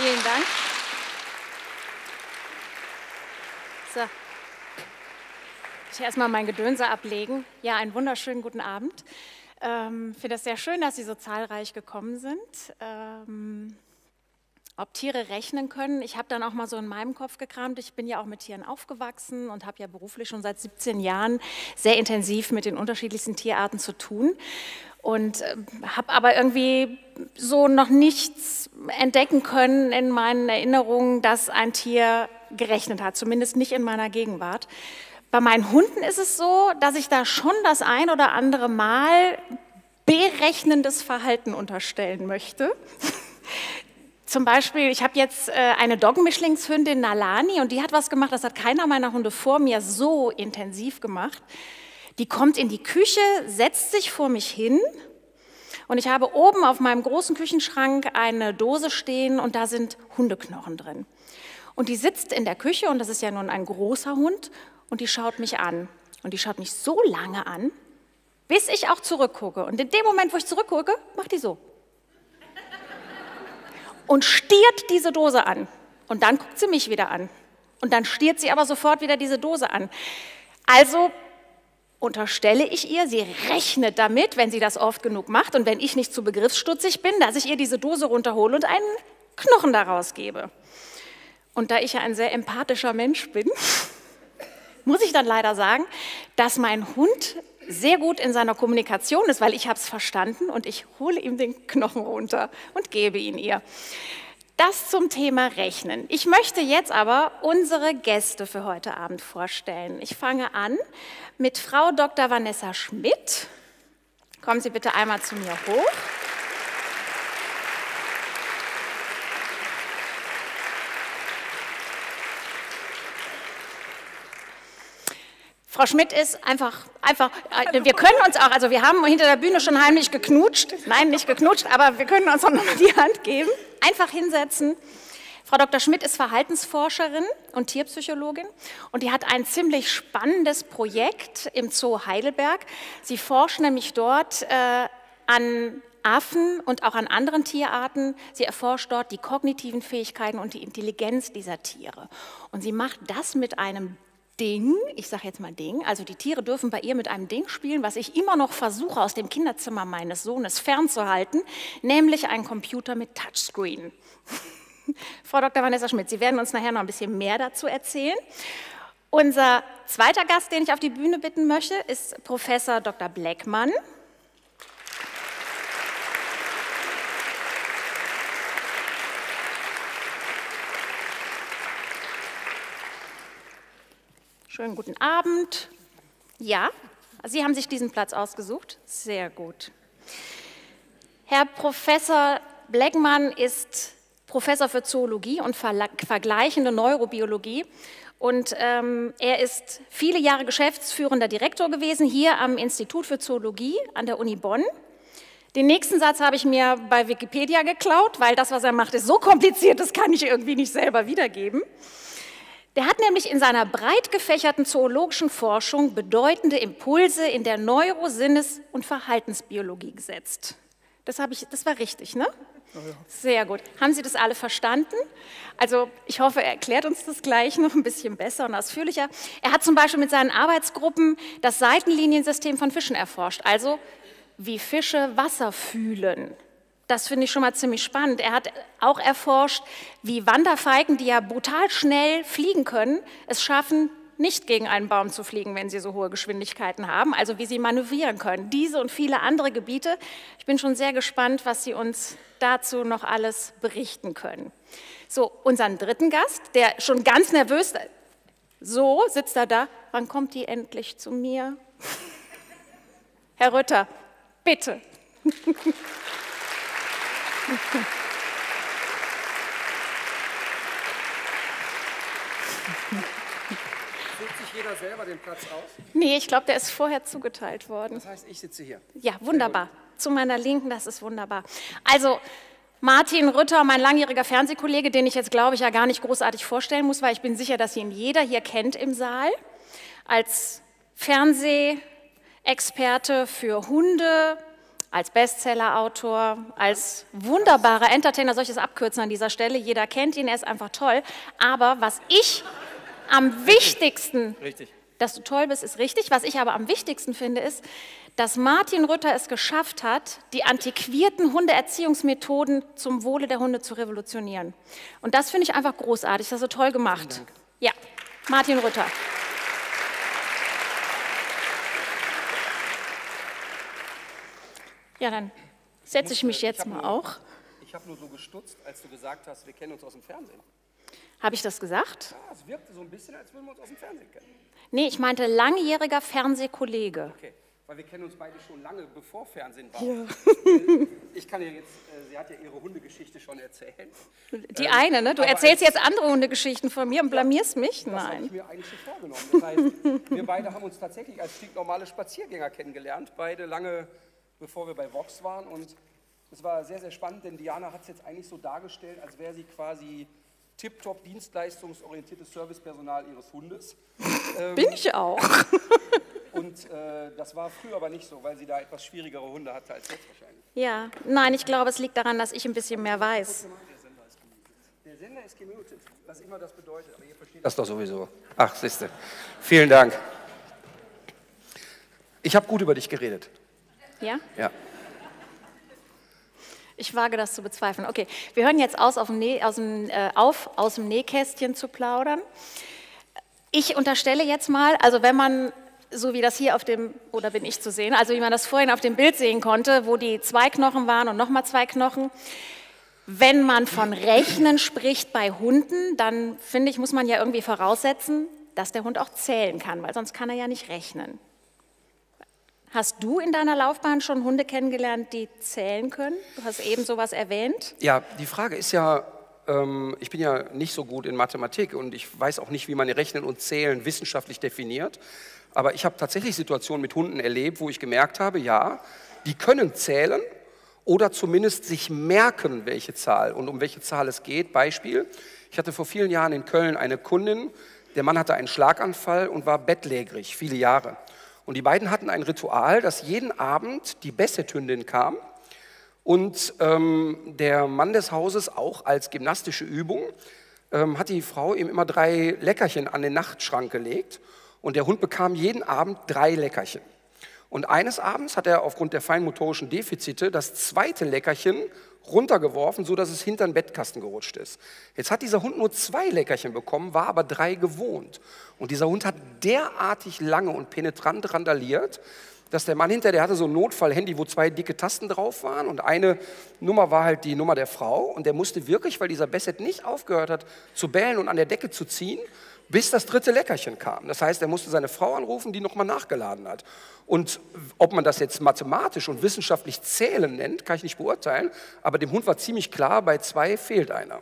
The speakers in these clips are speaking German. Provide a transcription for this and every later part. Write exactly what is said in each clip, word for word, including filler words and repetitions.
Vielen Dank. So. Ich will erstmal mein Gedönse ablegen. Ja, einen wunderschönen guten Abend. Ich ähm, finde es sehr schön, dass Sie so zahlreich gekommen sind. Ähm, ob Tiere rechnen können, ich habe dann auch mal so in meinem Kopf gekramt. Ich bin ja auch mit Tieren aufgewachsen und habe ja beruflich schon seit siebzehn Jahren sehr intensiv mit den unterschiedlichsten Tierarten zu tun. Und äh, habe aber irgendwie so noch nichts entdecken können in meinen Erinnerungen, dass ein Tier gerechnet hat, zumindest nicht in meiner Gegenwart. Bei meinen Hunden ist es so, dass ich da schon das ein oder andere Mal berechnendes Verhalten unterstellen möchte. Zum Beispiel, ich habe jetzt äh, eine Doggenmischlingshündin, Nalani, und die hat was gemacht, das hat keiner meiner Hunde vor mir so intensiv gemacht. Die kommt in die Küche, setzt sich vor mich hin und ich habe oben auf meinem großen Küchenschrank eine Dose stehen und da sind Hundeknochen drin. Und die sitzt in der Küche und das ist ja nun ein großer Hund und die schaut mich an. Und die schaut mich so lange an, bis ich auch zurückgucke. Und in dem Moment, wo ich zurückgucke, macht die so. Und stiert diese Dose an. Und dann guckt sie mich wieder an. Und dann stiert sie aber sofort wieder diese Dose an. Also unterstelle ich ihr, sie rechnet damit, wenn sie das oft genug macht und wenn ich nicht zu begriffsstutzig bin, dass ich ihr diese Dose runterhole und einen Knochen daraus gebe. Und da ich ja ein sehr empathischer Mensch bin, muss ich dann leider sagen, dass mein Hund sehr gut in seiner Kommunikation ist, weil ich habe es verstanden und ich hole ihm den Knochen runter und gebe ihn ihr. Das zum Thema Rechnen. Ich möchte jetzt aber unsere Gäste für heute Abend vorstellen. Ich fange an mit Frau Doktor Vanessa Schmidt. Kommen Sie bitte einmal zu mir hoch. Frau Schmidt ist einfach, einfach, wir können uns auch, also wir haben hinter der Bühne schon heimlich geknutscht, nein, nicht geknutscht, aber wir können uns auch noch mal die Hand geben, einfach hinsetzen. Frau Doktor Schmidt ist Verhaltensforscherin und Tierpsychologin und die hat ein ziemlich spannendes Projekt im Zoo Heidelberg. Sie forscht nämlich dort äh, an Affen und auch an anderen Tierarten. Sie erforscht dort die kognitiven Fähigkeiten und die Intelligenz dieser Tiere. Und sie macht das mit einem Ding, ich sage jetzt mal Ding, also die Tiere dürfen bei ihr mit einem Ding spielen, was ich immer noch versuche aus dem Kinderzimmer meines Sohnes fernzuhalten, nämlich ein Computer mit Touchscreen. Frau Doktor Vanessa Schmidt, Sie werden uns nachher noch ein bisschen mehr dazu erzählen. Unser zweiter Gast, den ich auf die Bühne bitten möchte, ist Professor Doktor Bleckmann. Schönen guten Abend. Ja, Sie haben sich diesen Platz ausgesucht. Sehr gut. Herr Professor Bleckmann ist Professor für Zoologie und vergleichende Neurobiologie. Und ähm, er ist viele Jahre geschäftsführender Direktor gewesen, hier am Institut für Zoologie an der Uni Bonn. Den nächsten Satz habe ich mir bei Wikipedia geklaut, weil das, was er macht, ist so kompliziert, das kann ich irgendwie nicht selber wiedergeben. Der hat nämlich in seiner breit gefächerten zoologischen Forschung bedeutende Impulse in der Neuro-, Sinnes- und Verhaltensbiologie gesetzt. Das, habe ich, das war richtig, ne? Ja, ja. Sehr gut. Haben Sie das alle verstanden? Also ich hoffe, er erklärt uns das gleich noch ein bisschen besser und ausführlicher. Er hat zum Beispiel mit seinen Arbeitsgruppen das Seitenliniensystem von Fischen erforscht, also wie Fische Wasser fühlen. Das finde ich schon mal ziemlich spannend. Er hat auch erforscht, wie Wanderfalken, die ja brutal schnell fliegen können, es schaffen, nicht gegen einen Baum zu fliegen, wenn sie so hohe Geschwindigkeiten haben, also wie sie manövrieren können. Diese und viele andere Gebiete. Ich bin schon sehr gespannt, was Sie uns dazu noch alles berichten können. So, unseren dritten Gast, der schon ganz nervös, so sitzt er da. Wann kommt die endlich zu mir? Herr Rütter, bitte. Sucht sich jeder selber den Platz aus? Nee, ich glaube, der ist vorher zugeteilt worden. Das heißt, ich sitze hier. Ja, wunderbar. Zu meiner Linken, das ist wunderbar. Also, Martin Rütter, mein langjähriger Fernsehkollege, den ich jetzt, glaube ich, ja gar nicht großartig vorstellen muss, weil ich bin sicher, dass ihn jeder hier kennt im Saal, als Fernsehexperte für Hunde, als Bestseller-Autor, als wunderbarer Entertainer, soll ich das abkürzen an dieser Stelle, jeder kennt ihn, er ist einfach toll. Aber was ich am wichtigsten, Richtig. dass du toll bist, ist richtig, was ich aber am wichtigsten finde, ist, dass Martin Rütter es geschafft hat, die antiquierten Hundeerziehungsmethoden zum Wohle der Hunde zu revolutionieren. Und das finde ich einfach großartig, das ist so toll gemacht. Ja, Martin Rütter. Ja, dann setze ich mich jetzt mal auch. Ich habe nur so gestutzt, als du gesagt hast, wir kennen uns aus dem Fernsehen. Habe ich das gesagt? Ja, es wirkte so ein bisschen, als würden wir uns aus dem Fernsehen kennen. Nee, ich meinte langjähriger Fernsehkollege. Okay, weil wir kennen uns beide schon lange, bevor Fernsehen war. Ja. Ich kann ja jetzt, äh, sie hat ja ihre Hundegeschichte schon erzählt. Die ähm, eine, ne? Du erzählst jetzt andere Hundegeschichten von mir und blamierst mich? Das habe Nein. ich mir eigentlich schon vorgenommen. Das heißt, wir beide haben uns tatsächlich als stinknormale Spaziergänger kennengelernt, beide lange bevor wir bei Vox waren. Und es war sehr, sehr spannend, denn Diana hat es jetzt eigentlich so dargestellt, als wäre sie quasi tipptopp dienstleistungsorientiertes Servicepersonal ihres Hundes. Ähm, Bin ich auch. Und äh, das war früher aber nicht so, weil sie da etwas schwierigere Hunde hatte als jetzt wahrscheinlich. Ja, nein, ich glaube, es liegt daran, dass ich ein bisschen mehr weiß. Der Sender ist gemutet, was immer das bedeutet, aber ihr versteht das doch sowieso. Ach, siehste. Vielen Dank. Ich habe gut über dich geredet. Ja? Ja. Ich wage das zu bezweifeln. Okay, wir hören jetzt aus, auf dem Näh, aus dem, äh, auf, aus dem Nähkästchen zu plaudern. Ich unterstelle jetzt mal, also wenn man, so wie das hier auf dem, oder bin ich zu sehen, also wie man das vorhin auf dem Bild sehen konnte, wo die zwei Knochen waren und nochmal zwei Knochen, wenn man von Rechnen spricht bei Hunden, dann finde ich, muss man ja irgendwie voraussetzen, dass der Hund auch zählen kann, weil sonst kann er ja nicht rechnen. Hast du in deiner Laufbahn schon Hunde kennengelernt, die zählen können? Du hast eben sowas erwähnt. Ja, die Frage ist ja, ähm, ich bin ja nicht so gut in Mathematik und ich weiß auch nicht, wie man Rechnen und Zählen wissenschaftlich definiert. Aber ich habe tatsächlich Situationen mit Hunden erlebt, wo ich gemerkt habe, ja, die können zählen oder zumindest sich merken, welche Zahl und um welche Zahl es geht. Beispiel, ich hatte vor vielen Jahren in Köln eine Kundin, der Mann hatte einen Schlaganfall und war bettlägerig, viele Jahre. Und die beiden hatten ein Ritual, dass jeden Abend die Basset-Hündin kam und ähm, der Mann des Hauses auch als gymnastische Übung ähm, hat die Frau ihm immer drei Leckerchen an den Nachtschrank gelegt und der Hund bekam jeden Abend drei Leckerchen. Und eines Abends hat er aufgrund der feinmotorischen Defizite das zweite Leckerchen runtergeworfen, sodass es hinter den Bettkasten gerutscht ist. Jetzt hat dieser Hund nur zwei Leckerchen bekommen, war aber drei gewohnt. Und dieser Hund hat derartig lange und penetrant randaliert, dass der Mann hinter, der hatte so ein Notfall-Handy, wo zwei dicke Tasten drauf waren und eine Nummer war halt die Nummer der Frau und der musste wirklich, weil dieser Basset nicht aufgehört hat zu bellen und an der Decke zu ziehen, bis das dritte Leckerchen kam. Das heißt, er musste seine Frau anrufen, die nochmal nachgeladen hat. Und ob man das jetzt mathematisch und wissenschaftlich zählen nennt, kann ich nicht beurteilen, aber dem Hund war ziemlich klar, bei zwei fehlt einer.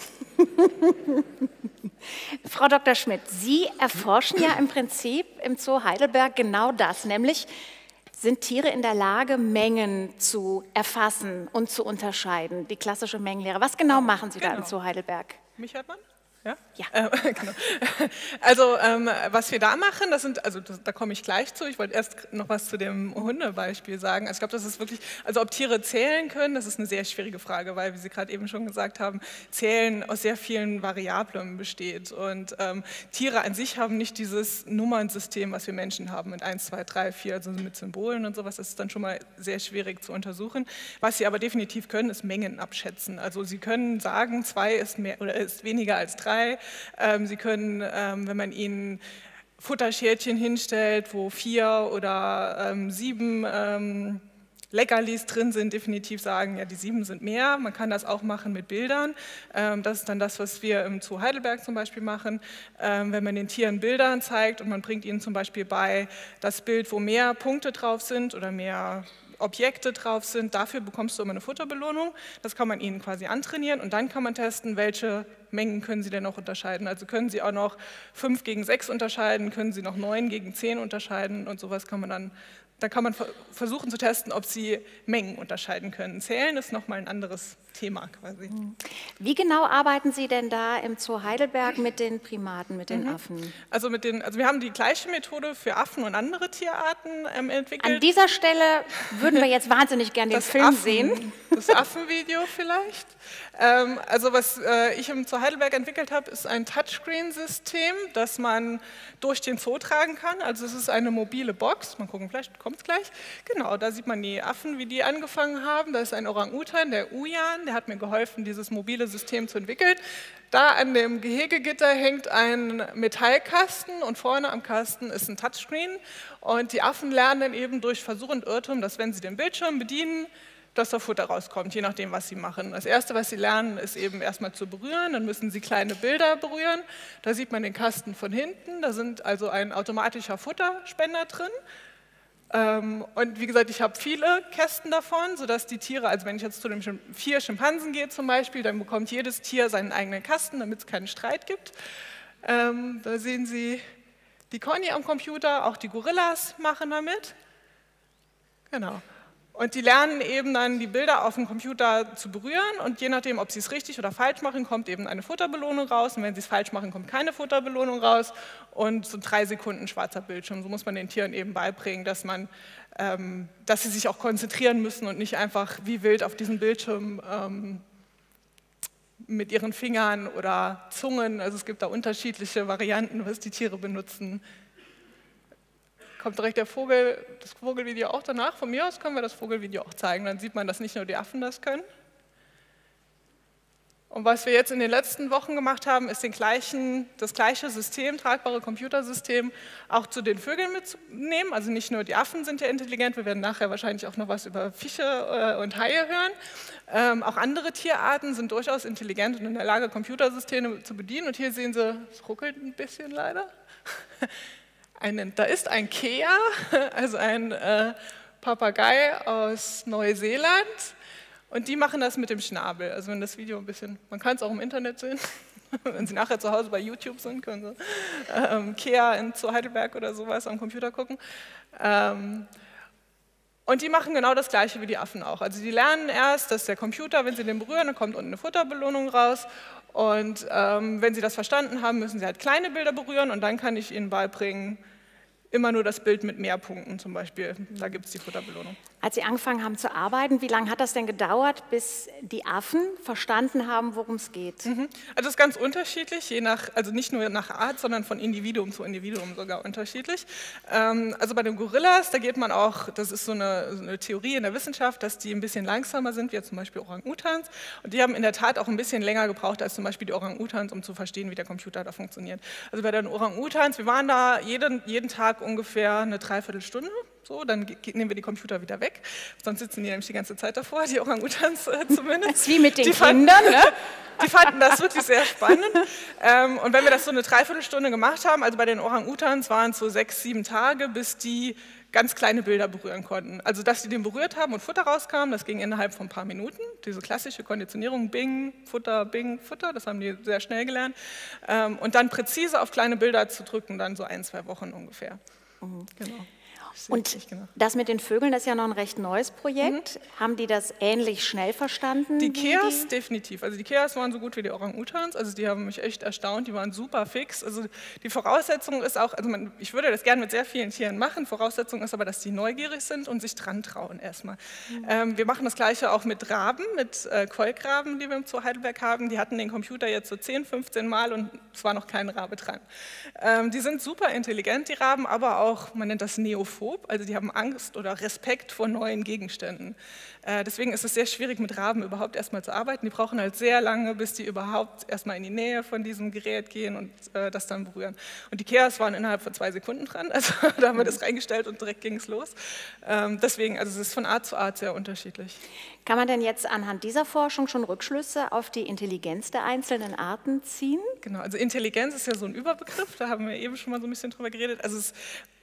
Frau Doktor Schmidt, Sie erforschen ja im Prinzip im Zoo Heidelberg genau das, nämlich sind Tiere in der Lage, Mengen zu erfassen und zu unterscheiden, die klassische Mengenlehre. Was genau machen Sie genau. da im Zoo Heidelberg? Mich hört man? Ja? Ja. Äh, genau. Also ähm, was wir da machen, das sind, also das, da komme ich gleich zu, ich wollte erst noch was zu dem Hundebeispiel sagen. Also ich glaube, das ist wirklich, also ob Tiere zählen können, das ist eine sehr schwierige Frage, weil, wie Sie gerade eben schon gesagt haben, Zählen aus sehr vielen Variablen besteht und ähm, Tiere an sich haben nicht dieses Nummernsystem, was wir Menschen haben mit eins, zwei, drei, vier, also mit Symbolen und sowas, das ist dann schon mal sehr schwierig zu untersuchen. Was sie aber definitiv können, ist Mengen abschätzen. Also sie können sagen, zwei ist mehr oder ist weniger als drei. Ähm, Sie können, ähm, wenn man ihnen Futterschälchen hinstellt, wo vier oder ähm, sieben ähm, Leckerlis drin sind, definitiv sagen, ja, die sieben sind mehr. Man kann das auch machen mit Bildern. Ähm, das ist dann das, was wir im Zoo Heidelberg zum Beispiel machen. Ähm, wenn man den Tieren Bildern zeigt und man bringt ihnen zum Beispiel bei, das Bild, wo mehr Punkte drauf sind oder mehr Objekte drauf sind, dafür bekommst du immer eine Futterbelohnung. Das kann man ihnen quasi antrainieren und dann kann man testen, welche Mengen können sie denn noch unterscheiden. Also können sie auch noch fünf gegen sechs unterscheiden, können sie noch neun gegen zehn unterscheiden und sowas kann man dann, da kann man versuchen zu testen, ob sie Mengen unterscheiden können. Zählen ist nochmal ein anderes Thema quasi. Wie genau arbeiten Sie denn da im Zoo Heidelberg mit den Primaten, mit den mhm. Affen? Also, mit den, also wir haben die gleiche Methode für Affen und andere Tierarten ähm, entwickelt. An dieser Stelle würden wir jetzt wahnsinnig gerne den das Film Affen, sehen. Das Affenvideo vielleicht. Ähm, also was äh, ich im Zoo Heidelberg entwickelt habe, ist ein Touchscreen-System, das man durch den Zoo tragen kann. Also es ist eine mobile Box. Mal gucken, vielleicht kommt es gleich. Genau, da sieht man die Affen, wie die angefangen haben. Da ist ein Orang-Utan, der Ujan, der hat mir geholfen, dieses mobile System zu entwickeln. Da an dem Gehegegitter hängt ein Metallkasten und vorne am Kasten ist ein Touchscreen. Und die Affen lernen dann eben durch Versuch und Irrtum, dass wenn sie den Bildschirm bedienen, dass da Futter rauskommt, je nachdem, was sie machen. Das Erste, was sie lernen, ist eben erstmal zu berühren, dann müssen sie kleine Bilder berühren. Da sieht man den Kasten von hinten, da sind also ein automatischer Futterspender drin. Und wie gesagt, ich habe viele Kästen davon, sodass die Tiere, also wenn ich jetzt zu den vier Schimpansen gehe zum Beispiel, dann bekommt jedes Tier seinen eigenen Kasten, damit es keinen Streit gibt. Da sehen Sie die Conny am Computer, auch die Gorillas machen damit. Genau. Und die lernen eben dann, die Bilder auf dem Computer zu berühren und je nachdem, ob sie es richtig oder falsch machen, kommt eben eine Futterbelohnung raus und wenn sie es falsch machen, kommt keine Futterbelohnung raus und so drei Sekunden schwarzer Bildschirm. So muss man den Tieren eben beibringen, dass, man, ähm, dass sie sich auch konzentrieren müssen und nicht einfach wie wild auf diesen Bildschirm ähm, mit ihren Fingern oder Zungen, also es gibt da unterschiedliche Varianten, was die Tiere benutzen. Kommt direkt der Vogel, das Vogelvideo auch danach. Von mir aus können wir das Vogelvideo auch zeigen. Dann sieht man, dass nicht nur die Affen das können. Und was wir jetzt in den letzten Wochen gemacht haben, ist den gleichen, das gleiche System, tragbare Computersystem, auch zu den Vögeln mitzunehmen. Also nicht nur die Affen sind ja intelligent, wir werden nachher wahrscheinlich auch noch was über Fische und Haie hören. Ähm, auch andere Tierarten sind durchaus intelligent und in der Lage, Computersysteme zu bedienen. Und hier sehen Sie, es ruckelt ein bisschen leider. Ein, da ist ein Kea, also ein äh, Papagei aus Neuseeland und die machen das mit dem Schnabel. Also wenn das Video ein bisschen, man kann es auch im Internet sehen, wenn Sie nachher zu Hause bei YouTube sind, können Sie ähm, Kea in zu Heidelberg oder sowas am Computer gucken. Ähm, und die machen genau das Gleiche wie die Affen auch. Also die lernen erst, dass der Computer, wenn sie den berühren, dann kommt unten eine Futterbelohnung raus. Und ähm, wenn sie das verstanden haben, müssen sie halt kleine Bilder berühren und dann kann ich ihnen beibringen, immer nur das Bild mit mehr Punkten zum Beispiel, da gibt es die Futterbelohnung. Als Sie angefangen haben zu arbeiten, wie lange hat das denn gedauert, bis die Affen verstanden haben, worum es geht? Mhm. Also es ist ganz unterschiedlich, je nach, also nicht nur nach Art, sondern von Individuum zu Individuum sogar unterschiedlich. Ähm, also bei den Gorillas, da geht man auch, das ist so eine, so eine Theorie in der Wissenschaft, dass die ein bisschen langsamer sind, wie zum Beispiel Orang-Utans. Und die haben in der Tat auch ein bisschen länger gebraucht als zum Beispiel die Orang-Utans, um zu verstehen, wie der Computer da funktioniert. Also bei den Orang-Utans, wir waren da jeden, jeden Tag ungefähr eine Dreiviertelstunde. So, dann nehmen wir die Computer wieder weg, sonst sitzen die nämlich die ganze Zeit davor, die Orang-Utans äh, zumindest. Das ist wie mit den die Kindern, fanden, ne? Die fanden das wirklich sehr spannend. Ähm, und wenn wir das so eine Dreiviertelstunde gemacht haben, also bei den Orang-Utans waren es so sechs, sieben Tage, bis die ganz kleine Bilder berühren konnten. Also dass sie den berührt haben und Futter rauskam, das ging innerhalb von ein paar Minuten. Diese klassische Konditionierung, Bing, Futter, Bing, Futter, das haben die sehr schnell gelernt. Ähm, und dann präzise auf kleine Bilder zu drücken, dann so ein, zwei Wochen ungefähr. Mhm. Genau. Und das mit den Vögeln, das ist ja noch ein recht neues Projekt. Mhm. Haben die das ähnlich schnell verstanden? Die Keas definitiv. Also die Keas waren so gut wie die Orang-Utans. Also die haben mich echt erstaunt. Die waren super fix. Also die Voraussetzung ist auch, also man, ich würde das gerne mit sehr vielen Tieren machen. Voraussetzung ist aber, dass die neugierig sind und sich dran trauen erstmal. Mhm. Ähm, wir machen das Gleiche auch mit Raben, mit äh, Kolkraben, die wir im Zoo Heidelberg haben. Die hatten den Computer jetzt so zehn, fünfzehn Mal und es war noch kein Rabe dran. Ähm, die sind super intelligent, die Raben, aber auch, man nennt das Neophob. Also die haben Angst oder Respekt vor neuen Gegenständen. Äh, deswegen ist es sehr schwierig, mit Raben überhaupt erstmal zu arbeiten. Die brauchen halt sehr lange, bis die überhaupt erstmal in die Nähe von diesem Gerät gehen und äh, das dann berühren. Und die Keas waren innerhalb von zwei Sekunden dran, also da haben wir das reingestellt und direkt ging es los. Ähm, deswegen, also es ist von Art zu Art sehr unterschiedlich. Kann man denn jetzt anhand dieser Forschung schon Rückschlüsse auf die Intelligenz der einzelnen Arten ziehen? Genau, also Intelligenz ist ja so ein Überbegriff, da haben wir eben schon mal so ein bisschen drüber geredet. Also es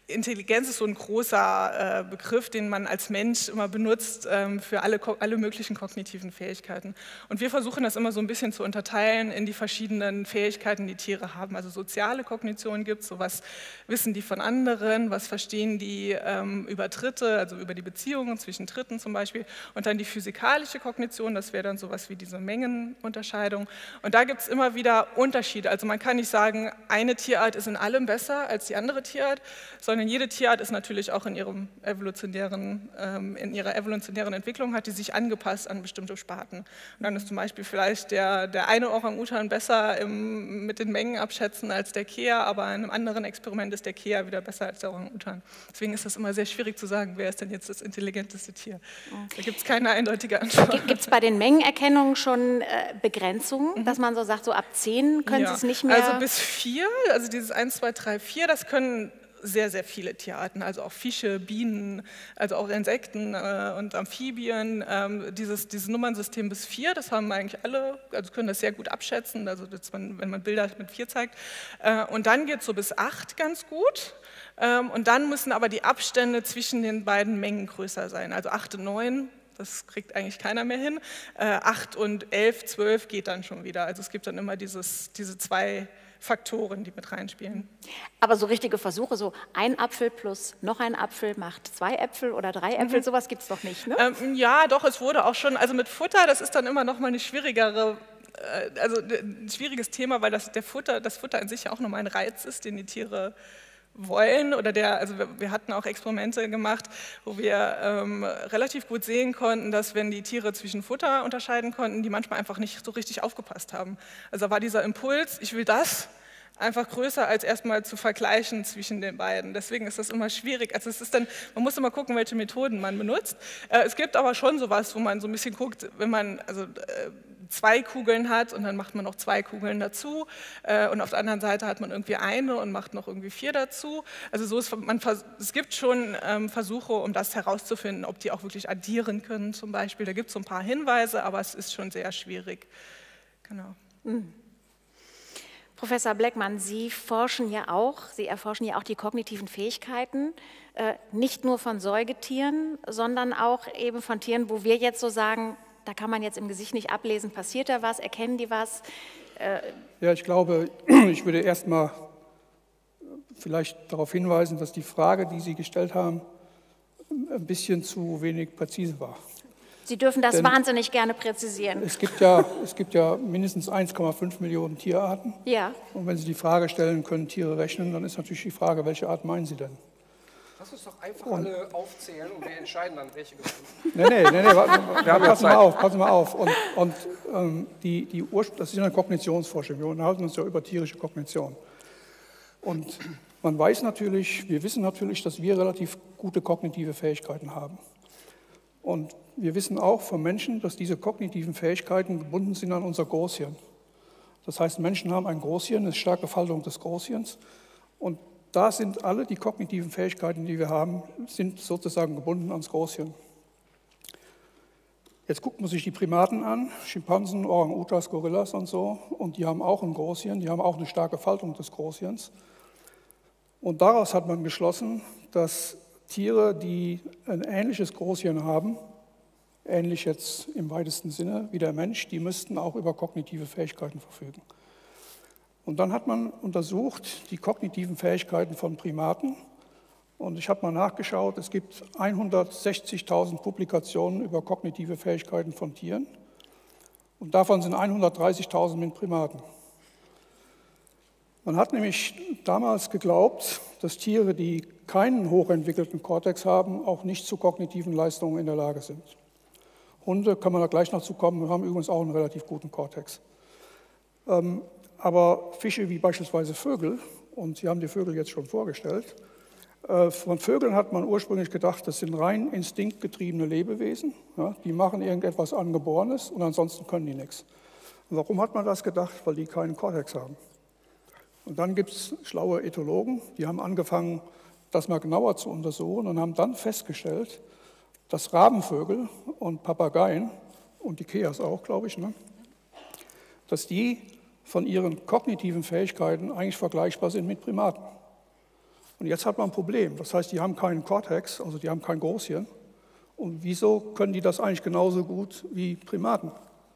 Intelligenz ist so ein großer äh, Begriff, den man als Mensch immer benutzt ähm, für alle, alle möglichen kognitiven Fähigkeiten. Und wir versuchen das immer so ein bisschen zu unterteilen in die verschiedenen Fähigkeiten, die Tiere haben. Also soziale Kognition gibt es, so was wissen die von anderen, was verstehen die ähm, über Dritte, also über die Beziehungen zwischen Dritten zum Beispiel. Und dann die physikalische Kognition, das wäre dann sowas wie diese Mengenunterscheidung. Und da gibt es immer wieder Unterschiede. Also man kann nicht sagen, eine Tierart ist in allem besser als die andere Tierart, sondern jede Tierart ist natürlich auch in, ihrem evolutionären, ähm, in ihrer evolutionären Entwicklung, hat die sich angepasst an bestimmte Sparten. Und dann ist zum Beispiel vielleicht der, der eine Orang-Utan besser im, mit den Mengen abschätzen als der Kea, aber in einem anderen Experiment ist der Kea wieder besser als der Orang-Utan. Deswegen ist das immer sehr schwierig zu sagen, wer ist denn jetzt das intelligenteste Tier. Da gibt es keine eindeutige Antwort. Gibt es bei den Mengenerkennungen schon äh, Begrenzungen, mhm. dass man so sagt, so ab zehn können ja. Sie es nicht mehr? Also bis vier, also dieses eins, zwei, drei, vier, das können sehr, sehr viele Tierarten, also auch Fische, Bienen, also auch Insekten äh, und Amphibien. Ähm, dieses, dieses Nummernsystem bis vier, das haben eigentlich alle, also können das sehr gut abschätzen, also das man, wenn man Bilder mit vier zeigt. Äh, und dann geht es so bis acht ganz gut. Ähm, und dann müssen aber die Abstände zwischen den beiden Mengen größer sein, also acht und neun. Das kriegt eigentlich keiner mehr hin. Äh, acht und elf, zwölf geht dann schon wieder. Also es gibt dann immer dieses, diese zwei Faktoren, die mit reinspielen. Aber so richtige Versuche, so ein Apfel plus noch ein Apfel macht zwei Äpfel oder drei Äpfel, mhm. sowas gibt es doch nicht, ne? Ähm, ja, doch, es wurde auch schon, also mit Futter, das ist dann immer noch mal eine schwierigere, äh, also ein schwieriges Thema, weil das, der Futter, das Futter an sich ja auch nochmal ein Reiz ist, den die Tiere wollen, oder der, also wir, wir hatten auch Experimente gemacht, wo wir ähm, relativ gut sehen konnten, dass wenn die Tiere zwischen Futter unterscheiden konnten, die manchmal einfach nicht so richtig aufgepasst haben. Also da war dieser Impuls, ich will das, einfach größer als erstmal zu vergleichen zwischen den beiden. Deswegen ist das immer schwierig. Also es ist dann, man muss immer gucken, welche Methoden man benutzt. Äh, es gibt aber schon sowas, wo man so ein bisschen guckt, wenn man also äh, zwei Kugeln hat und dann macht man noch zwei Kugeln dazu äh, und auf der anderen Seite hat man irgendwie eine und macht noch irgendwie vier dazu. Also so ist man, es gibt schon ähm, Versuche, um das herauszufinden, ob die auch wirklich addieren können zum Beispiel. Da gibt es so ein paar Hinweise, aber es ist schon sehr schwierig. Genau. Mhm. Professor Bleckmann, Sie forschen ja auch, Sie erforschen ja auch die kognitiven Fähigkeiten, äh, nicht nur von Säugetieren, sondern auch eben von Tieren, wo wir jetzt so sagen, da kann man jetzt im Gesicht nicht ablesen, passiert da was, erkennen die was? Äh ja, ich glaube, ich würde erst mal vielleicht darauf hinweisen, dass die Frage, die Sie gestellt haben, ein bisschen zu wenig präzise war. Sie dürfen das Denn wahnsinnig gerne präzisieren. Es gibt ja, es gibt ja mindestens eins Komma fünf Millionen Tierarten. Ja. Und wenn Sie die Frage stellen, können Tiere rechnen, dann ist natürlich die Frage, welche Art meinen Sie denn? Lass uns doch einfach und alle aufzählen und wir entscheiden dann, welche gewinnen. Nee, nee, nee, nee wir haben passen, mal auf, passen mal auf. Und, und ähm, die, die das ist ja eine Kognitionsforschung. Wir unterhalten uns ja über tierische Kognition. Und man weiß natürlich, wir wissen natürlich, dass wir relativ gute kognitive Fähigkeiten haben. Und wir wissen auch vom Menschen, dass diese kognitiven Fähigkeiten gebunden sind an unser Großhirn. Das heißt, Menschen haben ein Großhirn, eine starke Faltung des Großhirns. Und da sind alle die kognitiven Fähigkeiten, die wir haben, sind sozusagen gebunden ans Großhirn. Jetzt guckt man sich die Primaten an, Schimpansen, Orang-Utans, Gorillas und so, und die haben auch ein Großhirn, die haben auch eine starke Faltung des Großhirns. Und daraus hat man geschlossen, dass Tiere, die ein ähnliches Großhirn haben, ähnlich jetzt im weitesten Sinne wie der Mensch, die müssten auch über kognitive Fähigkeiten verfügen. Und dann hat man untersucht die kognitiven Fähigkeiten von Primaten. Und ich habe mal nachgeschaut, es gibt hundertsechzigtausend Publikationen über kognitive Fähigkeiten von Tieren. Und davon sind hundertdreißigtausend mit Primaten. Man hat nämlich damals geglaubt, dass Tiere, die keinen hochentwickelten Kortex haben, auch nicht zu kognitiven Leistungen in der Lage sind. Hunde, kann man da gleich noch zu kommen, haben übrigens auch einen relativ guten Kortex. Ähm, aber Fische wie beispielsweise Vögel, und Sie haben die Vögel jetzt schon vorgestellt, äh, von Vögeln hat man ursprünglich gedacht, das sind rein instinktgetriebene Lebewesen, ja, die machen irgendetwas Angeborenes und ansonsten können die nichts. Und warum hat man das gedacht? Weil die keinen Kortex haben. Und dann gibt es schlaue Ethologen, die haben angefangen, das mal genauer zu untersuchen und haben dann festgestellt, dass Rabenvögel und Papageien, und die Keas auch, glaube ich, ne, dass die von ihren kognitiven Fähigkeiten eigentlich vergleichbar sind mit Primaten. Und jetzt hat man ein Problem. Das heißt, die haben keinen Cortex, also die haben kein Großhirn. Und wieso können die das eigentlich genauso gut wie Primaten?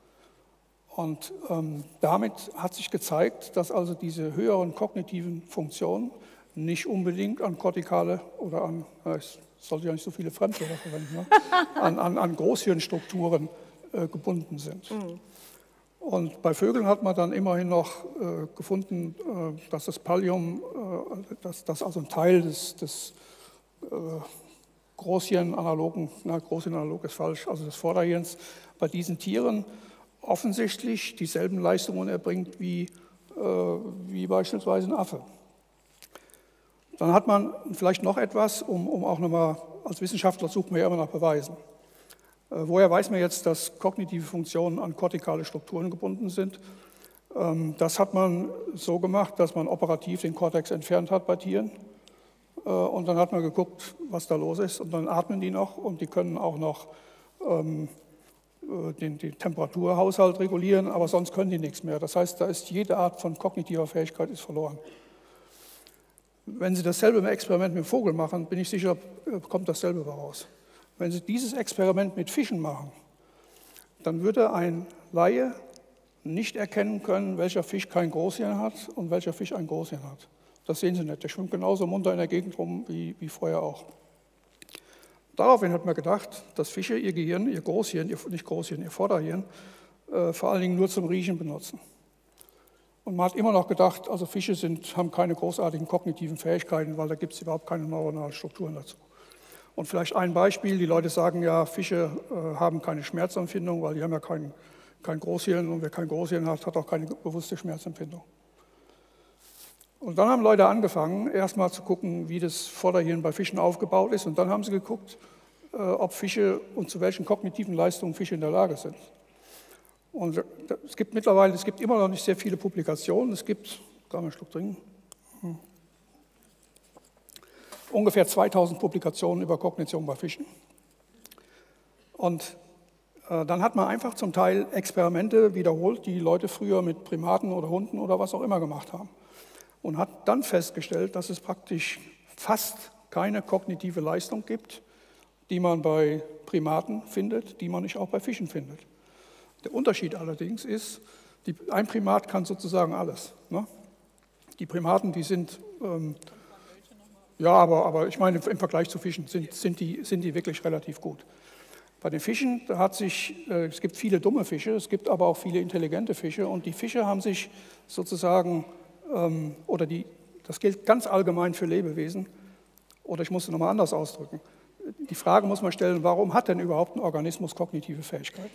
Und ähm, damit hat sich gezeigt, dass also diese höheren kognitiven Funktionen nicht unbedingt an kortikale oder an, äh, ich sollte ja nicht so viele Fremdwörter verwenden, ne? an, an, an Großhirnstrukturen äh, gebunden sind. Mhm. Und bei Vögeln hat man dann immerhin noch äh, gefunden, äh, dass das Pallium, äh, dass das also ein Teil des, des äh, Großhirnanalogen, na, Großhirnanalog ist falsch, also des Vorderhirns, bei diesen Tieren offensichtlich dieselben Leistungen erbringt wie, äh, wie beispielsweise ein Affe. Dann hat man vielleicht noch etwas, um, um auch nochmal, als Wissenschaftler sucht man ja immer nach Beweisen. Äh, woher weiß man jetzt, dass kognitive Funktionen an kortikale Strukturen gebunden sind? Ähm, das hat man so gemacht, dass man operativ den Kortex entfernt hat bei Tieren. Äh, und dann hat man geguckt, was da los ist. Und dann atmen die noch und die können auch noch ähm, Den, den Temperaturhaushalt regulieren, aber sonst können die nichts mehr. Das heißt, da ist jede Art von kognitiver Fähigkeit ist verloren. Wenn Sie dasselbe im Experiment mit dem Vogel machen, bin ich sicher, kommt dasselbe raus. Wenn Sie dieses Experiment mit Fischen machen, dann würde ein Laie nicht erkennen können, welcher Fisch kein Großhirn hat und welcher Fisch ein Großhirn hat. Das sehen Sie nicht. Der schwimmt genauso munter in der Gegend rum wie, wie vorher auch. Daraufhin hat man gedacht, dass Fische ihr Gehirn, ihr Großhirn, ihr, nicht Großhirn, ihr Vorderhirn, äh, vor allen Dingen nur zum Riechen benutzen. Und man hat immer noch gedacht, also Fische sind, haben keine großartigen kognitiven Fähigkeiten, weil da gibt es überhaupt keine neuronalen Strukturen dazu. Und vielleicht ein Beispiel, die Leute sagen ja, Fische äh, haben keine Schmerzempfindung, weil die haben ja kein, kein Großhirn und wer kein Großhirn hat, hat auch keine bewusste Schmerzempfindung. Und dann haben Leute angefangen, erstmal zu gucken, wie das Vorderhirn bei Fischen aufgebaut ist. Und dann haben sie geguckt, äh, ob Fische und zu welchen kognitiven Leistungen Fische in der Lage sind. Und es gibt mittlerweile, es gibt immer noch nicht sehr viele Publikationen. Es gibt, da mal einen Schluck trinken, hm. ungefähr zweitausend Publikationen über Kognition bei Fischen. Und äh, dann hat man einfach zum Teil Experimente wiederholt, die Leute früher mit Primaten oder Hunden oder was auch immer gemacht haben. Und hat dann festgestellt, dass es praktisch fast keine kognitive Leistung gibt, die man bei Primaten findet, die man nicht auch bei Fischen findet. Der Unterschied allerdings ist, die, ein Primat kann sozusagen alles. Ne? Die Primaten, die sind, ähm, ja, aber, aber ich meine, im Vergleich zu Fischen sind, sind, die, sind die wirklich relativ gut. Bei den Fischen, da hat sich, äh, es gibt viele dumme Fische, es gibt aber auch viele intelligente Fische und die Fische haben sich sozusagen oder die, das gilt ganz allgemein für Lebewesen, oder ich muss es nochmal anders ausdrücken. Die Frage muss man stellen, warum hat denn überhaupt ein Organismus kognitive Fähigkeiten?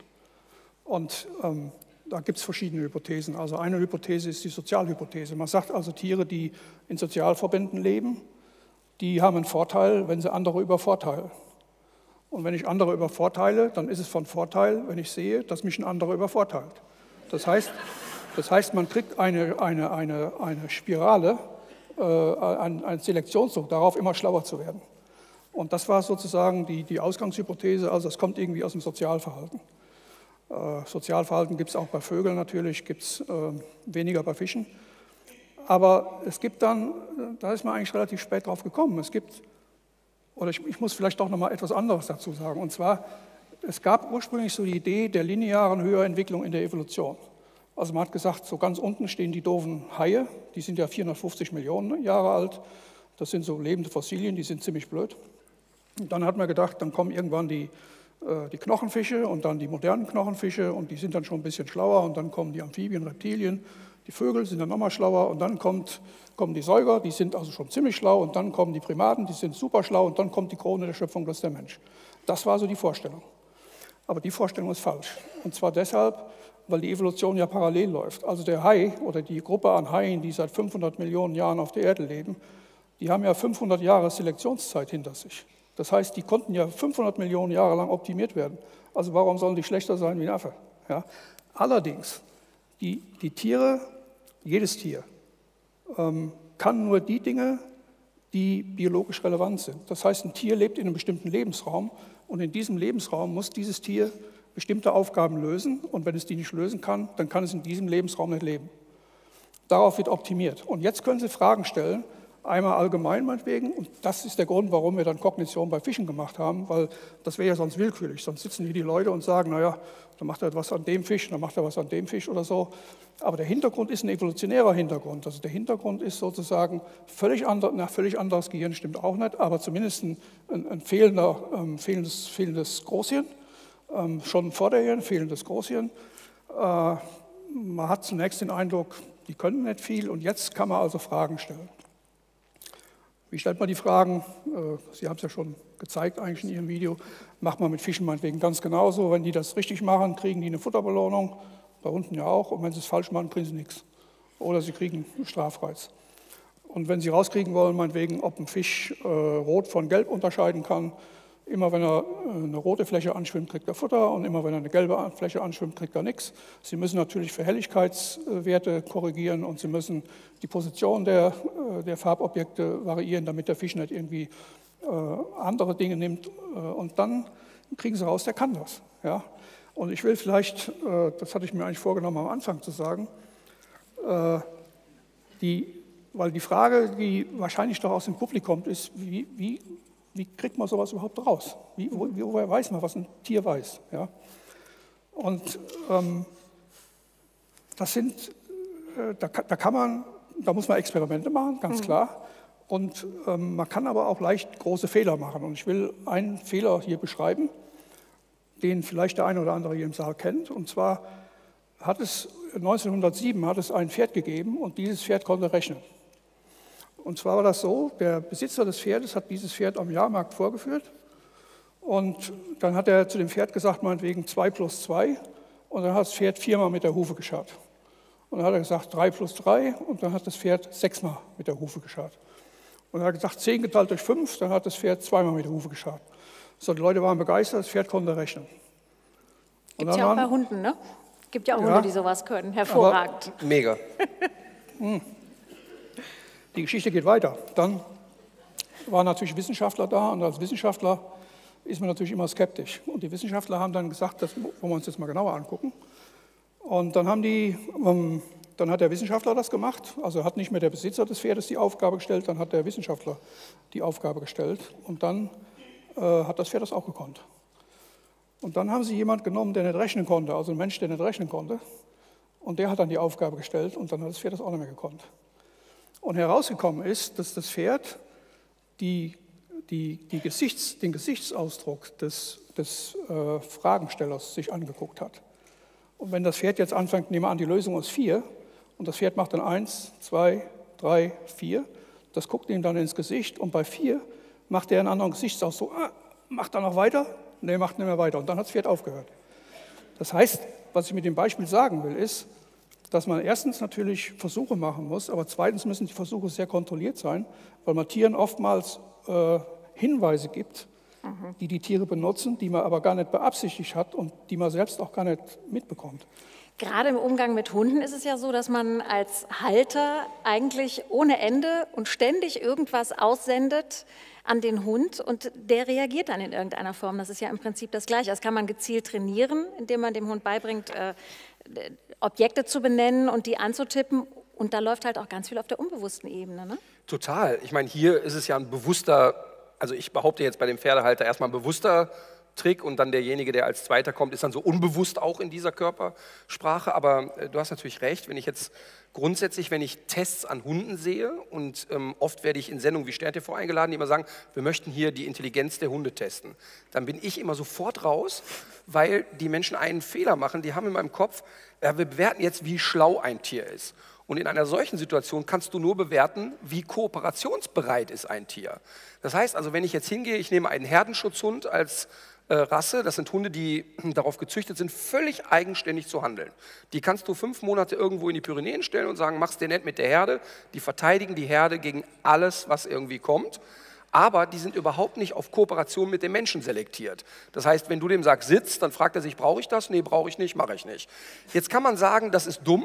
Und ähm, da gibt es verschiedene Hypothesen. Also eine Hypothese ist die Sozialhypothese. Man sagt also, Tiere, die in Sozialverbänden leben, die haben einen Vorteil, wenn sie andere übervorteilen. Und wenn ich andere übervorteile, dann ist es von Vorteil, wenn ich sehe, dass mich ein anderer übervorteilt. Das heißt, Das heißt, man kriegt eine, eine, eine, eine Spirale, äh, einen, einen Selektionsdruck darauf, immer schlauer zu werden. Und das war sozusagen die, die Ausgangshypothese, also das kommt irgendwie aus dem Sozialverhalten. Äh, Sozialverhalten gibt es auch bei Vögeln natürlich, gibt es äh, weniger bei Fischen. Aber es gibt dann, da ist man eigentlich relativ spät drauf gekommen, es gibt, oder ich, ich muss vielleicht doch noch mal etwas anderes dazu sagen, und zwar, es gab ursprünglich so die Idee der linearen Höherentwicklung in der Evolution. Also man hat gesagt, so ganz unten stehen die doofen Haie, die sind ja vierhundertfünfzig Millionen Jahre alt. Das sind so lebende Fossilien, die sind ziemlich blöd. Und dann hat man gedacht, dann kommen irgendwann die, äh, die Knochenfische und dann die modernen Knochenfische und die sind dann schon ein bisschen schlauer und dann kommen die Amphibien, Reptilien, die Vögel sind dann nochmal schlauer und dann kommt, kommen die Säuger, die sind also schon ziemlich schlau und dann kommen die Primaten, die sind super schlau und dann kommt die Krone der Schöpfung, das ist der Mensch. Das war so die Vorstellung. Aber die Vorstellung ist falsch. Und zwar deshalb, weil die Evolution ja parallel läuft. Also der Hai oder die Gruppe an Haien, die seit fünfhundert Millionen Jahren auf der Erde leben, die haben ja fünfhundert Jahre Selektionszeit hinter sich. Das heißt, die konnten ja fünfhundert Millionen Jahre lang optimiert werden. Also warum sollen die schlechter sein wie ein Affe? Ja? Allerdings, die, die Tiere, jedes Tier, ähm, kann nur die Dinge, die biologisch relevant sind. Das heißt, ein Tier lebt in einem bestimmten Lebensraum und in diesem Lebensraum muss dieses Tier bestimmte Aufgaben lösen und wenn es die nicht lösen kann, dann kann es in diesem Lebensraum nicht leben. Darauf wird optimiert. Und jetzt können Sie Fragen stellen, Einmal allgemein meinetwegen, und das ist der Grund, warum wir dann Kognition bei Fischen gemacht haben, weil das wäre ja sonst willkürlich. Sonst sitzen hier die Leute und sagen, naja, dann macht er was an dem Fisch, dann macht er was an dem Fisch oder so. Aber der Hintergrund ist ein evolutionärer Hintergrund. Also der Hintergrund ist sozusagen völlig anders, na, völlig anderes Gehirn stimmt auch nicht, aber zumindest ein, ein, ein fehlender, ähm, fehlendes, fehlendes Großhirn, ähm, schon vor der Hirn, fehlendes Großhirn. Äh, man hat zunächst den Eindruck, die können nicht viel, und jetzt kann man also Fragen stellen. Wie stellt man die Fragen? Sie haben es ja schon gezeigt eigentlich in Ihrem Video. Macht man mit Fischen meinetwegen ganz genauso. Wenn die das richtig machen, kriegen die eine Futterbelohnung. Bei Hunden ja auch. Und wenn sie es falsch machen, kriegen sie nichts. Oder sie kriegen einen Strafreiz. Und wenn Sie rauskriegen wollen, meinetwegen, ob ein Fisch äh, rot von gelb unterscheiden kann, immer wenn er eine rote Fläche anschwimmt, kriegt er Futter, und immer wenn er eine gelbe Fläche anschwimmt, kriegt er nichts. Sie müssen natürlich für Helligkeitswerte korrigieren, und Sie müssen die Position der, der Farbobjekte variieren, damit der Fisch nicht irgendwie äh, andere Dinge nimmt. Und dann kriegen Sie raus, der kann das. Ja? Und ich will vielleicht, äh, das hatte ich mir eigentlich vorgenommen am Anfang zu sagen, äh, die, weil die Frage, die wahrscheinlich doch aus dem Publikum kommt, ist, wie, wie Wie kriegt man sowas überhaupt raus? Wie, wo, woher weiß man, was ein Tier weiß? Ja? Und ähm, das sind, äh, da, da kann man, da muss man Experimente machen, ganz mhm. klar. Und ähm, man kann aber auch leicht große Fehler machen. Und ich will einen Fehler hier beschreiben, den vielleicht der eine oder andere hier im Saal kennt. Und zwar hat es neunzehnhundertsieben hat es ein Pferd gegeben, und dieses Pferd konnte rechnen. Und zwar war das so, der Besitzer des Pferdes hat dieses Pferd am Jahrmarkt vorgeführt, und dann hat er zu dem Pferd gesagt, meinetwegen zwei plus zwei, und dann hat das Pferd viermal mit der Hufe gescharrt. Und dann hat er gesagt drei plus drei, und dann hat das Pferd sechsmal mit der Hufe gescharrt. Und dann hat er gesagt zehn geteilt durch fünf, dann hat das Pferd zweimal mit der Hufe gescharrt. So, die Leute waren begeistert, das Pferd konnte rechnen. Gibt es ja auch bei Hunden, ne? Gibt ja auch Hunde, ja, die sowas können, hervorragend. Aber, mega. hm. Die Geschichte geht weiter. Dann waren natürlich Wissenschaftler da, und als Wissenschaftler ist man natürlich immer skeptisch. Und die Wissenschaftler haben dann gesagt, das wollen wir uns jetzt mal genauer angucken. Und dann, haben die, ähm, dann hat der Wissenschaftler das gemacht. Also hat nicht mehr der Besitzer des Pferdes die Aufgabe gestellt, dann hat der Wissenschaftler die Aufgabe gestellt. Und dann äh, hat das Pferd das auch gekonnt. Und dann haben sie jemanden genommen, der nicht rechnen konnte, also ein Mensch, der nicht rechnen konnte. Und der hat dann die Aufgabe gestellt, und dann hat das Pferd das auch nicht mehr gekonnt. Und herausgekommen ist, dass das Pferd die, die, die Gesichts, den Gesichtsausdruck des, des äh, Fragenstellers sich angeguckt hat. Und wenn das Pferd jetzt anfängt, nehmen wir an, die Lösung ist vier, und das Pferd macht dann eins, zwei, drei, vier, das guckt ihm dann ins Gesicht, und bei vier macht er einen anderen Gesichtsausdruck. Ah, macht er noch weiter? Nee, macht nicht mehr weiter. Und dann hat das Pferd aufgehört. Das heißt, was ich mit dem Beispiel sagen will, ist, dass man erstens natürlich Versuche machen muss, aber zweitens müssen die Versuche sehr kontrolliert sein, weil man Tieren oftmals äh, Hinweise gibt, mhm. die die Tiere benutzen, die man aber gar nicht beabsichtigt hat und die man selbst auch gar nicht mitbekommt. Gerade im Umgang mit Hunden ist es ja so, dass man als Halter eigentlich ohne Ende und ständig irgendwas aussendet an den Hund, und der reagiert dann in irgendeiner Form. Das ist ja im Prinzip das Gleiche. Das kann man gezielt trainieren, indem man dem Hund beibringt, äh, Objekte zu benennen und die anzutippen, und da läuft halt auch ganz viel auf der unbewussten Ebene. Ne? Total. Ich meine, hier ist es ja ein bewusster, also ich behaupte jetzt bei dem Pferdehalter erstmal ein bewusster Trick, und dann derjenige, der als Zweiter kommt, ist dann so unbewusst auch in dieser Körpersprache. Aber äh, du hast natürlich recht, wenn ich jetzt grundsätzlich, wenn ich Tests an Hunden sehe, und ähm, oft werde ich in Sendungen wie Stern T V eingeladen, die immer sagen, wir möchten hier die Intelligenz der Hunde testen, dann bin ich immer sofort raus, weil die Menschen einen Fehler machen. Die haben in meinem Kopf, ja, wir bewerten jetzt, wie schlau ein Tier ist. Und in einer solchen Situation kannst du nur bewerten, wie kooperationsbereit ist ein Tier. Das heißt also, wenn ich jetzt hingehe, ich nehme einen Herdenschutzhund als äh, Rasse, das sind Hunde, die darauf gezüchtet sind, völlig eigenständig zu handeln. Die kannst du fünf Monate irgendwo in die Pyrenäen stellen und sagen, mach's dir nett mit der Herde. Die verteidigen die Herde gegen alles, was irgendwie kommt. Aber die sind überhaupt nicht auf Kooperation mit dem Menschen selektiert. Das heißt, wenn du dem sagst, sitz, dann fragt er sich, brauche ich das? Nee, brauche ich nicht, mache ich nicht. Jetzt kann man sagen, das ist dumm.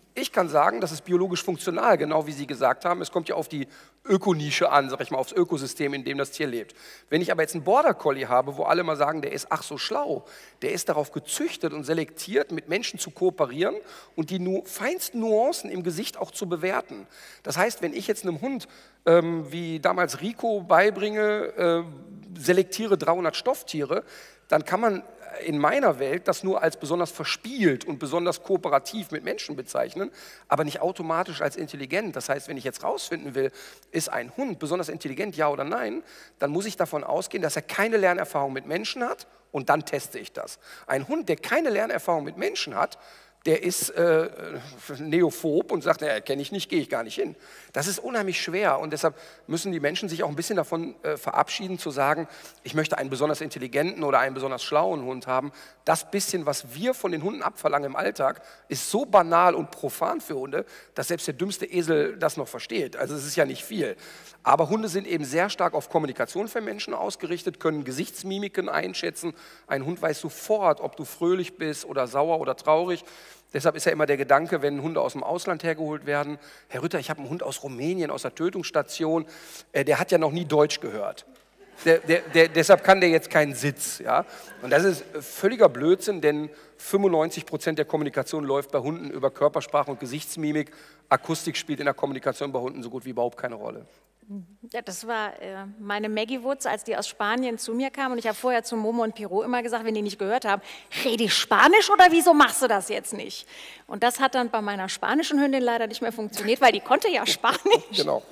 Ich kann sagen, das ist biologisch funktional, genau wie Sie gesagt haben. Es kommt ja auf die Ökonische an, sag ich mal, aufs Ökosystem, in dem das Tier lebt. Wenn ich aber jetzt einen Border Collie habe, wo alle mal sagen, der ist ach so schlau, der ist darauf gezüchtet und selektiert, mit Menschen zu kooperieren und die nu feinsten Nuancen im Gesicht auch zu bewerten. Das heißt, wenn ich jetzt einem Hund, ähm, wie damals Rico, beibringe, äh, selektiere dreihundert Stofftiere, dann kann man in meiner Welt das nur als besonders verspielt und besonders kooperativ mit Menschen bezeichnen, aber nicht automatisch als intelligent. Das heißt, wenn ich jetzt rausfinden will, ist ein Hund besonders intelligent, ja oder nein, dann muss ich davon ausgehen, dass er keine Lernerfahrung mit Menschen hat und dann teste ich das. Ein Hund, der keine Lernerfahrung mit Menschen hat, der ist äh, neophob und sagt, naja, kenne ich nicht, gehe ich gar nicht hin. Das ist unheimlich schwer und deshalb müssen die Menschen sich auch ein bisschen davon äh, verabschieden, zu sagen, ich möchte einen besonders intelligenten oder einen besonders schlauen Hund haben. Das bisschen, was wir von den Hunden abverlangen im Alltag, ist so banal und profan für Hunde, dass selbst der dümmste Esel das noch versteht. Also es ist ja nicht viel. Aber Hunde sind eben sehr stark auf Kommunikation für Menschen ausgerichtet, können Gesichtsmimiken einschätzen. Ein Hund weiß sofort, ob du fröhlich bist oder sauer oder traurig. Deshalb ist ja immer der Gedanke, wenn Hunde aus dem Ausland hergeholt werden, Herr Rütter, ich habe einen Hund aus Rumänien, aus der Tötungsstation, äh, der hat ja noch nie Deutsch gehört. Der, der, der, deshalb kann der jetzt keinen Sitz. Ja? Und das ist völliger Blödsinn, denn fünfundneunzig Prozent der Kommunikation läuft bei Hunden über Körpersprache und Gesichtsmimik. Akustik spielt in der Kommunikation bei Hunden so gut wie überhaupt keine Rolle. Ja, das war äh, meine Maggie Woods, als die aus Spanien zu mir kam. Und ich habe vorher zu Momo und Piro immer gesagt, wenn die nicht gehört haben, rede ich Spanisch oder wieso machst du das jetzt nicht? Und das hat dann bei meiner spanischen Hündin leider nicht mehr funktioniert, weil die konnte ja Spanisch. Genau.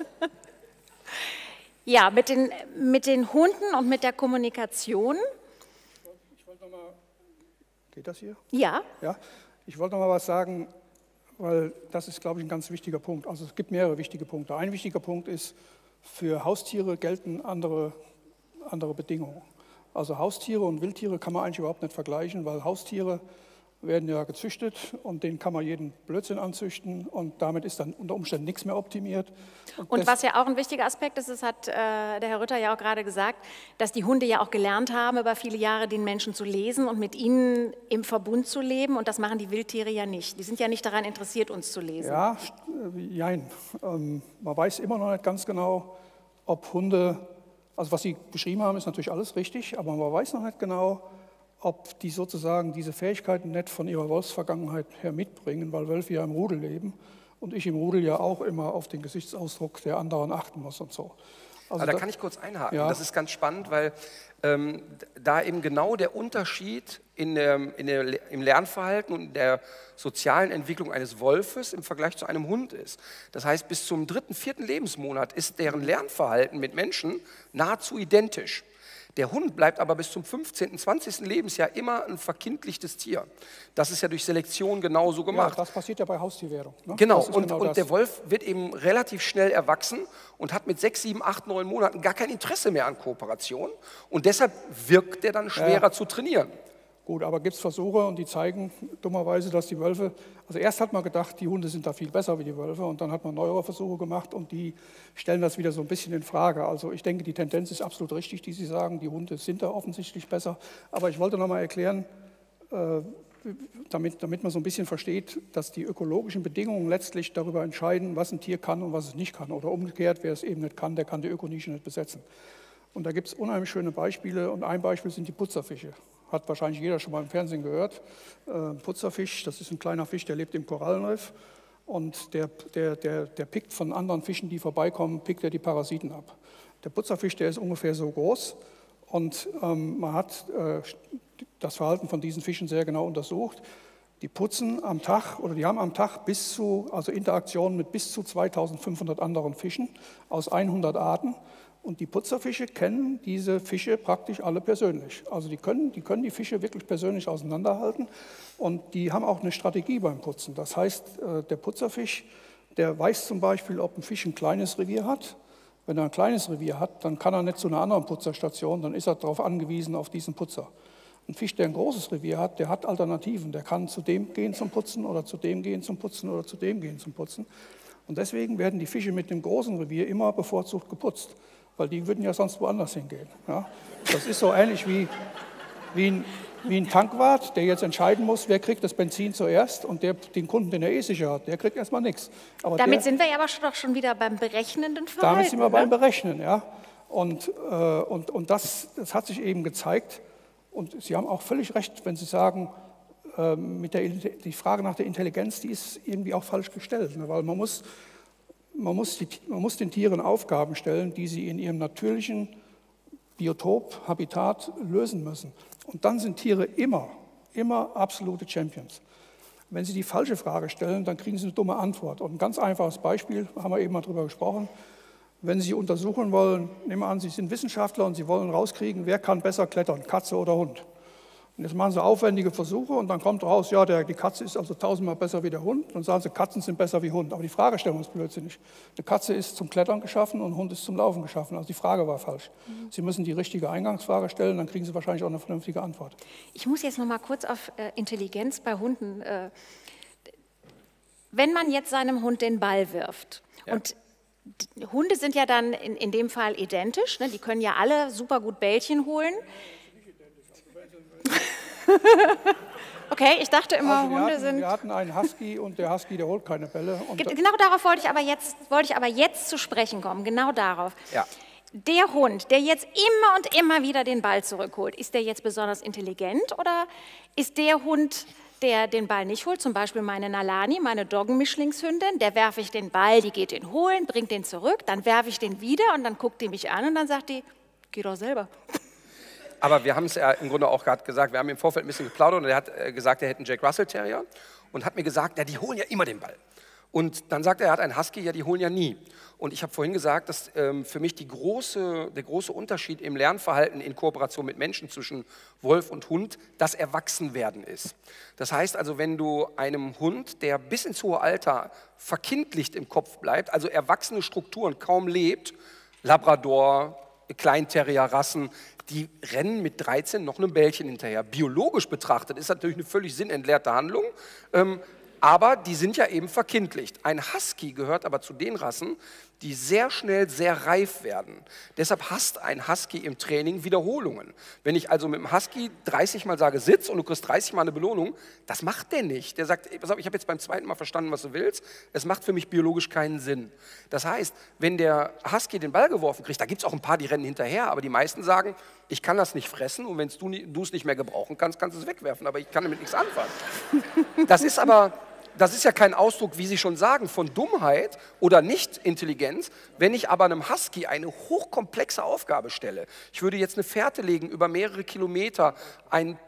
Ja, mit den, mit den Hunden und mit der Kommunikation. Ich wollte noch mal, geht das hier? Ja. Ja, ich wollte noch mal was sagen, weil das ist, glaube ich, ein ganz wichtiger Punkt. Also es gibt mehrere wichtige Punkte. Ein wichtiger Punkt ist, für Haustiere gelten andere, andere Bedingungen. Also Haustiere und Wildtiere kann man eigentlich überhaupt nicht vergleichen, weil Haustiere werden ja gezüchtet und denen kann man jeden Blödsinn anzüchten und damit ist dann unter Umständen nichts mehr optimiert. Und, und was ja auch ein wichtiger Aspekt ist, das hat äh, der Herr Rütter ja auch gerade gesagt, dass die Hunde ja auch gelernt haben, über viele Jahre den Menschen zu lesen und mit ihnen im Verbund zu leben und das machen die Wildtiere ja nicht. Die sind ja nicht daran interessiert, uns zu lesen. Ja, jein. Ähm, man weiß immer noch nicht ganz genau, ob Hunde, also was Sie beschrieben haben, ist natürlich alles richtig, aber man weiß noch nicht genau, ob die sozusagen diese Fähigkeiten nicht von ihrer Wolfsvergangenheit her mitbringen, weil Wölfe ja im Rudel leben und ich im Rudel ja auch immer auf den Gesichtsausdruck der anderen achten muss und so. Also da, da kann ich kurz einhaken. Ja. Das ist ganz spannend, weil ähm, da eben genau der Unterschied in der, in der, im Lernverhalten und der sozialen Entwicklung eines Wolfes im Vergleich zu einem Hund ist. Das heißt, bis zum dritten, vierten Lebensmonat ist deren Lernverhalten mit Menschen nahezu identisch. Der Hund bleibt aber bis zum fünfzehnten, zwanzigsten Lebensjahr immer ein verkindlichtes Tier. Das ist ja durch Selektion genauso gemacht. Ja, das passiert ja bei Haustierwährung. Ne? Genau, und, genau und der Wolf wird eben relativ schnell erwachsen und hat mit sechs, sieben, acht, neun Monaten gar kein Interesse mehr an Kooperation. Und deshalb wirkt er dann schwerer ja. zu trainieren. Gut, aber gibt es Versuche und die zeigen dummerweise, dass die Wölfe, also erst hat man gedacht, die Hunde sind da viel besser wie die Wölfe und dann hat man neuere Versuche gemacht und die stellen das wieder so ein bisschen in Frage. Also ich denke, die Tendenz ist absolut richtig, die Sie sagen, die Hunde sind da offensichtlich besser. Aber ich wollte noch mal erklären, äh, damit, damit man so ein bisschen versteht, dass die ökologischen Bedingungen letztlich darüber entscheiden, was ein Tier kann und was es nicht kann. Oder umgekehrt, wer es eben nicht kann, der kann die Ökonische nicht besetzen. Und da gibt es unheimlich schöne Beispiele und ein Beispiel sind die Putzerfische. Hat wahrscheinlich jeder schon mal im Fernsehen gehört. Äh, Putzerfisch, das ist ein kleiner Fisch, der lebt im Korallenriff und der, der, der, der pickt von anderen Fischen, die vorbeikommen, pickt er die Parasiten ab. Der Putzerfisch, der ist ungefähr so groß und ähm, man hat äh, das Verhalten von diesen Fischen sehr genau untersucht. Die putzen am Tag oder die haben am Tag bis zu, also Interaktionen mit bis zu zweitausendfünfhundert anderen Fischen aus hundert Arten. Und die Putzerfische kennen diese Fische praktisch alle persönlich. Also die können, die können die Fische wirklich persönlich auseinanderhalten und die haben auch eine Strategie beim Putzen. Das heißt, der Putzerfisch, der weiß zum Beispiel, ob ein Fisch ein kleines Revier hat. Wenn er ein kleines Revier hat, dann kann er nicht zu einer anderen Putzerstation, dann ist er darauf angewiesen, auf diesen Putzer. Ein Fisch, der ein großes Revier hat, der hat Alternativen. Der kann zu dem gehen zum Putzen oder zu dem gehen zum Putzen oder zu dem gehen zum Putzen. Und deswegen werden die Fische mit dem großen Revier immer bevorzugt geputzt. Weil die würden ja sonst woanders hingehen. Ja? Das ist so ähnlich wie, wie, ein, wie ein Tankwart, der jetzt entscheiden muss, wer kriegt das Benzin zuerst und der, den Kunden, den er eh sicher hat, der kriegt erstmal nichts. Aber damit der, sind wir ja aber doch schon wieder beim berechnenden Verhalten. Damit sind wir ne? beim Berechnen, ja. Und, äh, und, und das, das hat sich eben gezeigt. Und Sie haben auch völlig recht, wenn Sie sagen, äh, mit der, die Frage nach der Intelligenz, die ist irgendwie auch falsch gestellt. Ne? Weil man muss, man, muss die, man muss den Tieren Aufgaben stellen, die sie in ihrem natürlichen Biotop, Habitat lösen müssen. Und dann sind Tiere immer, immer absolute Champions. Wenn Sie die falsche Frage stellen, dann kriegen Sie eine dumme Antwort. Und ein ganz einfaches Beispiel, haben wir eben mal drüber gesprochen. Wenn Sie untersuchen wollen, nehmen wir an, Sie sind Wissenschaftler und Sie wollen rauskriegen, wer kann besser klettern, Katze oder Hund. Und jetzt machen Sie aufwendige Versuche und dann kommt raus, ja, der, die Katze ist also tausendmal besser wie der Hund. Dann sagen Sie, Katzen sind besser wie Hund. Aber die Fragestellung ist blödsinnig. Eine Katze ist zum Klettern geschaffen und ein Hund ist zum Laufen geschaffen. Also die Frage war falsch. Mhm. Sie müssen die richtige Eingangsfrage stellen, dann kriegen Sie wahrscheinlich auch eine vernünftige Antwort. Ich muss jetzt noch mal kurz auf äh, Intelligenz bei Hunden. Äh, wenn man jetzt seinem Hund den Ball wirft ja. und Hunde sind ja dann in, in dem Fall identisch, ne? Die können ja alle super gut Bällchen holen. Okay, ich dachte immer, also Hunde hatten, sind... Wir hatten einen Husky und der Husky, der holt keine Bälle. Und genau darauf wollte ich, aber jetzt, wollte ich aber jetzt zu sprechen kommen, genau darauf. Ja. Der Hund, der jetzt immer und immer wieder den Ball zurückholt, ist der jetzt besonders intelligent oder ist der Hund, der den Ball nicht holt, zum Beispiel meine Nalani, meine Doggen-Mischlingshündin, der werfe ich den Ball, die geht den holen, bringt den zurück, dann werfe ich den wieder und dann guckt die mich an und dann sagt die, geh doch selber. Aber wir haben es ja im Grunde auch gerade gesagt, wir haben im Vorfeld ein bisschen geplaudert und er hat gesagt, er hätte einen Jack Russell Terrier und hat mir gesagt, ja, die holen ja immer den Ball. Und dann sagt er, er hat einen Husky, ja, die holen ja nie. Und ich habe vorhin gesagt, dass ähm, für mich die große, der große Unterschied im Lernverhalten in Kooperation mit Menschen zwischen Wolf und Hund das Erwachsenwerden ist. Das heißt also, wenn du einem Hund, der bis ins hohe Alter verkindlicht im Kopf bleibt, also erwachsene Strukturen kaum lebt, Labrador, Kleinterrier-Rassen, die rennen mit dreizehn noch einem Bällchen hinterher. Biologisch betrachtet ist natürlich eine völlig sinnentleerte Handlung, ähm, aber die sind ja eben verkindlicht. Ein Husky gehört aber zu den Rassen, die sehr schnell sehr reif werden. Deshalb hasst ein Husky im Training Wiederholungen. Wenn ich also mit dem Husky dreißig Mal sage, sitz und du kriegst dreißig Mal eine Belohnung, das macht der nicht. Der sagt, pass auf, ich habe jetzt beim zweiten Mal verstanden, was du willst, es macht für mich biologisch keinen Sinn. Das heißt, wenn der Husky den Ball geworfen kriegt, da gibt es auch ein paar, die rennen hinterher, aber die meisten sagen, ich kann das nicht fressen und wenn du es nicht mehr gebrauchen kannst, kannst du es wegwerfen, aber ich kann damit nichts anfangen. Das ist aber... Das ist ja kein Ausdruck, wie Sie schon sagen, von Dummheit oder Nicht-Intelligenz. Wenn ich aber einem Husky eine hochkomplexe Aufgabe stelle, ich würde jetzt eine Fährte legen über mehrere Kilometer, ein,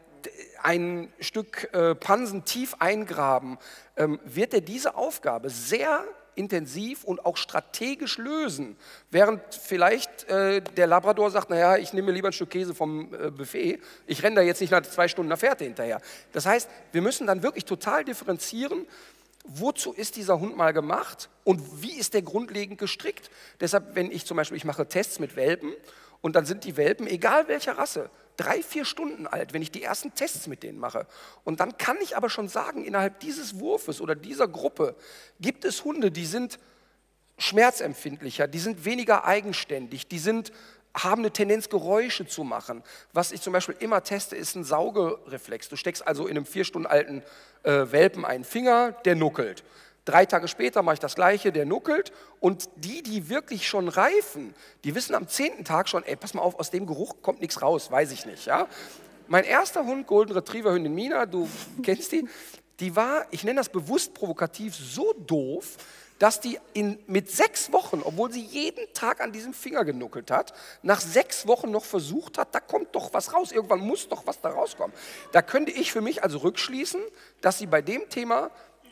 ein Stück äh, Pansen tief eingraben, ähm, wird er diese Aufgabe sehr intensiv und auch strategisch lösen. Während vielleicht äh, der Labrador sagt, naja, ich nehme mir lieber ein Stück Käse vom äh, Buffet, ich renne da jetzt nicht nach zwei Stunden einer Fährte hinterher. Das heißt, wir müssen dann wirklich total differenzieren, wozu ist dieser Hund mal gemacht und wie ist der grundlegend gestrickt. Deshalb, wenn ich zum Beispiel, ich mache Tests mit Welpen und dann sind die Welpen, egal welcher Rasse, drei, vier Stunden alt, wenn ich die ersten Tests mit denen mache. Und dann kann ich aber schon sagen, innerhalb dieses Wurfes oder dieser Gruppe gibt es Hunde, die sind schmerzempfindlicher, die sind weniger eigenständig, die sind, haben eine Tendenz, Geräusche zu machen. Was ich zum Beispiel immer teste, ist ein Saugereflex. Du steckst also in einem vier Stunden alten äh, Welpen einen Finger, der nuckelt. Drei Tage später mache ich das Gleiche, der nuckelt. Und die, die wirklich schon reifen, die wissen am zehnten Tag schon, ey, pass mal auf, aus dem Geruch kommt nichts raus, weiß ich nicht. Ja? Mein erster Hund, Golden Retriever Hündin Mina, du kennst die, die war, ich nenne das bewusst provokativ, so doof, dass die in, mit sechs Wochen, obwohl sie jeden Tag an diesem Finger genuckelt hat, nach sechs Wochen noch versucht hat, da kommt doch was raus, irgendwann muss doch was da rauskommen. Da könnte ich für mich also rückschließen, dass sie bei dem Thema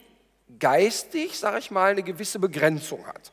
geistig, sage ich mal, eine gewisse Begrenzung hat.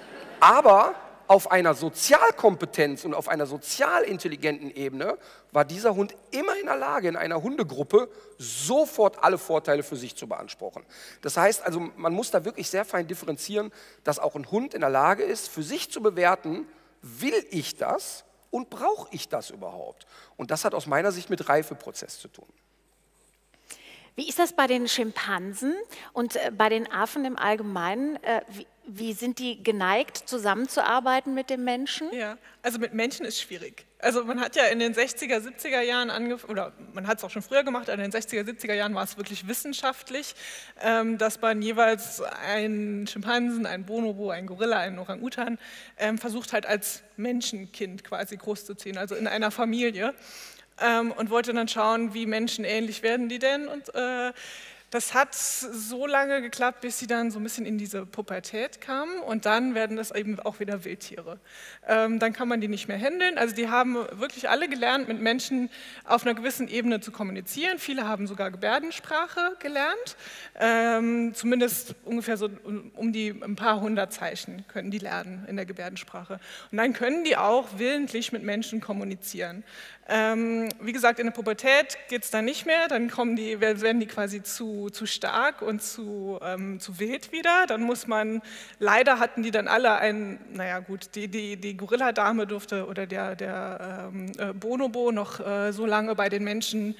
Aber auf einer Sozialkompetenz und auf einer sozial intelligenten Ebene war dieser Hund immer in der Lage, in einer Hundegruppe sofort alle Vorteile für sich zu beanspruchen. Das heißt also, man muss da wirklich sehr fein differenzieren, dass auch ein Hund in der Lage ist, für sich zu bewerten, will ich das und brauche ich das überhaupt? Und das hat aus meiner Sicht mit Reifeprozess zu tun. Wie ist das bei den Schimpansen und äh, bei den Affen im Allgemeinen? Äh, wie, wie sind die geneigt, zusammenzuarbeiten mit dem Menschen? Ja, also mit Menschen ist schwierig. Also man hat ja in den sechziger, siebziger Jahren angefangen, oder man hat es auch schon früher gemacht, aber in den sechziger, siebziger Jahren war es wirklich wissenschaftlich, ähm, dass man jeweils einen Schimpansen, einen Bonobo, einen Gorilla, einen Orang-Utan ähm, versucht halt als Menschenkind quasi großzuziehen, also in einer Familie. Ähm, und wollte dann schauen, wie menschenähnlich werden die denn. Und äh, das hat so lange geklappt, bis sie dann so ein bisschen in diese Pubertät kamen. Und dann werden das eben auch wieder Wildtiere. Ähm, dann kann man die nicht mehr handeln. Also die haben wirklich alle gelernt, mit Menschen auf einer gewissen Ebene zu kommunizieren. Viele haben sogar Gebärdensprache gelernt. Ähm, zumindest ungefähr so um die ein paar hundert Zeichen können die lernen in der Gebärdensprache. Und dann können die auch willentlich mit Menschen kommunizieren. Ähm, wie gesagt, in der Pubertät geht es dann nicht mehr, dann kommen die, werden die quasi zu, zu stark und zu, ähm, zu wild wieder. Dann muss man, leider hatten die dann alle einen, naja gut, die, die, die Gorilladame durfte oder der, der ähm, äh, Bonobo noch äh, so lange bei den Menschen,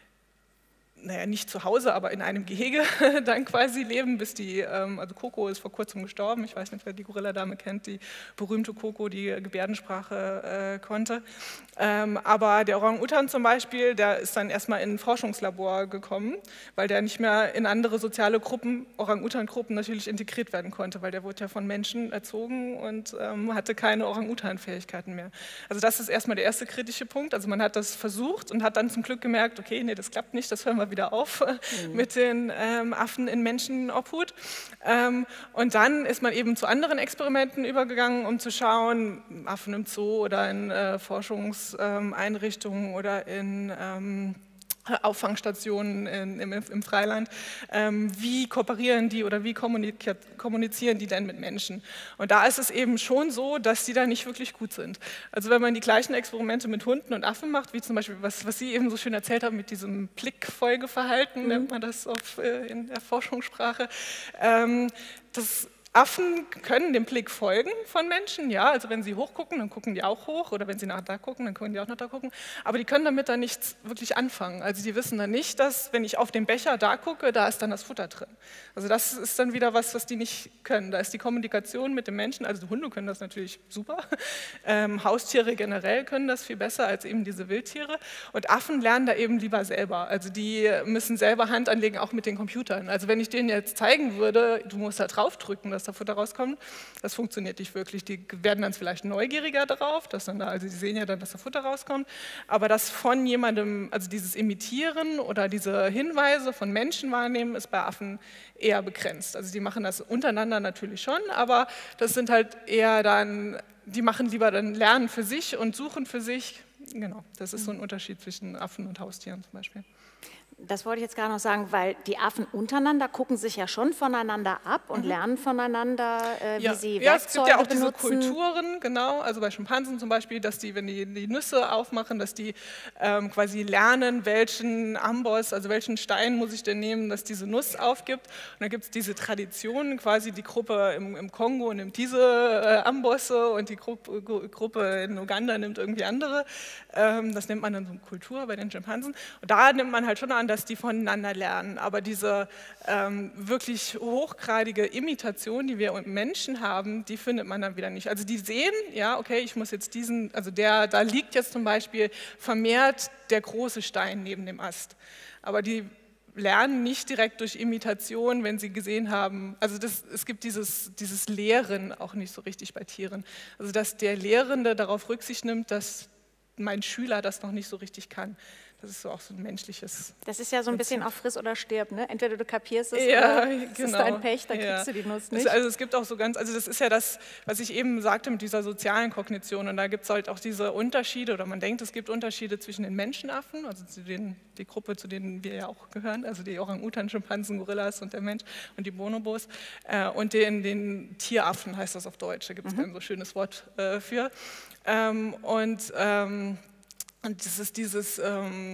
naja, nicht zu Hause, aber in einem Gehege dann quasi leben, bis die, ähm, also Coco ist vor kurzem gestorben, ich weiß nicht, wer die Gorilladame kennt, die berühmte Coco, die Gebärdensprache äh, konnte. Ähm, aber der Orang-Utan zum Beispiel, der ist dann erstmal in ein Forschungslabor gekommen, weil der nicht mehr in andere soziale Gruppen, Orang-Utan-Gruppen natürlich integriert werden konnte, weil der wurde ja von Menschen erzogen und ähm, hatte keine Orang-Utan-Fähigkeiten mehr. Also das ist erstmal der erste kritische Punkt, also man hat das versucht und hat dann zum Glück gemerkt, okay, nee, das klappt nicht, das hören wir wieder auf mhm. mit den ähm, Affen in Menschenobhut. Ähm, und dann ist man eben zu anderen Experimenten übergegangen, um zu schauen, Affen im Zoo oder in äh, Forschungseinrichtungen ähm, oder in ähm, Auffangstationen in, im, im Freiland, ähm, wie kooperieren die oder wie kommunizieren die denn mit Menschen? Und da ist es eben schon so, dass die da nicht wirklich gut sind. Also wenn man die gleichen Experimente mit Hunden und Affen macht, wie zum Beispiel, was, was Sie eben so schön erzählt haben, mit diesem Blickfolgeverhalten, mhm. nennt man das auf, äh, in der Forschungssprache, ähm, das Affen können dem Blick folgen von Menschen, ja, also wenn sie hochgucken, dann gucken die auch hoch, oder wenn sie nach da gucken, dann können die auch nach da gucken, aber die können damit dann nichts wirklich anfangen. Also die wissen dann nicht, dass, wenn ich auf den Becher da gucke, da ist dann das Futter drin. Also das ist dann wieder was, was die nicht können. Da ist die Kommunikation mit dem Menschen, also die Hunde können das natürlich super, ähm, Haustiere generell können das viel besser als eben diese Wildtiere, und Affen lernen da eben lieber selber. Also die müssen selber Hand anlegen, auch mit den Computern. Also wenn ich denen jetzt zeigen würde, du musst da draufdrücken, dass da Futter rauskommt, das funktioniert nicht wirklich. Die werden dann vielleicht neugieriger darauf, dass dann da, also die sehen ja dann, dass da Futter rauskommt, aber das von jemandem, also dieses Imitieren oder diese Hinweise von Menschen wahrnehmen, ist bei Affen eher begrenzt. Also die machen das untereinander natürlich schon, aber das sind halt eher dann, die machen lieber dann Lernen für sich und suchen für sich. Genau, das ist so ein Unterschied zwischen Affen und Haustieren zum Beispiel. Das wollte ich jetzt gerade noch sagen, weil die Affen untereinander gucken sich ja schon voneinander ab und mhm. lernen voneinander, äh, wie ja. sie ja, Werkzeuge es gibt ja auch benutzen. Diese Kulturen, genau, also bei Schimpansen zum Beispiel, dass die, wenn die die Nüsse aufmachen, dass die ähm, quasi lernen, welchen Amboss, also welchen Stein muss ich denn nehmen, dass diese Nuss aufgibt. Und dann gibt es diese Traditionen, quasi die Gruppe im, im Kongo nimmt diese äh, Ambosse und die Gruppe, Gruppe in Uganda nimmt irgendwie andere. Ähm, das nennt man dann so Kultur bei den Schimpansen. Und da nimmt man halt schon an, dass die voneinander lernen, aber diese ähm, wirklich hochgradige Imitation, die wir Menschen haben, die findet man dann wieder nicht. Also die sehen, ja, okay, ich muss jetzt diesen, also der, da liegt jetzt zum Beispiel vermehrt der große Stein neben dem Ast, aber die lernen nicht direkt durch Imitation, wenn sie gesehen haben, also das, es gibt dieses, dieses Lehren auch nicht so richtig bei Tieren, also dass der Lehrende darauf Rücksicht nimmt, dass mein Schüler das noch nicht so richtig kann. Das ist so auch so ein menschliches. Das ist ja so ein bisschen auch friss oder stirb, ne? Entweder du kapierst es ja, oder es genau. ist dein Pech, dann ja. kriegst du die Nuss nicht. Das, also es gibt auch so ganz, also das ist ja das, was ich eben sagte mit dieser sozialen Kognition, und da gibt es halt auch diese Unterschiede, oder man denkt, es gibt Unterschiede zwischen den Menschenaffen, also zu denen, die Gruppe, zu denen wir ja auch gehören, also die Orang-Utan, Schimpansen, Gorillas und der Mensch und die Bonobos, äh, und den, den Tieraffen heißt das auf Deutsch, da gibt es mhm. ein so schönes Wort äh, für. Ähm, und ähm, Und das ist dieses, ähm, wie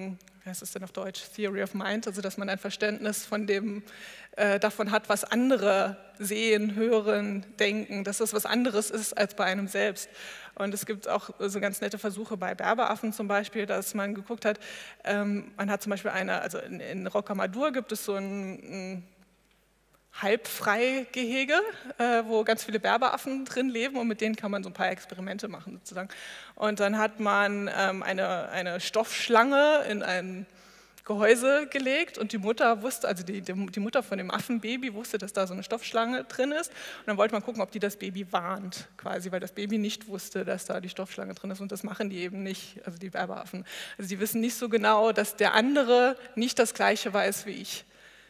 heißt es denn auf Deutsch, Theory of Mind, also dass man ein Verständnis von dem, äh, davon hat, was andere sehen, hören, denken, dass das was anderes ist als bei einem selbst. Und es gibt auch so ganz nette Versuche bei Berberaffen zum Beispiel, dass man geguckt hat, ähm, man hat zum Beispiel eine, also in, in Rocamadour gibt es so ein, ein Halbfreigehege, äh, wo ganz viele Berberaffen drin leben und mit denen kann man so ein paar Experimente machen sozusagen. Und dann hat man ähm, eine, eine Stoffschlange in ein Gehäuse gelegt und die Mutter wusste, also die, die, die Mutter von dem Affenbaby wusste, dass da so eine Stoffschlange drin ist und dann wollte man gucken, ob die das Baby warnt quasi, weil das Baby nicht wusste, dass da die Stoffschlange drin ist und das machen die eben nicht, also die Berberaffen. Also die wissen nicht so genau, dass der andere nicht das Gleiche weiß wie ich.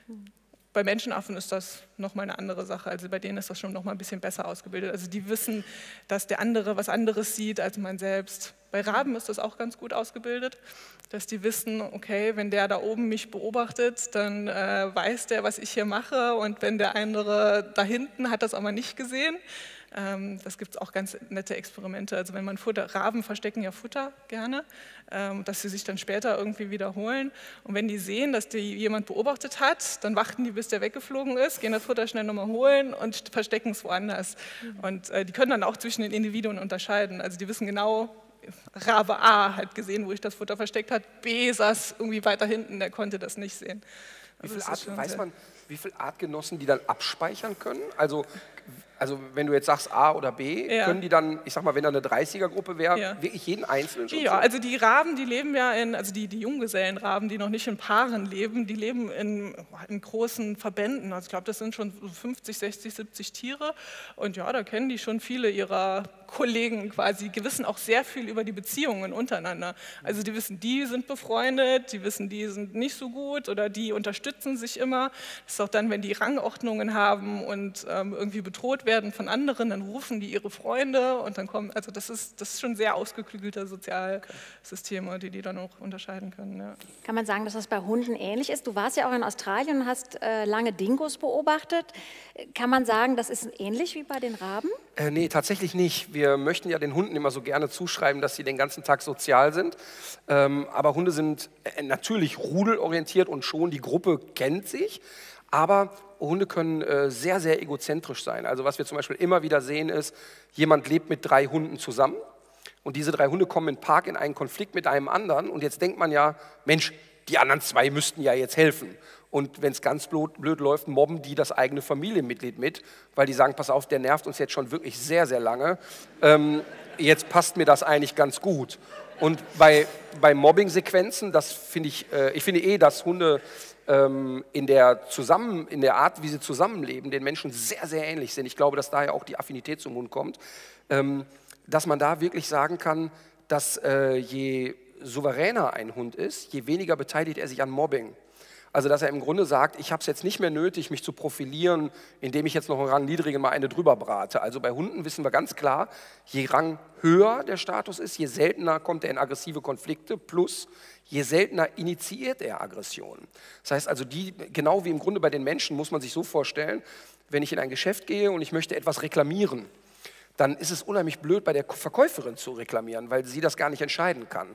Bei Menschenaffen ist das nochmal eine andere Sache, also bei denen ist das schon nochmal ein bisschen besser ausgebildet. Also die wissen, dass der andere was anderes sieht als man selbst. Bei Raben ist das auch ganz gut ausgebildet, dass die wissen, okay, wenn der da oben mich beobachtet, dann äh, weiß der, was ich hier mache und wenn der andere da hinten hat das aber nicht gesehen. Ähm, das gibt es auch ganz nette Experimente, also wenn man Futter, Raben verstecken ja Futter gerne, ähm, dass sie sich dann später irgendwie wiederholen und wenn die sehen, dass die jemand beobachtet hat, dann warten die, bis der weggeflogen ist, gehen das Futter schnell nochmal holen und verstecken es woanders. Mhm. Und äh, die können dann auch zwischen den Individuen unterscheiden, also die wissen genau, Rabe A hat gesehen, wo ich das Futter versteckt habe, B saß irgendwie weiter hinten, der konnte das nicht sehen. Wie viel Art, weiß man, wie viele Artgenossen die dann abspeichern können? Also, also wenn du jetzt sagst A oder B, ja. können die dann, ich sag mal, wenn da eine dreißiger-Gruppe wäre, ja. wirklich jeden Einzelnen schon? Ja, also die Raben, die leben ja in, also die, die Junggesellenraben, die noch nicht in Paaren leben, die leben in, in großen Verbänden. Also ich glaube, das sind schon fünfzig, sechzig, siebzig Tiere und ja, da kennen die schon viele ihrer Kollegen quasi, die wissen auch sehr viel über die Beziehungen untereinander. Also die wissen, die sind befreundet, die wissen, die sind nicht so gut oder die unterstützen sich immer. Das ist auch dann, wenn die Rangordnungen haben und ähm, irgendwie bedroht werden von anderen, dann rufen die ihre Freunde und dann kommen, also das ist, das ist schon sehr ausgeklügelte Sozialsysteme, die die dann auch unterscheiden können. Ja. Kann man sagen, dass das bei Hunden ähnlich ist? Du warst ja auch in Australien und hast äh, lange Dingos beobachtet. Kann man sagen, das ist ähnlich wie bei den Raben? Äh, nee, tatsächlich nicht. Wir möchten ja den Hunden immer so gerne zuschreiben, dass sie den ganzen Tag sozial sind. Ähm, aber Hunde sind äh, natürlich rudelorientiert und schon die Gruppe kennt sich. Aber Hunde können äh, sehr, sehr egozentrisch sein. Also was wir zum Beispiel immer wieder sehen ist, jemand lebt mit drei Hunden zusammen und diese drei Hunde kommen im Park in einen Konflikt mit einem anderen und jetzt denkt man ja, Mensch, die anderen zwei müssten ja jetzt helfen. Und wenn es ganz blöd, blöd läuft, mobben die das eigene Familienmitglied mit, weil die sagen, pass auf, der nervt uns jetzt schon wirklich sehr, sehr lange. Ähm, jetzt passt mir das eigentlich ganz gut. Und bei, bei Mobbing-Sequenzen, das finde ich, äh, ich finde eh, dass Hunde ähm, in, der zusammen, in der Art, wie sie zusammenleben, den Menschen sehr, sehr ähnlich sind. Ich glaube, dass daher auch die Affinität zum Hund kommt. Ähm, dass man da wirklich sagen kann, dass äh, je souveräner ein Hund ist, je weniger beteiligt er sich an Mobbing. Also dass er im Grunde sagt, ich habe es jetzt nicht mehr nötig, mich zu profilieren, indem ich jetzt noch einen Rang niedrigen mal eine drüber brate. Also bei Hunden wissen wir ganz klar, je Rang höher der Status ist, je seltener kommt er in aggressive Konflikte, plus je seltener initiiert er Aggressionen. Das heißt also, die, genau wie im Grunde bei den Menschen muss man sich so vorstellen, wenn ich in ein Geschäft gehe und ich möchte etwas reklamieren, dann ist es unheimlich blöd, bei der Verkäuferin zu reklamieren, weil sie das gar nicht entscheiden kann.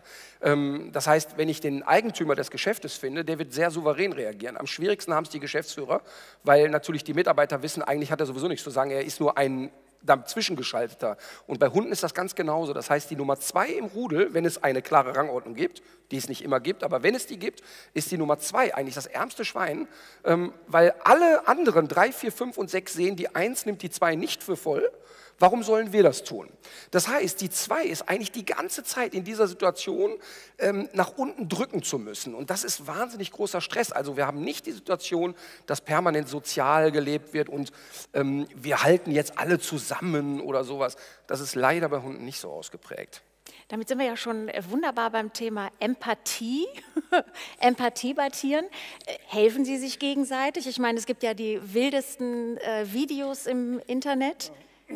Das heißt, wenn ich den Eigentümer des Geschäftes finde, der wird sehr souverän reagieren. Am schwierigsten haben es die Geschäftsführer, weil natürlich die Mitarbeiter wissen, eigentlich hat er sowieso nichts zu sagen, er ist nur ein dazwischengeschalteter. Und bei Hunden ist das ganz genauso. Das heißt, die Nummer zwei im Rudel, wenn es eine klare Rangordnung gibt, die es nicht immer gibt, aber wenn es die gibt, ist die Nummer zwei eigentlich das ärmste Schwein, weil alle anderen, drei, vier, fünf und sechs sehen, die eins nimmt die zwei nicht für voll. Warum sollen wir das tun? Das heißt, die zwei ist eigentlich die ganze Zeit in dieser Situation ähm, nach unten drücken zu müssen. Und das ist wahnsinnig großer Stress. Also wir haben nicht die Situation, dass permanent sozial gelebt wird und ähm, wir halten jetzt alle zusammen oder sowas. Das ist leider bei Hunden nicht so ausgeprägt. Damit sind wir ja schon wunderbar beim Thema Empathie. Empathie bei Tieren. Helfen sie sich gegenseitig? Ich meine, es gibt ja die wildesten äh, Videos im Internet.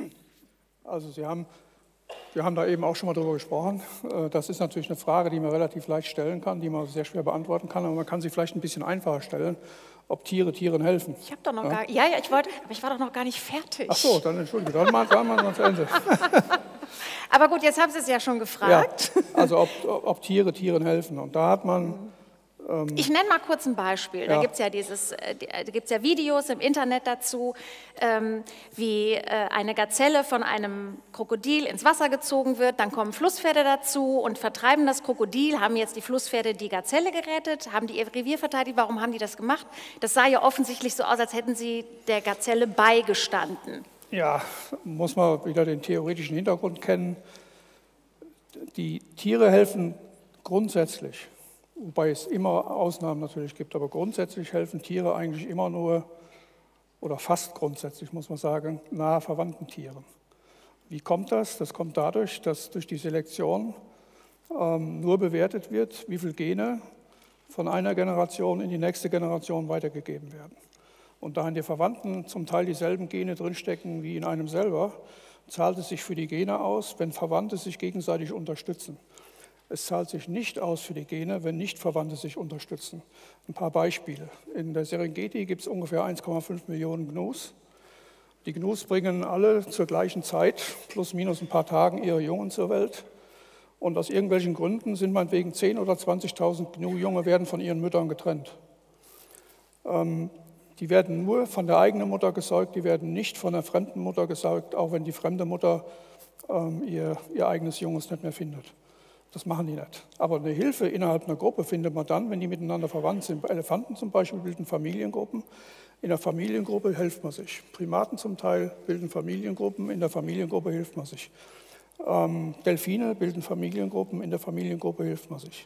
Also Sie haben, wir haben da eben auch schon mal drüber gesprochen. Das ist natürlich eine Frage, die man relativ leicht stellen kann, die man sehr schwer beantworten kann, aber man kann sie vielleicht ein bisschen einfacher stellen, ob Tiere Tieren helfen. Ich habe doch noch ja? gar ja, ja, ich wollte, aber ich war doch noch gar nicht fertig. Ach so, dann entschuldige, dann mal, dann mal zu Ende. Aber gut, jetzt haben Sie es ja schon gefragt. Ja, also ob, ob Tiere Tieren helfen. Und da hat man Ich nenne mal kurz ein Beispiel. Da Ja. gibt es ja, dieses, äh, da gibt's ja Videos im Internet dazu, ähm, wie äh, eine Gazelle von einem Krokodil ins Wasser gezogen wird. Dann kommen Flusspferde dazu und vertreiben das Krokodil. Haben jetzt die Flusspferde die Gazelle gerettet? Haben die ihr Revier verteidigt? Warum haben die das gemacht? Das sah ja offensichtlich so aus, als hätten sie der Gazelle beigestanden. Ja, muss man wieder den theoretischen Hintergrund kennen. Die Tiere helfen grundsätzlich, wobei es immer Ausnahmen natürlich gibt, aber grundsätzlich helfen Tiere eigentlich immer nur, oder fast grundsätzlich muss man sagen, nahe verwandten Tieren. Wie kommt das? Das kommt dadurch, dass durch die Selektion ähm, nur bewertet wird, wie viele Gene von einer Generation in die nächste Generation weitergegeben werden. Und da in den Verwandten zum Teil dieselben Gene drinstecken wie in einem selber, zahlt es sich für die Gene aus, wenn Verwandte sich gegenseitig unterstützen. Es zahlt sich nicht aus für die Gene, wenn Nicht-Verwandte sich unterstützen. Ein paar Beispiele. In der Serengeti gibt es ungefähr eins Komma fünf Millionen Gnus. Die Gnus bringen alle zur gleichen Zeit, plus minus ein paar Tagen, ihre Jungen zur Welt. Und aus irgendwelchen Gründen sind meinetwegen zehntausend oder zwanzigtausend Gnu-Junge werden von ihren Müttern getrennt. Ähm, die werden nur von der eigenen Mutter gesäugt, die werden nicht von der fremden Mutter gesäugt, auch wenn die fremde Mutter ähm, ihr, ihr eigenes Junges nicht mehr findet. Das machen die nicht. Aber eine Hilfe innerhalb einer Gruppe findet man dann, wenn die miteinander verwandt sind. Elefanten zum Beispiel bilden Familiengruppen. In der Familiengruppe hilft man sich. Primaten zum Teil bilden Familiengruppen. In der Familiengruppe hilft man sich. Ähm, Delfine bilden Familiengruppen. In der Familiengruppe hilft man sich.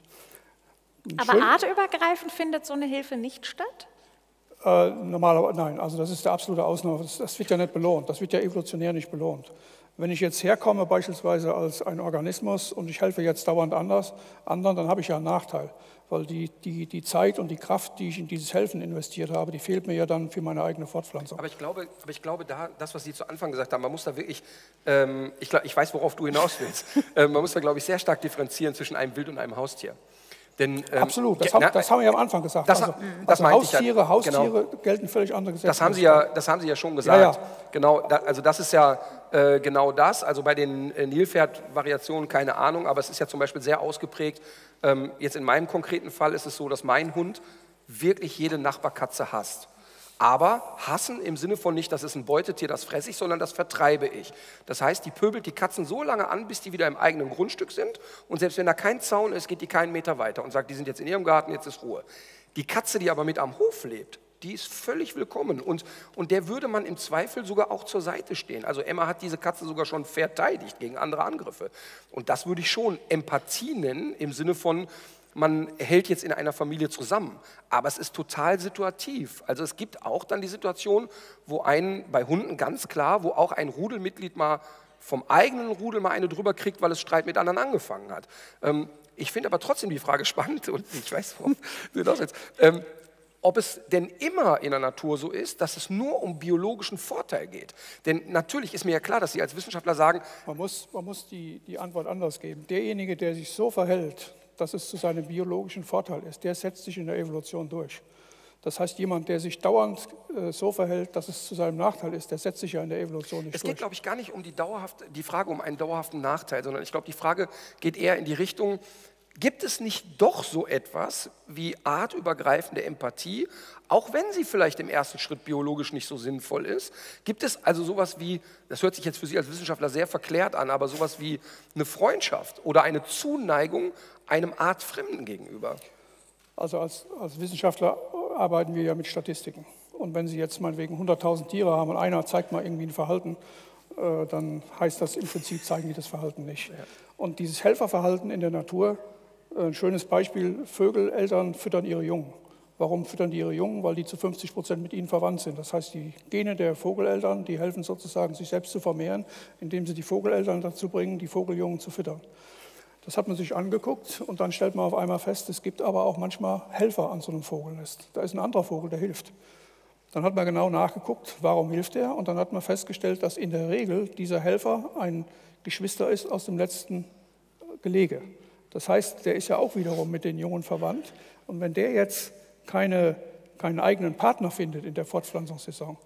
Aber Schön, artübergreifend findet so eine Hilfe nicht statt? Äh, normalerweise nein. Also das ist der absolute Ausnahme. Das, das wird ja nicht belohnt. Das wird ja evolutionär nicht belohnt. Wenn ich jetzt herkomme, beispielsweise als ein Organismus, und ich helfe jetzt dauernd anders, anderen, dann habe ich ja einen Nachteil. Weil die, die, die Zeit und die Kraft, die ich in dieses Helfen investiert habe, die fehlt mir ja dann für meine eigene Fortpflanzung. Aber ich glaube, aber ich glaube da, das, was Sie zu Anfang gesagt haben, man muss da wirklich, ähm, ich, glaub, ich weiß, worauf du hinaus willst, äh, man muss da, glaube ich, sehr stark differenzieren zwischen einem Wild- und einem Haustier. Denn, ähm, Absolut, das, haben, das haben wir ja am Anfang gesagt. Das, also das also Haustiere, ja, Haustiere genau. gelten völlig andere Gesetze. Das haben Sie ja, das haben Sie ja schon gesagt. Ja, ja. Genau, da, also das ist ja äh, genau das. Also bei den äh, Nilpferd-Variationen keine Ahnung, aber es ist ja zum Beispiel sehr ausgeprägt. Ähm, jetzt in meinem konkreten Fall ist es so, dass mein Hund wirklich jede Nachbarkatze hasst. Aber hassen im Sinne von nicht, das ist ein Beutetier, das fresse ich, sondern das vertreibe ich. Das heißt, die pöbelt die Katzen so lange an, bis die wieder im eigenen Grundstück sind. Und selbst wenn da kein Zaun ist, geht die keinen Meter weiter und sagt, die sind jetzt in ihrem Garten, jetzt ist Ruhe. Die Katze, die aber mit am Hof lebt, die ist völlig willkommen. Und, und der würde man im Zweifel sogar auch zur Seite stehen. Also Emma hat diese Katze sogar schon verteidigt gegen andere Angriffe. Und das würde ich schon Empathie nennen, im Sinne von, man hält jetzt in einer Familie zusammen, aber es ist total situativ. Also es gibt auch dann die Situation, wo ein, bei Hunden ganz klar, wo auch ein Rudelmitglied mal vom eigenen Rudel mal eine drüber kriegt, weil es Streit mit anderen angefangen hat. Ähm, ich finde aber trotzdem die Frage spannend, und ich weiß, warum du hinaus willst, ähm, ob es denn immer in der Natur so ist, dass es nur um biologischen Vorteil geht. Denn natürlich ist mir ja klar, dass Sie als Wissenschaftler sagen, man muss, man muss die, die Antwort anders geben. Derjenige, der sich so verhält, dass es zu seinem biologischen Vorteil ist, der setzt sich in der Evolution durch. Das heißt, jemand, der sich dauernd äh, so verhält, dass es zu seinem Nachteil ist, der setzt sich ja in der Evolution nicht es durch. Es geht, glaube ich, gar nicht um die, dauerhaft, die Frage um einen dauerhaften Nachteil, sondern ich glaube, die Frage geht eher in die Richtung, gibt es nicht doch so etwas wie artübergreifende Empathie, auch wenn sie vielleicht im ersten Schritt biologisch nicht so sinnvoll ist? Gibt es also sowas wie, das hört sich jetzt für Sie als Wissenschaftler sehr verklärt an, aber sowas wie eine Freundschaft oder eine Zuneigung einem Artfremden gegenüber? Also als, als Wissenschaftler arbeiten wir ja mit Statistiken. Und wenn Sie jetzt meinetwegen hunderttausend Tiere haben und einer zeigt mal irgendwie ein Verhalten, äh, dann heißt das im Prinzip, zeigen die das Verhalten nicht. Ja. Und dieses Helferverhalten in der Natur, ein schönes Beispiel, Vögeleltern füttern ihre Jungen. Warum füttern die ihre Jungen? Weil die zu fünfzig Prozent mit ihnen verwandt sind. Das heißt, die Gene der Vogeleltern, die helfen sozusagen, sich selbst zu vermehren, indem sie die Vogeleltern dazu bringen, die Vogeljungen zu füttern. Das hat man sich angeguckt und dann stellt man auf einmal fest, es gibt aber auch manchmal Helfer an so einem Vogelnest. Da ist ein anderer Vogel, der hilft. Dann hat man genau nachgeguckt, warum hilft er? Und dann hat man festgestellt, dass in der Regel dieser Helfer ein Geschwister ist aus dem letzten Gelege. Das heißt, der ist ja auch wiederum mit den Jungen verwandt. Und wenn der jetzt keine, keinen eigenen Partner findet in der Fortpflanzungssaison,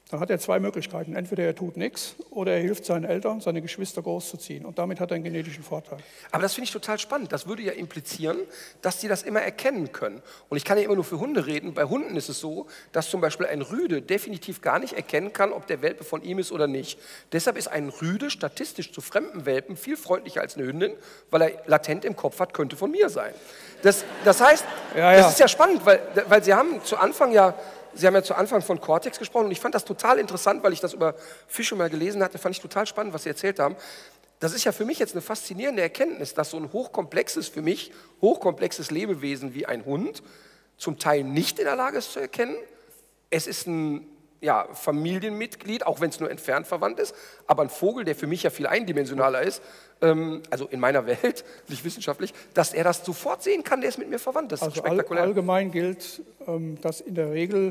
dann hat er zwei Möglichkeiten. Entweder er tut nichts oder er hilft seinen Eltern, seine Geschwister großzuziehen. Und damit hat er einen genetischen Vorteil. Aber das finde ich total spannend. Das würde ja implizieren, dass die das immer erkennen können. Und ich kann ja immer nur für Hunde reden. Bei Hunden ist es so, dass zum Beispiel ein Rüde definitiv gar nicht erkennen kann, ob der Welpe von ihm ist oder nicht. Deshalb ist ein Rüde statistisch zu fremden Welpen viel freundlicher als eine Hündin, weil er latent im Kopf hat, könnte von mir sein. Das, das heißt, ja, ja. das ist ja spannend, weil, weil Sie haben zu Anfang ja Sie haben ja zu Anfang von Cortex gesprochen und ich fand das total interessant, weil ich das über Fische mal gelesen hatte, fand ich total spannend, was Sie erzählt haben. Das ist ja für mich jetzt eine faszinierende Erkenntnis, dass so ein hochkomplexes, für mich hochkomplexes Lebewesen wie ein Hund zum Teil nicht in der Lage ist zu erkennen. Es ist ein ja, Familienmitglied, auch wenn es nur entfernt verwandt ist, aber ein Vogel, der für mich ja viel eindimensionaler ist, ähm, also in meiner Welt, nicht wissenschaftlich, dass er das sofort sehen kann, der ist mit mir verwandt. Das ist also spektakulär. All, allgemein gilt, ähm, dass in der Regel,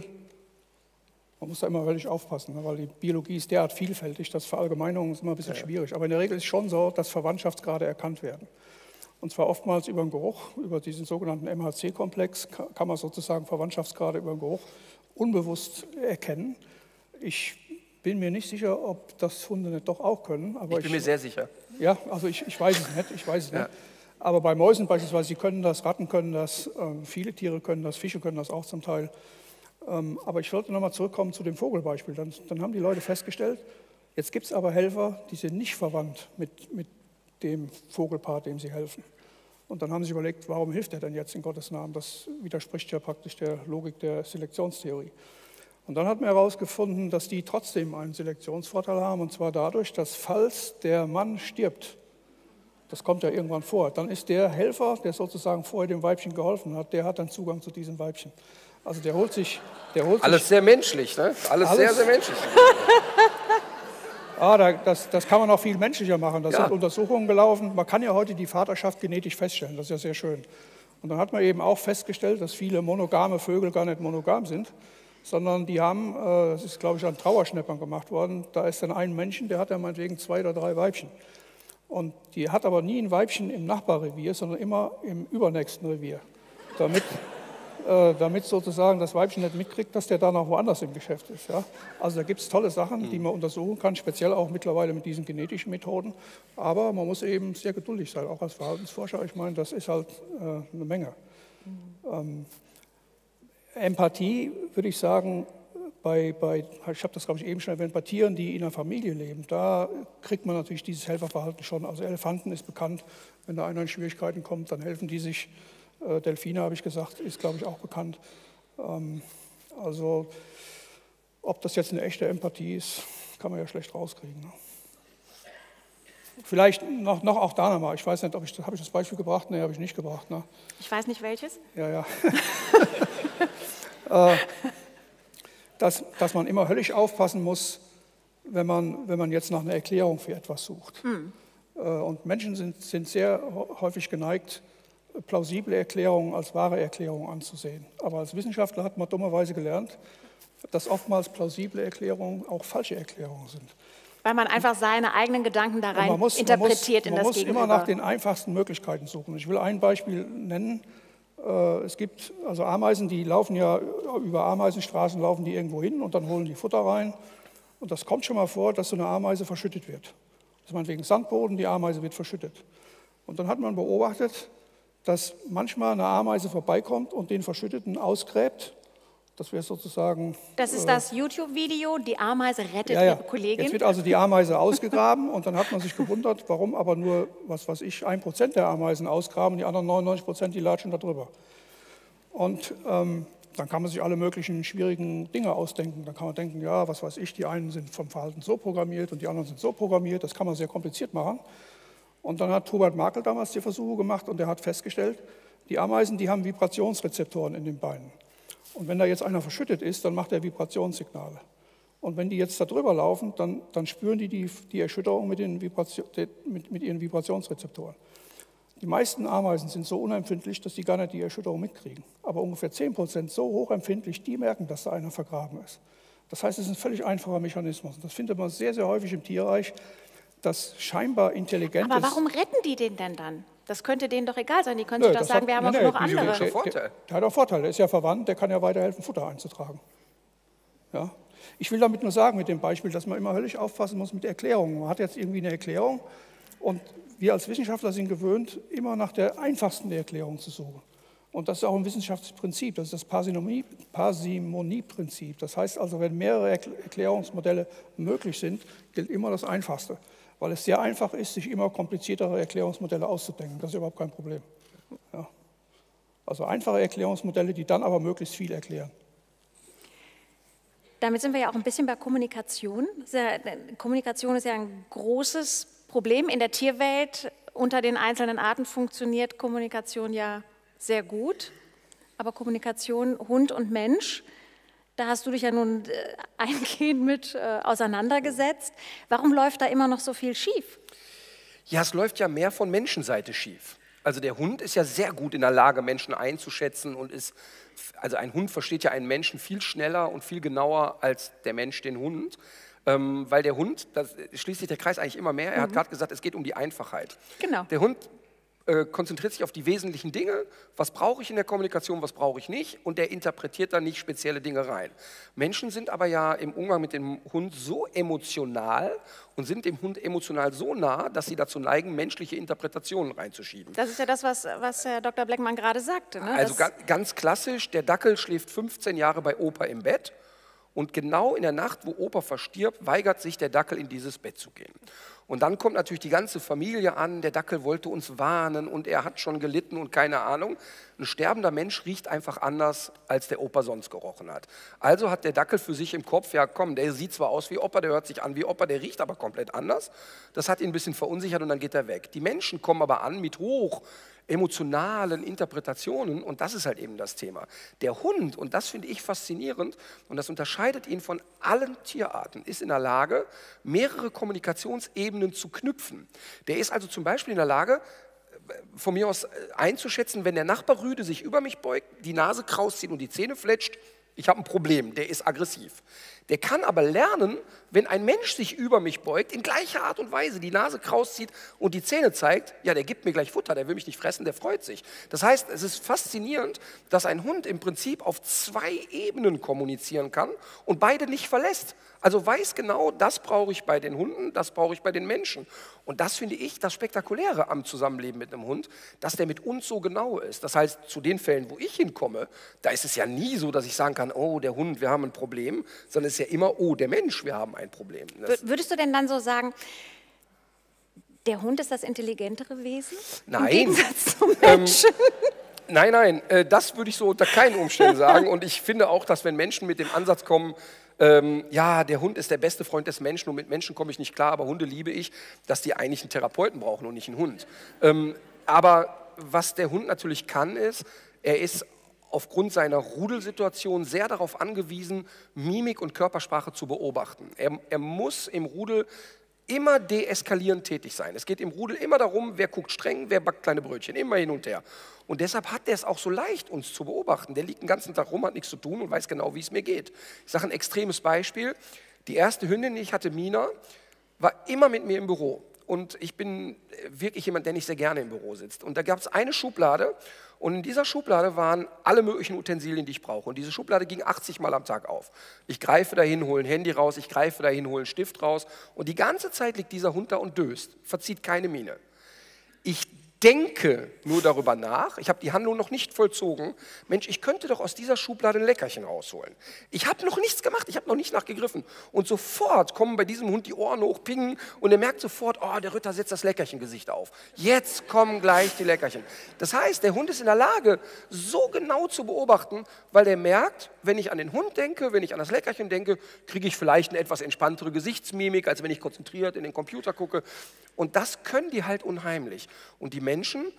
man muss da immer völlig aufpassen, ne, weil die Biologie ist derart vielfältig, dass Verallgemeinerungen ist immer ein bisschen ja. schwierig. Aber in der Regel ist es schon so, dass Verwandtschaftsgrade erkannt werden. Und zwar oftmals über den Geruch, über diesen sogenannten M H C-Komplex kann man sozusagen Verwandtschaftsgrade über den Geruch unbewusst erkennen. Ich bin mir nicht sicher, ob das Hunde nicht doch auch können. Aber ich bin ich, mir sehr sicher. Ja, also ich, ich weiß es nicht. Ich weiß es ja. nicht. Aber bei Mäusen beispielsweise, sie können das, Ratten können das, ähm, viele Tiere können das, Fische können das auch zum Teil. Ähm, aber ich wollte nochmal zurückkommen zu dem Vogelbeispiel. Dann, dann haben die Leute festgestellt, jetzt gibt es aber Helfer, die sind nicht verwandt mit, mit dem Vogelpaar, dem sie helfen. Und dann haben sie sich überlegt, warum hilft er denn jetzt in Gottes Namen? Das widerspricht ja praktisch der Logik der Selektionstheorie. Und dann hat man herausgefunden, dass die trotzdem einen Selektionsvorteil haben, und zwar dadurch, dass falls der Mann stirbt, das kommt ja irgendwann vor, dann ist der Helfer, der sozusagen vorher dem Weibchen geholfen hat, der hat dann Zugang zu diesem Weibchen. Also der holt sich... Der holt alles sich, sehr menschlich, ne? Alles, alles sehr, sehr menschlich. Ah, da, das, das kann man auch viel menschlicher machen. Da ja. sind Untersuchungen gelaufen. Man kann ja heute die Vaterschaft genetisch feststellen. Das ist ja sehr schön. Und dann hat man eben auch festgestellt, dass viele monogame Vögel gar nicht monogam sind, sondern die haben, äh, das ist glaube ich an Trauerschnäppern gemacht worden, da ist dann ein Männchen, der hat ja meinetwegen zwei oder drei Weibchen. Und die hat aber nie ein Weibchen im Nachbarrevier, sondern immer im übernächsten Revier. Damit... damit sozusagen das Weibchen nicht mitkriegt, dass der da noch woanders im Geschäft ist. Ja? Also da gibt es tolle Sachen, die man untersuchen kann, speziell auch mittlerweile mit diesen genetischen Methoden. Aber man muss eben sehr geduldig sein, auch als Verhaltensforscher. Ich meine, das ist halt äh, eine Menge. Mhm. Ähm, Empathie, würde ich sagen, bei, bei ich habe das glaube ich eben schon erwähnt, bei Tieren, die in einer Familie leben, da kriegt man natürlich dieses Helferverhalten schon. Also Elefanten ist bekannt, wenn da einer in Schwierigkeiten kommt, dann helfen die sich. Delfine, habe ich gesagt, ist, glaube ich, auch bekannt. Also, ob das jetzt eine echte Empathie ist, kann man ja schlecht rauskriegen. Ne? Vielleicht noch, noch auch da nochmal. Ich weiß nicht, ob ich, habe ich das Beispiel gebracht? Nee, habe ich nicht gebracht. Ne? Ich weiß nicht, welches. Ja, ja. äh, dass, dass man immer höllisch aufpassen muss, wenn man, wenn man jetzt nach einer Erklärung für etwas sucht. Hm. Äh, und Menschen sind, sind sehr häufig geneigt, plausible Erklärungen als wahre Erklärungen anzusehen. Aber als Wissenschaftler hat man dummerweise gelernt, dass oftmals plausible Erklärungen auch falsche Erklärungen sind. Weil man einfach seine eigenen Gedanken da rein muss, interpretiert man muss, in das Man muss Gegenüber. immer nach den einfachsten Möglichkeiten suchen. Ich will ein Beispiel nennen. Es gibt also Ameisen, die laufen ja über Ameisenstraßen, laufen die irgendwo hin und dann holen die Futter rein. Und das kommt schon mal vor, dass so eine Ameise verschüttet wird. Das ist meinetwegen Sandboden, die Ameise wird verschüttet. Und dann hat man beobachtet, dass manchmal eine Ameise vorbeikommt und den Verschütteten ausgräbt. Das wäre sozusagen... Das ist äh, das YouTube-Video, die Ameise rettet ja, ja. ihre Kollegin. Jetzt wird also die Ameise ausgegraben und dann hat man sich gewundert, warum aber nur, was weiß ich, ein Prozent der Ameisen ausgraben und die anderen neunundneunzig Prozent, die latschen da drüber. Und ähm, dann kann man sich alle möglichen schwierigen Dinge ausdenken. Dann kann man denken, ja, was weiß ich, die einen sind vom Verhalten so programmiert und die anderen sind so programmiert. Das kann man sehr kompliziert machen. Und dann hat Hubert Markel damals die Versuche gemacht und er hat festgestellt, die Ameisen, die haben Vibrationsrezeptoren in den Beinen. Und wenn da jetzt einer verschüttet ist, dann macht er Vibrationssignale. Und wenn die jetzt da drüber laufen, dann, dann spüren die, die die Erschütterung mit, den Vibration, mit, mit ihren Vibrationsrezeptoren. Die meisten Ameisen sind so unempfindlich, dass die gar nicht die Erschütterung mitkriegen. Aber ungefähr zehn Prozent so hochempfindlich, die merken, dass da einer vergraben ist. Das heißt, es ist ein völlig einfacher Mechanismus. Und das findet man sehr, sehr häufig im Tierreich, dass scheinbar intelligentes... Aber warum retten die den denn dann? Das könnte denen doch egal sein. Die können sich doch sagen, hat, wir haben nee, auch nee, noch der, andere. Der, der, der hat auch Vorteile. Der ist ja verwandt, der kann ja weiterhelfen, Futter einzutragen. Ja? Ich will damit nur sagen, mit dem Beispiel, dass man immer höllisch aufpassen muss mit Erklärungen. Man hat jetzt irgendwie eine Erklärung und wir als Wissenschaftler sind gewöhnt, immer nach der einfachsten Erklärung zu suchen. Und das ist auch ein wissenschaftliches Prinzip, das ist das Parsimonie- Parsimonieprinzip. Das heißt also, wenn mehrere Erklärungsmodelle möglich sind, gilt immer das Einfachste, weil es sehr einfach ist, sich immer kompliziertere Erklärungsmodelle auszudenken. Das ist überhaupt kein Problem. Ja. Also einfache Erklärungsmodelle, die dann aber möglichst viel erklären. Damit sind wir ja auch ein bisschen bei Kommunikation. Kommunikation ist ja ein großes Problem in der Tierwelt. Unter den einzelnen Arten funktioniert Kommunikation ja sehr gut. Aber Kommunikation Hund und Mensch, da hast du dich ja nun eingehend mit auseinandergesetzt. Warum läuft da immer noch so viel schief? Ja, es läuft ja mehr von Menschenseite schief. Also der Hund ist ja sehr gut in der Lage, Menschen einzuschätzen und ist, also ein Hund versteht ja einen Menschen viel schneller und viel genauer als der Mensch den Hund, ähm, weil der Hund, das schließt sich der Kreis eigentlich immer mehr, er mhm. hat gerade gesagt, es geht um die Einfachheit. Genau. Der Hund äh, konzentriert sich auf die wesentlichen Dinge, was brauche ich in der Kommunikation, was brauche ich nicht und der interpretiert dann nicht spezielle Dinge rein. Menschen sind aber ja im Umgang mit dem Hund so emotional und sind dem Hund emotional so nah, dass sie dazu neigen, menschliche Interpretationen reinzuschieben. Das ist ja das, was, was Herr Doktor Bleckmann gerade sagte. Ne? Also ga, ganz klassisch, der Dackel schläft fünfzehn Jahre bei Opa im Bett und genau in der Nacht, wo Opa verstirbt, weigert sich der Dackel, in dieses Bett zu gehen. Und dann kommt natürlich die ganze Familie an, der Dackel wollte uns warnen und er hat schon gelitten und keine Ahnung. Ein sterbender Mensch riecht einfach anders, als der Opa sonst gerochen hat. Also hat der Dackel für sich im Kopf, ja komm, der sieht zwar aus wie Opa, der hört sich an wie Opa, der riecht aber komplett anders. Das hat ihn ein bisschen verunsichert und dann geht er weg. Die Menschen kommen aber an mit hoch emotionalen Interpretationen und das ist halt eben das Thema. Der Hund, und das finde ich faszinierend und das unterscheidet ihn von allen Tierarten, ist in der Lage, mehrere Kommunikationsebenen zu knüpfen. Der ist also zum Beispiel in der Lage, von mir aus einzuschätzen, wenn der Nachbar Rüde sich über mich beugt, die Nase kraus zieht und die Zähne fletscht, ich habe ein Problem, der ist aggressiv. Der kann aber lernen, wenn ein Mensch sich über mich beugt, in gleicher Art und Weise die Nase kraus zieht und die Zähne zeigt, ja, der gibt mir gleich Futter, der will mich nicht fressen, der freut sich. Das heißt, es ist faszinierend, dass ein Hund im Prinzip auf zwei Ebenen kommunizieren kann und beide nicht verlässt. Also weiß genau, das brauche ich bei den Hunden, das brauche ich bei den Menschen. Und das finde ich das Spektakuläre am Zusammenleben mit einem Hund, dass der mit uns so genau ist. Das heißt, zu den Fällen, wo ich hinkomme, da ist es ja nie so, dass ich sagen kann, oh, der Hund, wir haben ein Problem, sondern es ist ja immer, oh, der Mensch, wir haben ein Problem. Das Würdest du denn dann so sagen, der Hund ist das intelligentere Wesen? Nein. Im Gegensatz zum Menschen? Ähm, nein, nein, äh, das würde ich so unter keinen Umständen sagen. Und ich finde auch, dass wenn Menschen mit dem Ansatz kommen, ähm, ja, der Hund ist der beste Freund des Menschen und mit Menschen komme ich nicht klar, aber Hunde liebe ich, dass die eigentlich einen Therapeuten brauchen und nicht einen Hund. Ähm, aber was der Hund natürlich kann, ist, er ist aufgrund seiner Rudelsituation sehr darauf angewiesen, Mimik und Körpersprache zu beobachten. Er, er muss im Rudel immer deeskalierend tätig sein. Es geht im Rudel immer darum, wer guckt streng, wer backt kleine Brötchen, immer hin und her. Und deshalb hat er es auch so leicht, uns zu beobachten. Der liegt den ganzen Tag rum, hat nichts zu tun und weiß genau, wie es mir geht. Ich sage ein extremes Beispiel. Die erste Hündin, die ich hatte, Mina, war immer mit mir im Büro. Und ich bin wirklich jemand, der nicht sehr gerne im Büro sitzt. Und da gab es eine Schublade und in dieser Schublade waren alle möglichen Utensilien, die ich brauche. Und diese Schublade ging achtzig Mal am Tag auf. Ich greife dahin, hole ein Handy raus, ich greife dahin, hole einen Stift raus. Und die ganze Zeit liegt dieser Hund da und döst, verzieht keine Miene. Ich denke nur darüber nach, ich habe die Handlung noch nicht vollzogen, Mensch, ich könnte doch aus dieser Schublade ein Leckerchen rausholen. Ich habe noch nichts gemacht, ich habe noch nicht nachgegriffen. Und sofort kommen bei diesem Hund die Ohren hoch, pingen und er merkt sofort, oh, der Ritter setzt das Leckerchengesicht auf. Jetzt kommen gleich die Leckerchen. Das heißt, der Hund ist in der Lage, so genau zu beobachten, weil der merkt, wenn ich an den Hund denke, wenn ich an das Leckerchen denke, kriege ich vielleicht eine etwas entspanntere Gesichtsmimik, als wenn ich konzentriert in den Computer gucke. Und das können die halt unheimlich. Und die Menschen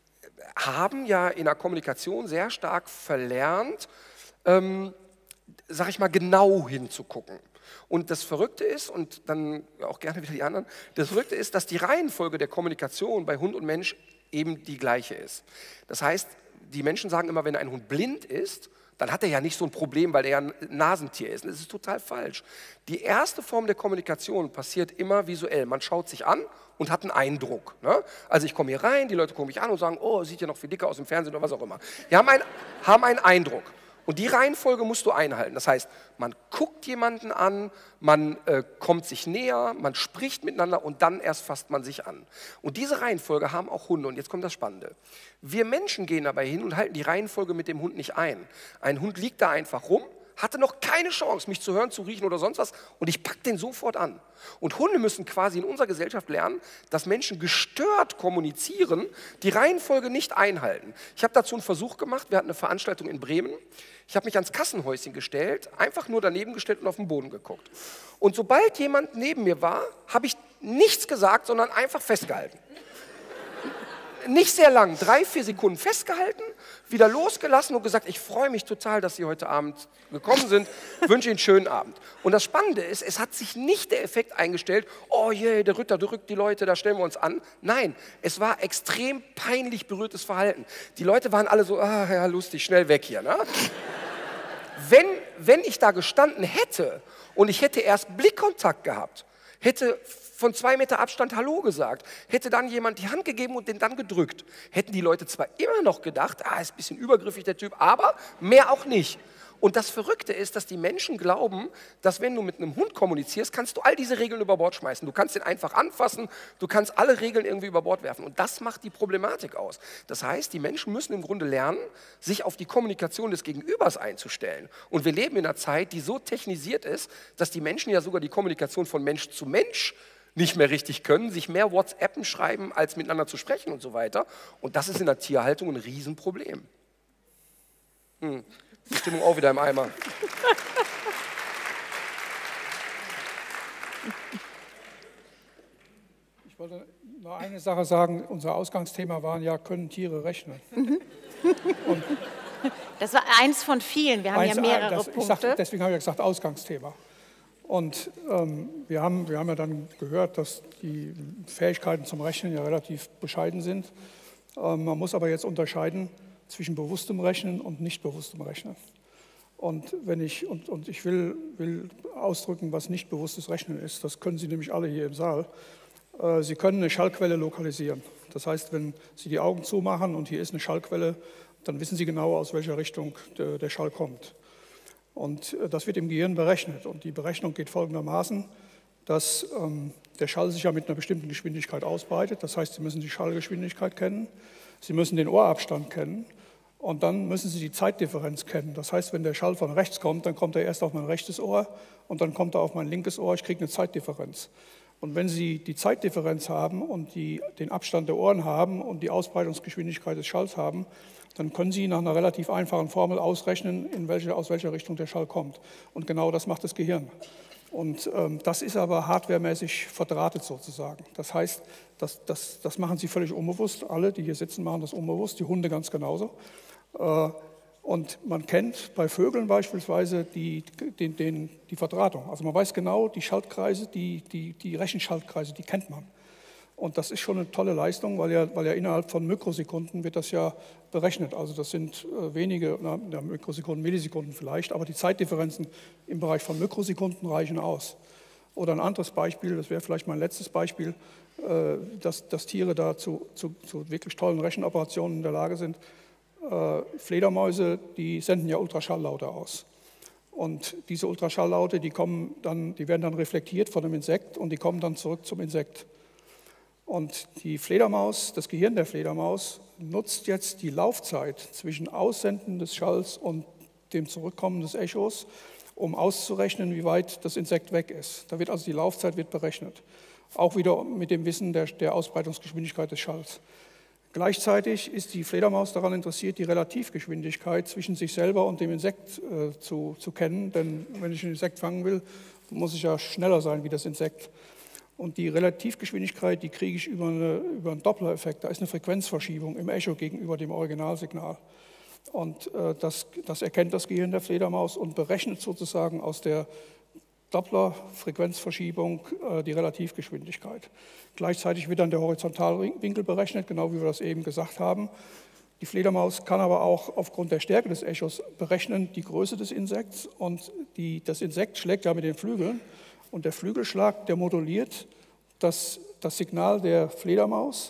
haben ja in der Kommunikation sehr stark verlernt, ähm, sag ich mal, genau hinzugucken. Und das Verrückte ist, und dann auch gerne wieder die anderen, das Verrückte ist, dass die Reihenfolge der Kommunikation bei Hund und Mensch eben die gleiche ist. Das heißt, die Menschen sagen immer, wenn ein Hund blind ist, dann hat er ja nicht so ein Problem, weil er ja ein Nasentier ist. Und das ist total falsch. Die erste Form der Kommunikation passiert immer visuell. Man schaut sich an und hat einen Eindruck. Ne? Also ich komme hier rein, die Leute gucken mich an und sagen, oh, sieht ja noch viel dicker aus im Fernsehen oder was auch immer. Die haben, ein, haben einen Eindruck. Und die Reihenfolge musst du einhalten. Das heißt, man guckt jemanden an, man äh, kommt sich näher, man spricht miteinander und dann erst fasst man sich an. Und diese Reihenfolge haben auch Hunde. Und jetzt kommt das Spannende. Wir Menschen gehen dabei hin und halten die Reihenfolge mit dem Hund nicht ein. Ein Hund liegt da einfach rum, hatte noch keine Chance, mich zu hören, zu riechen oder sonst was und ich packe den sofort an. Und Hunde müssen quasi in unserer Gesellschaft lernen, dass Menschen gestört kommunizieren, die Reihenfolge nicht einhalten. Ich habe dazu einen Versuch gemacht, wir hatten eine Veranstaltung in Bremen, ich habe mich ans Kassenhäuschen gestellt, einfach nur daneben gestellt und auf den Boden geguckt. Und sobald jemand neben mir war, habe ich nichts gesagt, sondern einfach festgehalten. Nicht sehr lang, drei, vier Sekunden festgehalten, wieder losgelassen und gesagt, ich freue mich total, dass Sie heute Abend gekommen sind, wünsche Ihnen einen schönen Abend. Und das Spannende ist, es hat sich nicht der Effekt eingestellt, oh je, der Ritter drückt die Leute, da stellen wir uns an. Nein, es war extrem peinlich berührtes Verhalten. Die Leute waren alle so, ah ja, lustig, schnell weg hier. Ne? Wenn, wenn ich da gestanden hätte und ich hätte erst Blickkontakt gehabt, hätte von zwei Meter Abstand Hallo gesagt, hätte dann jemand die Hand gegeben und den dann gedrückt, hätten die Leute zwar immer noch gedacht, ah, ist ein bisschen übergriffig der Typ, aber mehr auch nicht. Und das Verrückte ist, dass die Menschen glauben, dass wenn du mit einem Hund kommunizierst, kannst du all diese Regeln über Bord schmeißen. Du kannst ihn einfach anfassen, du kannst alle Regeln irgendwie über Bord werfen. Und das macht die Problematik aus. Das heißt, die Menschen müssen im Grunde lernen, sich auf die Kommunikation des Gegenübers einzustellen. Und wir leben in einer Zeit, die so technisiert ist, dass die Menschen ja sogar die Kommunikation von Mensch zu Mensch nicht mehr richtig können, sich mehr WhatsAppen schreiben, als miteinander zu sprechen und so weiter. Und das ist in der Tierhaltung ein Riesenproblem. Hm. Die Stimmung auch wieder im Eimer. Ich wollte noch eine Sache sagen. Unser Ausgangsthema waren ja, können Tiere rechnen? Mhm. Und das war eins von vielen. Wir haben eins, ja mehrere das, Punkte. Ich sag, deswegen habe ich gesagt Ausgangsthema. Und ähm, wir, haben, wir haben ja dann gehört, dass die Fähigkeiten zum Rechnen ja relativ bescheiden sind. Ähm, man muss aber jetzt unterscheiden zwischen bewusstem Rechnen und nicht bewusstem Rechnen. Und, wenn ich, und, und ich will, will ausdrücken, was nicht bewusstes Rechnen ist. Das können Sie nämlich alle hier im Saal. Äh, Sie können eine Schallquelle lokalisieren. Das heißt, wenn Sie die Augen zumachen und hier ist eine Schallquelle, dann wissen Sie genau, aus welcher Richtung der, der Schall kommt. Und das wird im Gehirn berechnet. Und die Berechnung geht folgendermaßen, dass ähm, der Schall sich ja mit einer bestimmten Geschwindigkeit ausbreitet. Das heißt, Sie müssen die Schallgeschwindigkeit kennen, Sie müssen den Ohrabstand kennen und dann müssen Sie die Zeitdifferenz kennen. Das heißt, wenn der Schall von rechts kommt, dann kommt er erst auf mein rechtes Ohr und dann kommt er auf mein linkes Ohr. Ich kriege eine Zeitdifferenz. Und wenn Sie die Zeitdifferenz haben und die, den Abstand der Ohren haben und die Ausbreitungsgeschwindigkeit des Schalls haben, dann können Sie nach einer relativ einfachen Formel ausrechnen, in welche, aus welcher Richtung der Schall kommt. Und genau das macht das Gehirn. Und ähm, das ist aber hardwaremäßig verdrahtet sozusagen. Das heißt, das, das, das machen Sie völlig unbewusst. Alle, die hier sitzen, machen das unbewusst, die Hunde ganz genauso. Äh, und man kennt bei Vögeln beispielsweise die, den, den, die Verdrahtung. Also man weiß genau, die Schaltkreise, die, die, die Rechenschaltkreise, die kennt man. Und das ist schon eine tolle Leistung, weil ja, weil ja innerhalb von Mikrosekunden wird das ja berechnet. Also das sind äh, wenige, na, ja, Mikrosekunden, Millisekunden vielleicht, aber die Zeitdifferenzen im Bereich von Mikrosekunden reichen aus. Oder ein anderes Beispiel, das wäre vielleicht mein letztes Beispiel, äh, dass, dass Tiere da zu, zu, zu wirklich tollen Rechenoperationen in der Lage sind. Äh, Fledermäuse, die senden ja Ultraschalllaute aus. Und diese Ultraschalllaute, die, kommen dann, die werden dann reflektiert von dem Insekt und die kommen dann zurück zum Insekt. Und die Fledermaus, das Gehirn der Fledermaus nutzt jetzt die Laufzeit zwischen Aussenden des Schalls und dem Zurückkommen des Echos, um auszurechnen, wie weit das Insekt weg ist. Da wird also die Laufzeit wird berechnet, auch wieder mit dem Wissen der, der Ausbreitungsgeschwindigkeit des Schalls. Gleichzeitig ist die Fledermaus daran interessiert, die Relativgeschwindigkeit zwischen sich selber und dem Insekt äh, zu, zu kennen, denn wenn ich ein Insekt fangen will, muss ich ja schneller sein wie das Insekt. Und die Relativgeschwindigkeit, die kriege ich über, eine, über einen Doppler-Effekt. Da ist eine Frequenzverschiebung im Echo gegenüber dem Originalsignal. Und äh, das, das erkennt das Gehirn der Fledermaus und berechnet sozusagen aus der Doppler-Frequenzverschiebung äh, die Relativgeschwindigkeit. Gleichzeitig wird dann der Horizontalwinkel berechnet, genau wie wir das eben gesagt haben. Die Fledermaus kann aber auch aufgrund der Stärke des Echos berechnen die Größe des Insekts. Und die, das Insekt schlägt ja mit den Flügeln. Und der Flügelschlag, der moduliert das, das Signal der Fledermaus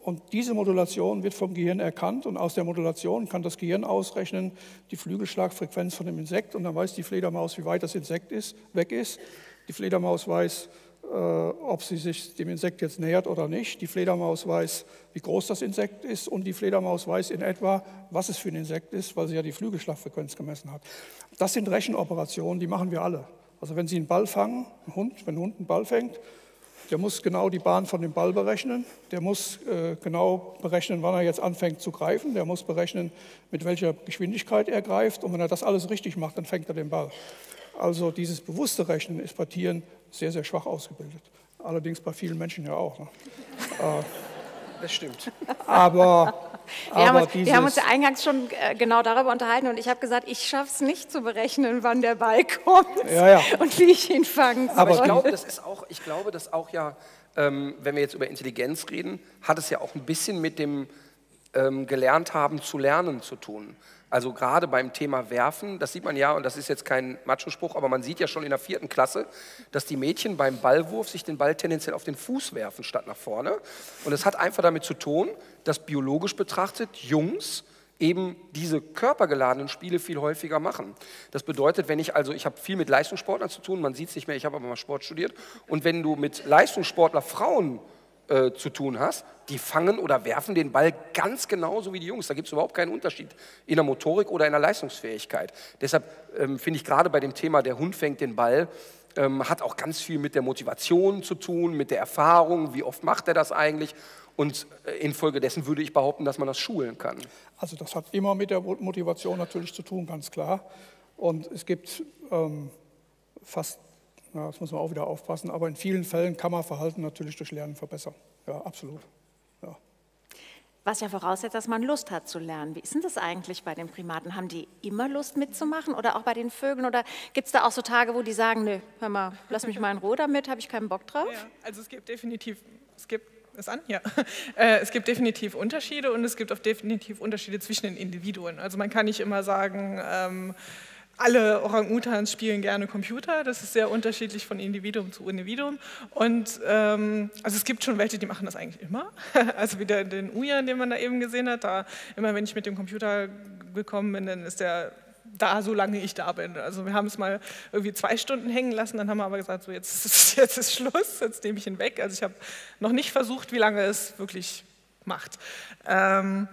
Und diese Modulation wird vom Gehirn erkannt und aus der Modulation kann das Gehirn ausrechnen die Flügelschlagfrequenz von dem Insekt und dann weiß die Fledermaus, wie weit das Insekt ist, weg ist. Die Fledermaus weiß, äh, ob sie sich dem Insekt jetzt nähert oder nicht. Die Fledermaus weiß, wie groß das Insekt ist und die Fledermaus weiß in etwa, was es für ein Insekt ist, weil sie ja die Flügelschlagfrequenz gemessen hat. Das sind Rechenoperationen, die machen wir alle. Also wenn Sie einen Ball fangen, ein Hund, wenn ein Hund einen Ball fängt, der muss genau die Bahn von dem Ball berechnen, der muss äh, genau berechnen, wann er jetzt anfängt zu greifen, der muss berechnen, mit welcher Geschwindigkeit er greift und wenn er das alles richtig macht, dann fängt er den Ball. Also dieses bewusste Rechnen ist bei Tieren sehr, sehr schwach ausgebildet. Allerdings bei vielen Menschen ja auch. Ne? äh, Das stimmt. Aber, wir, aber haben uns, dieses, wir haben uns ja eingangs schon äh, genau darüber unterhalten und ich habe gesagt, ich schaffe es nicht zu berechnen, wann der Ball kommt ja, ja. und wie ich ihn fangen soll. Aber ich glaube, das ist auch, ich glaube, dass auch ja, ähm, wenn wir jetzt über Intelligenz reden, hat es ja auch ein bisschen mit dem ähm, gelernt haben zu lernen zu tun. Also gerade beim Thema Werfen, das sieht man ja, und das ist jetzt kein Macho-Spruch, aber man sieht ja schon in der vierten Klasse, dass die Mädchen beim Ballwurf sich den Ball tendenziell auf den Fuß werfen statt nach vorne. Und es hat einfach damit zu tun, dass biologisch betrachtet Jungs eben diese körpergeladenen Spiele viel häufiger machen. Das bedeutet, wenn ich also, ich habe viel mit Leistungssportlern zu tun, man sieht es nicht mehr, ich habe aber mal Sport studiert, und wenn du mit Leistungssportler Frauen äh, zu tun hast, die fangen oder werfen den Ball ganz genauso wie die Jungs. Da gibt es überhaupt keinen Unterschied in der Motorik oder in der Leistungsfähigkeit. Deshalb ähm, finde ich gerade bei dem Thema, der Hund fängt den Ball, ähm, hat auch ganz viel mit der Motivation zu tun, mit der Erfahrung, wie oft macht er das eigentlich. Und infolgedessen würde ich behaupten, dass man das schulen kann. Also das hat immer mit der Motivation natürlich zu tun, ganz klar. Und es gibt ähm, fast, na, das muss man auch wieder aufpassen, aber in vielen Fällen kann man Verhalten natürlich durch Lernen verbessern. Ja, absolut. Ja. Was ja voraussetzt, dass man Lust hat zu lernen. Wie ist denn das eigentlich bei den Primaten? Haben die immer Lust mitzumachen oder auch bei den Vögeln? Oder gibt es da auch so Tage, wo die sagen, nö, hör mal, lass mich mal in Ruhe damit, habe ich keinen Bock drauf? Ja, also es gibt definitiv, es gibt Ist an? Ja. Äh, es gibt definitiv Unterschiede und es gibt auch definitiv Unterschiede zwischen den Individuen. Also man kann nicht immer sagen, ähm, alle Orang-Utans spielen gerne Computer, das ist sehr unterschiedlich von Individuum zu Individuum. Und ähm, also es gibt schon welche, die machen das eigentlich immer. Also wie der, den Ujan, den man da eben gesehen hat, da immer wenn ich mit dem Computer gekommen bin, dann ist der da, solange ich da bin. Also wir haben es mal irgendwie zwei Stunden hängen lassen, dann haben wir aber gesagt, so jetzt ist, jetzt ist Schluss, jetzt nehme ich ihn weg. Also ich habe noch nicht versucht, wie lange es wirklich macht. Ähm,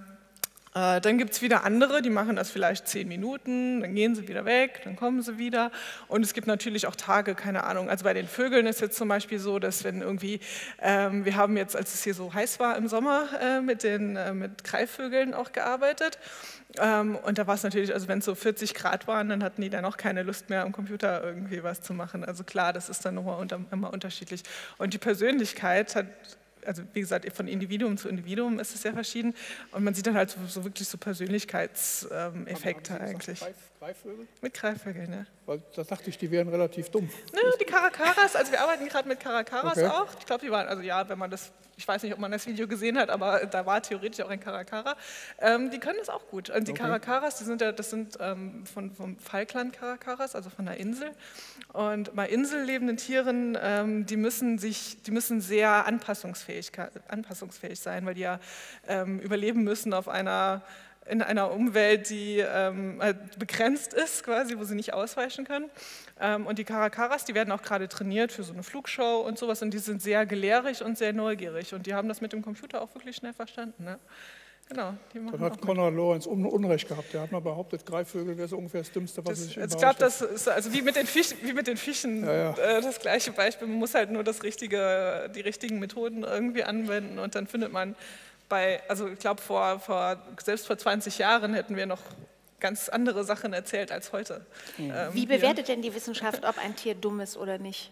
äh, dann gibt es wieder andere, die machen das vielleicht zehn Minuten, dann gehen sie wieder weg, dann kommen sie wieder. Und es gibt natürlich auch Tage, keine Ahnung, also bei den Vögeln ist jetzt zum Beispiel so, dass wenn irgendwie, ähm, wir haben jetzt, als es hier so heiß war im Sommer, äh, mit den äh, mit Greifvögeln auch gearbeitet. Ähm, und da war es natürlich, also wenn es so vierzig Grad waren, dann hatten die dann auch keine Lust mehr am Computer irgendwie was zu machen. Also klar, das ist dann nochmal unter, immer unterschiedlich. Und die Persönlichkeit hat, also wie gesagt, von Individuum zu Individuum ist es sehr verschieden. Und man sieht dann halt so, so wirklich so Persönlichkeitseffekte ähm, eigentlich. Greif, Greifvögel? Mit Greifvögeln, ja. Weil da dachte ich, die wären relativ dumm. Nö, die Caracaras, also wir arbeiten gerade mit Caracaras okay. auch. Ich glaube, die waren, also ja, wenn man das, ich weiß nicht, ob man das Video gesehen hat, aber da war theoretisch auch ein Caracara. Ähm, die können das auch gut. Und die okay. Caracaras, die sind ja, das sind ähm, von, vom Falkland Caracaras, also von der Insel. Und bei insellebenden Tieren, ähm, die müssen sich, die müssen sehr anpassungsfähig, anpassungsfähig sein, weil die ja ähm, überleben müssen auf einer in einer Umwelt, die ähm, begrenzt ist, quasi, wo sie nicht ausweichen können. Ähm, und die Caracaras, die werden auch gerade trainiert für so eine Flugshow und sowas und die sind sehr gelehrig und sehr neugierig und die haben das mit dem Computer auch wirklich schnell verstanden. Ne? Genau, die machen Dann hat Konrad Lorenz Unrecht gehabt. Der hat mal behauptet, Greifvögel wäre so ungefähr das Dümmste, was das, sich im Ich glaube, das ist also wie mit den Fischen, wie mit den Fischen ja, ja. Äh, das gleiche Beispiel. Man muss halt nur das richtige, die richtigen Methoden irgendwie anwenden und dann findet man bei, also ich glaube, vor, vor, selbst vor zwanzig Jahren hätten wir noch ganz andere Sachen erzählt als heute. Mhm. Ähm, Wie bewertet hier. denn die Wissenschaft, ob ein Tier dumm ist oder nicht?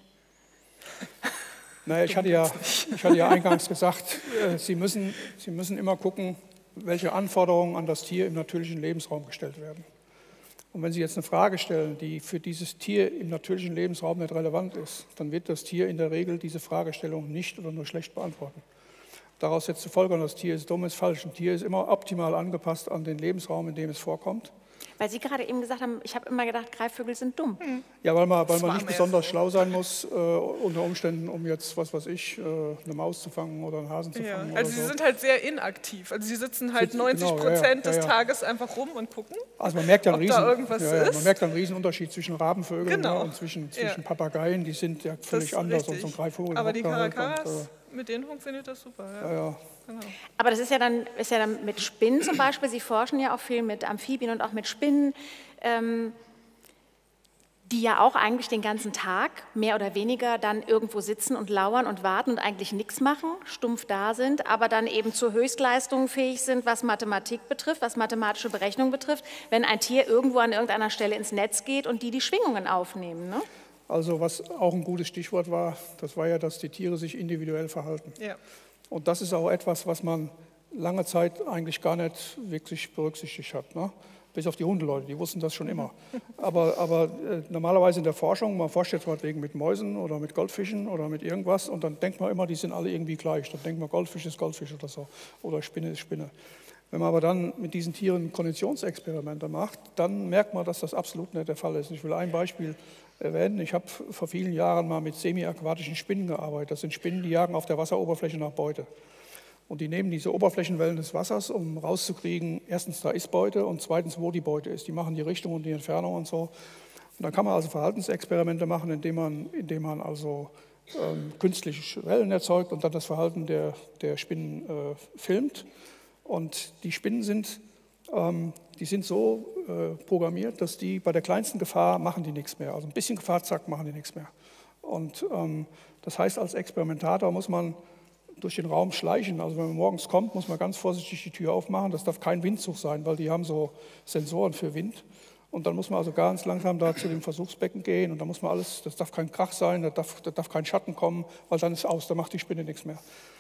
Naja, ich hatte ja, ich hatte ja eingangs gesagt, äh, Sie müssen, Sie müssen immer gucken, welche Anforderungen an das Tier im natürlichen Lebensraum gestellt werden. Und wenn Sie jetzt eine Frage stellen, die für dieses Tier im natürlichen Lebensraum nicht relevant ist, dann wird das Tier in der Regel diese Fragestellung nicht oder nur schlecht beantworten. Daraus jetzt zu folgern, das Tier ist dumm, ist falsch. Ein Tier ist immer optimal angepasst an den Lebensraum, in dem es vorkommt. Weil Sie gerade eben gesagt haben, ich habe immer gedacht, Greifvögel sind dumm. Hm. Ja, weil man, weil man nicht war mir besonders so. schlau sein muss, äh, unter Umständen, um jetzt, was weiß ich, äh, eine Maus zu fangen oder einen Hasen zu Ja. fangen. Also oder sie so. sind halt sehr inaktiv. Also sie sitzen halt Sitzen- neunzig genau, ja, ja, Prozent des ja, ja. Tages einfach rum und gucken. Also man merkt ja einen ob da riesen, irgendwas ja, ja, ist. man merkt einen riesen Unterschied zwischen Rabenvögeln, Genau. ne, und zwischen, Ja. zwischen Papageien, die sind ja Das völlig ist anders. Und richtig. so ein Greifvogel Aber die hockt da halt Caracaras, und, äh, mit denen funktioniert das super. Ja. ja, ja. Genau. Aber das ist ja, dann, ist ja dann mit Spinnen zum Beispiel, Sie forschen ja auch viel mit Amphibien und auch mit Spinnen, ähm, die ja auch eigentlich den ganzen Tag mehr oder weniger dann irgendwo sitzen und lauern und warten und eigentlich nichts machen, stumpf da sind, aber dann eben zu Höchstleistungen fähig sind, was Mathematik betrifft, was mathematische Berechnung betrifft, wenn ein Tier irgendwo an irgendeiner Stelle ins Netz geht und die die Schwingungen aufnehmen. Ne? Also was auch ein gutes Stichwort war, das war ja, dass die Tiere sich individuell verhalten. Ja. Und das ist auch etwas, was man lange Zeit eigentlich gar nicht wirklich berücksichtigt hat. Ne? Bis auf die Hundeleute, die wussten das schon immer. Aber, aber äh, normalerweise in der Forschung, man forscht jetzt meinetwegen mit Mäusen oder mit Goldfischen oder mit irgendwas und dann denkt man immer, die sind alle irgendwie gleich. Dann denkt man, Goldfisch ist Goldfisch oder so oder Spinne ist Spinne. Wenn man aber dann mit diesen Tieren Konditionsexperimente macht, dann merkt man, dass das absolut nicht der Fall ist. Ich will ein Beispiel erwähnen. Ich habe vor vielen Jahren mal mit semi-aquatischen Spinnen gearbeitet. Das sind Spinnen, die jagen auf der Wasseroberfläche nach Beute. Und die nehmen diese Oberflächenwellen des Wassers, um rauszukriegen, erstens, da ist Beute und zweitens, wo die Beute ist. Die machen die Richtung und die Entfernung und so. Und dann kann man also Verhaltensexperimente machen, indem man, indem man also ähm, künstliche Wellen erzeugt und dann das Verhalten der, der Spinnen äh, filmt. Und die Spinnen sind, ähm, die sind so äh, programmiert, dass die bei der kleinsten Gefahr machen die nichts mehr. Also ein bisschen Gefahr, zack, machen die nichts mehr. Und ähm, das heißt, als Experimentator muss man durch den Raum schleichen. Also wenn man morgens kommt, muss man ganz vorsichtig die Tür aufmachen. Das darf kein Windzug sein, weil die haben so Sensoren für Wind. Und dann muss man also ganz langsam da zu dem Versuchsbecken gehen. Und da muss man alles, das darf kein Krach sein, da darf, da darf kein Schatten kommen, weil dann ist aus, da macht die Spinne nichts mehr.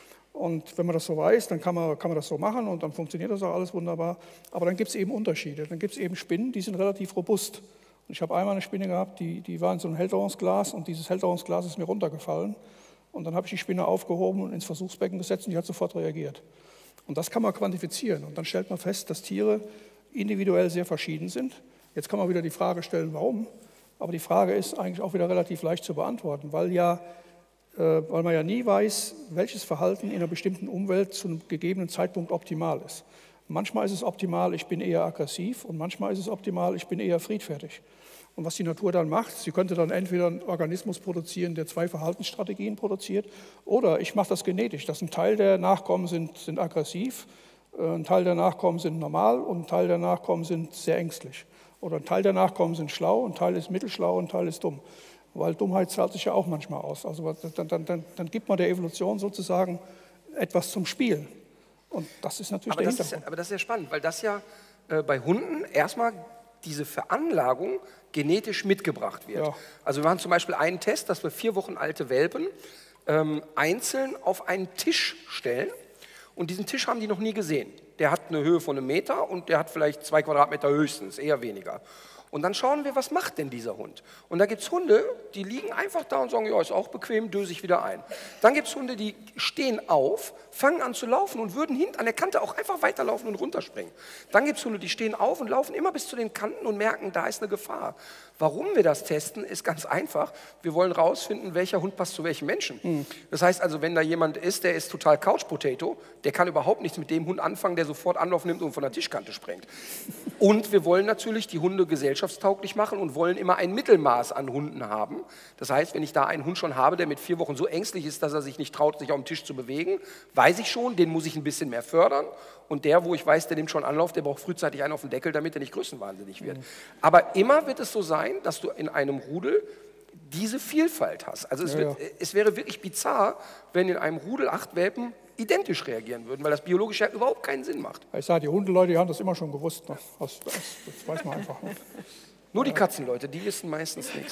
Und wenn man das so weiß, dann kann man, kann man das so machen und dann funktioniert das auch alles wunderbar. Aber dann gibt es eben Unterschiede. Dann gibt es eben Spinnen, die sind relativ robust. Und ich habe einmal eine Spinne gehabt, die, die war in so einem Hälterungsglas und dieses Hälterungsglas ist mir runtergefallen. Und dann habe ich die Spinne aufgehoben und ins Versuchsbecken gesetzt und die hat sofort reagiert. Und das kann man quantifizieren. Und dann stellt man fest, dass Tiere individuell sehr verschieden sind. Jetzt kann man wieder die Frage stellen, warum? Aber die Frage ist eigentlich auch wieder relativ leicht zu beantworten, weil, ja, äh, weil man ja nie weiß, welches Verhalten in einer bestimmten Umwelt zu einem gegebenen Zeitpunkt optimal ist. Manchmal ist es optimal, ich bin eher aggressiv und manchmal ist es optimal, ich bin eher friedfertig. Und was die Natur dann macht, sie könnte dann entweder einen Organismus produzieren, der zwei Verhaltensstrategien produziert, oder ich mache das genetisch, dass ein Teil der Nachkommen sind, sind aggressiv, ein Teil der Nachkommen sind normal und ein Teil der Nachkommen sind sehr ängstlich. Oder ein Teil der Nachkommen sind schlau, ein Teil ist mittelschlau und ein Teil ist dumm. Weil Dummheit zahlt sich ja auch manchmal aus. Also dann, dann, dann, dann gibt man der Evolution sozusagen etwas zum Spiel. Und das ist natürlich aber der das Hintergrund. ist, aber das ist ja spannend, weil das ja äh, bei Hunden erstmal diese Veranlagung genetisch mitgebracht wird. Ja. Also wir machen zum Beispiel einen Test, dass wir vier Wochen alte Welpen ähm, einzeln auf einen Tisch stellen und diesen Tisch haben die noch nie gesehen. Der hat eine Höhe von einem Meter und der hat vielleicht zwei Quadratmeter höchstens, eher weniger. Und dann schauen wir, was macht denn dieser Hund? Und da gibt es Hunde, die liegen einfach da und sagen, ja, ist auch bequem, döse ich wieder ein. Dann gibt es Hunde, die stehen auf, fangen an zu laufen und würden hinten an der Kante auch einfach weiterlaufen und runterspringen. Dann gibt es Hunde, die stehen auf und laufen immer bis zu den Kanten und merken, da ist eine Gefahr. Warum wir das testen, ist ganz einfach. Wir wollen rausfinden, welcher Hund passt zu welchem Menschen. Mhm. Das heißt also, wenn da jemand ist, der ist total Couch-Potato, der kann überhaupt nichts mit dem Hund anfangen, der sofort Anlauf nimmt und von der Tischkante springt. Und wir wollen natürlich die Hunde gesellschaftstauglich machen und wollen immer ein Mittelmaß an Hunden haben. Das heißt, wenn ich da einen Hund schon habe, der mit vier Wochen so ängstlich ist, dass er sich nicht traut, sich auf dem Tisch zu bewegen, weiß ich schon, den muss ich ein bisschen mehr fördern. Und der, wo ich weiß, der nimmt schon Anlauf, der braucht frühzeitig einen auf den Deckel, damit er nicht größenwahnsinnig wird. Mhm. Aber immer wird es so sein, dass du in einem Rudel diese Vielfalt hast. Also es, ja, wird, ja. es wäre wirklich bizarr, wenn in einem Rudel acht Welpen identisch reagieren würden, weil das biologisch ja überhaupt keinen Sinn macht. Ich sage, die Hundeleute, die haben das immer schon gewusst. Ne? Das, das, das weiß man einfach. Ne? Nur die Katzenleute, die wissen meistens nichts.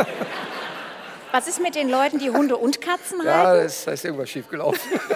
Was ist mit den Leuten, die Hunde und Katzen halten? Ja, das ist irgendwas schiefgelaufen.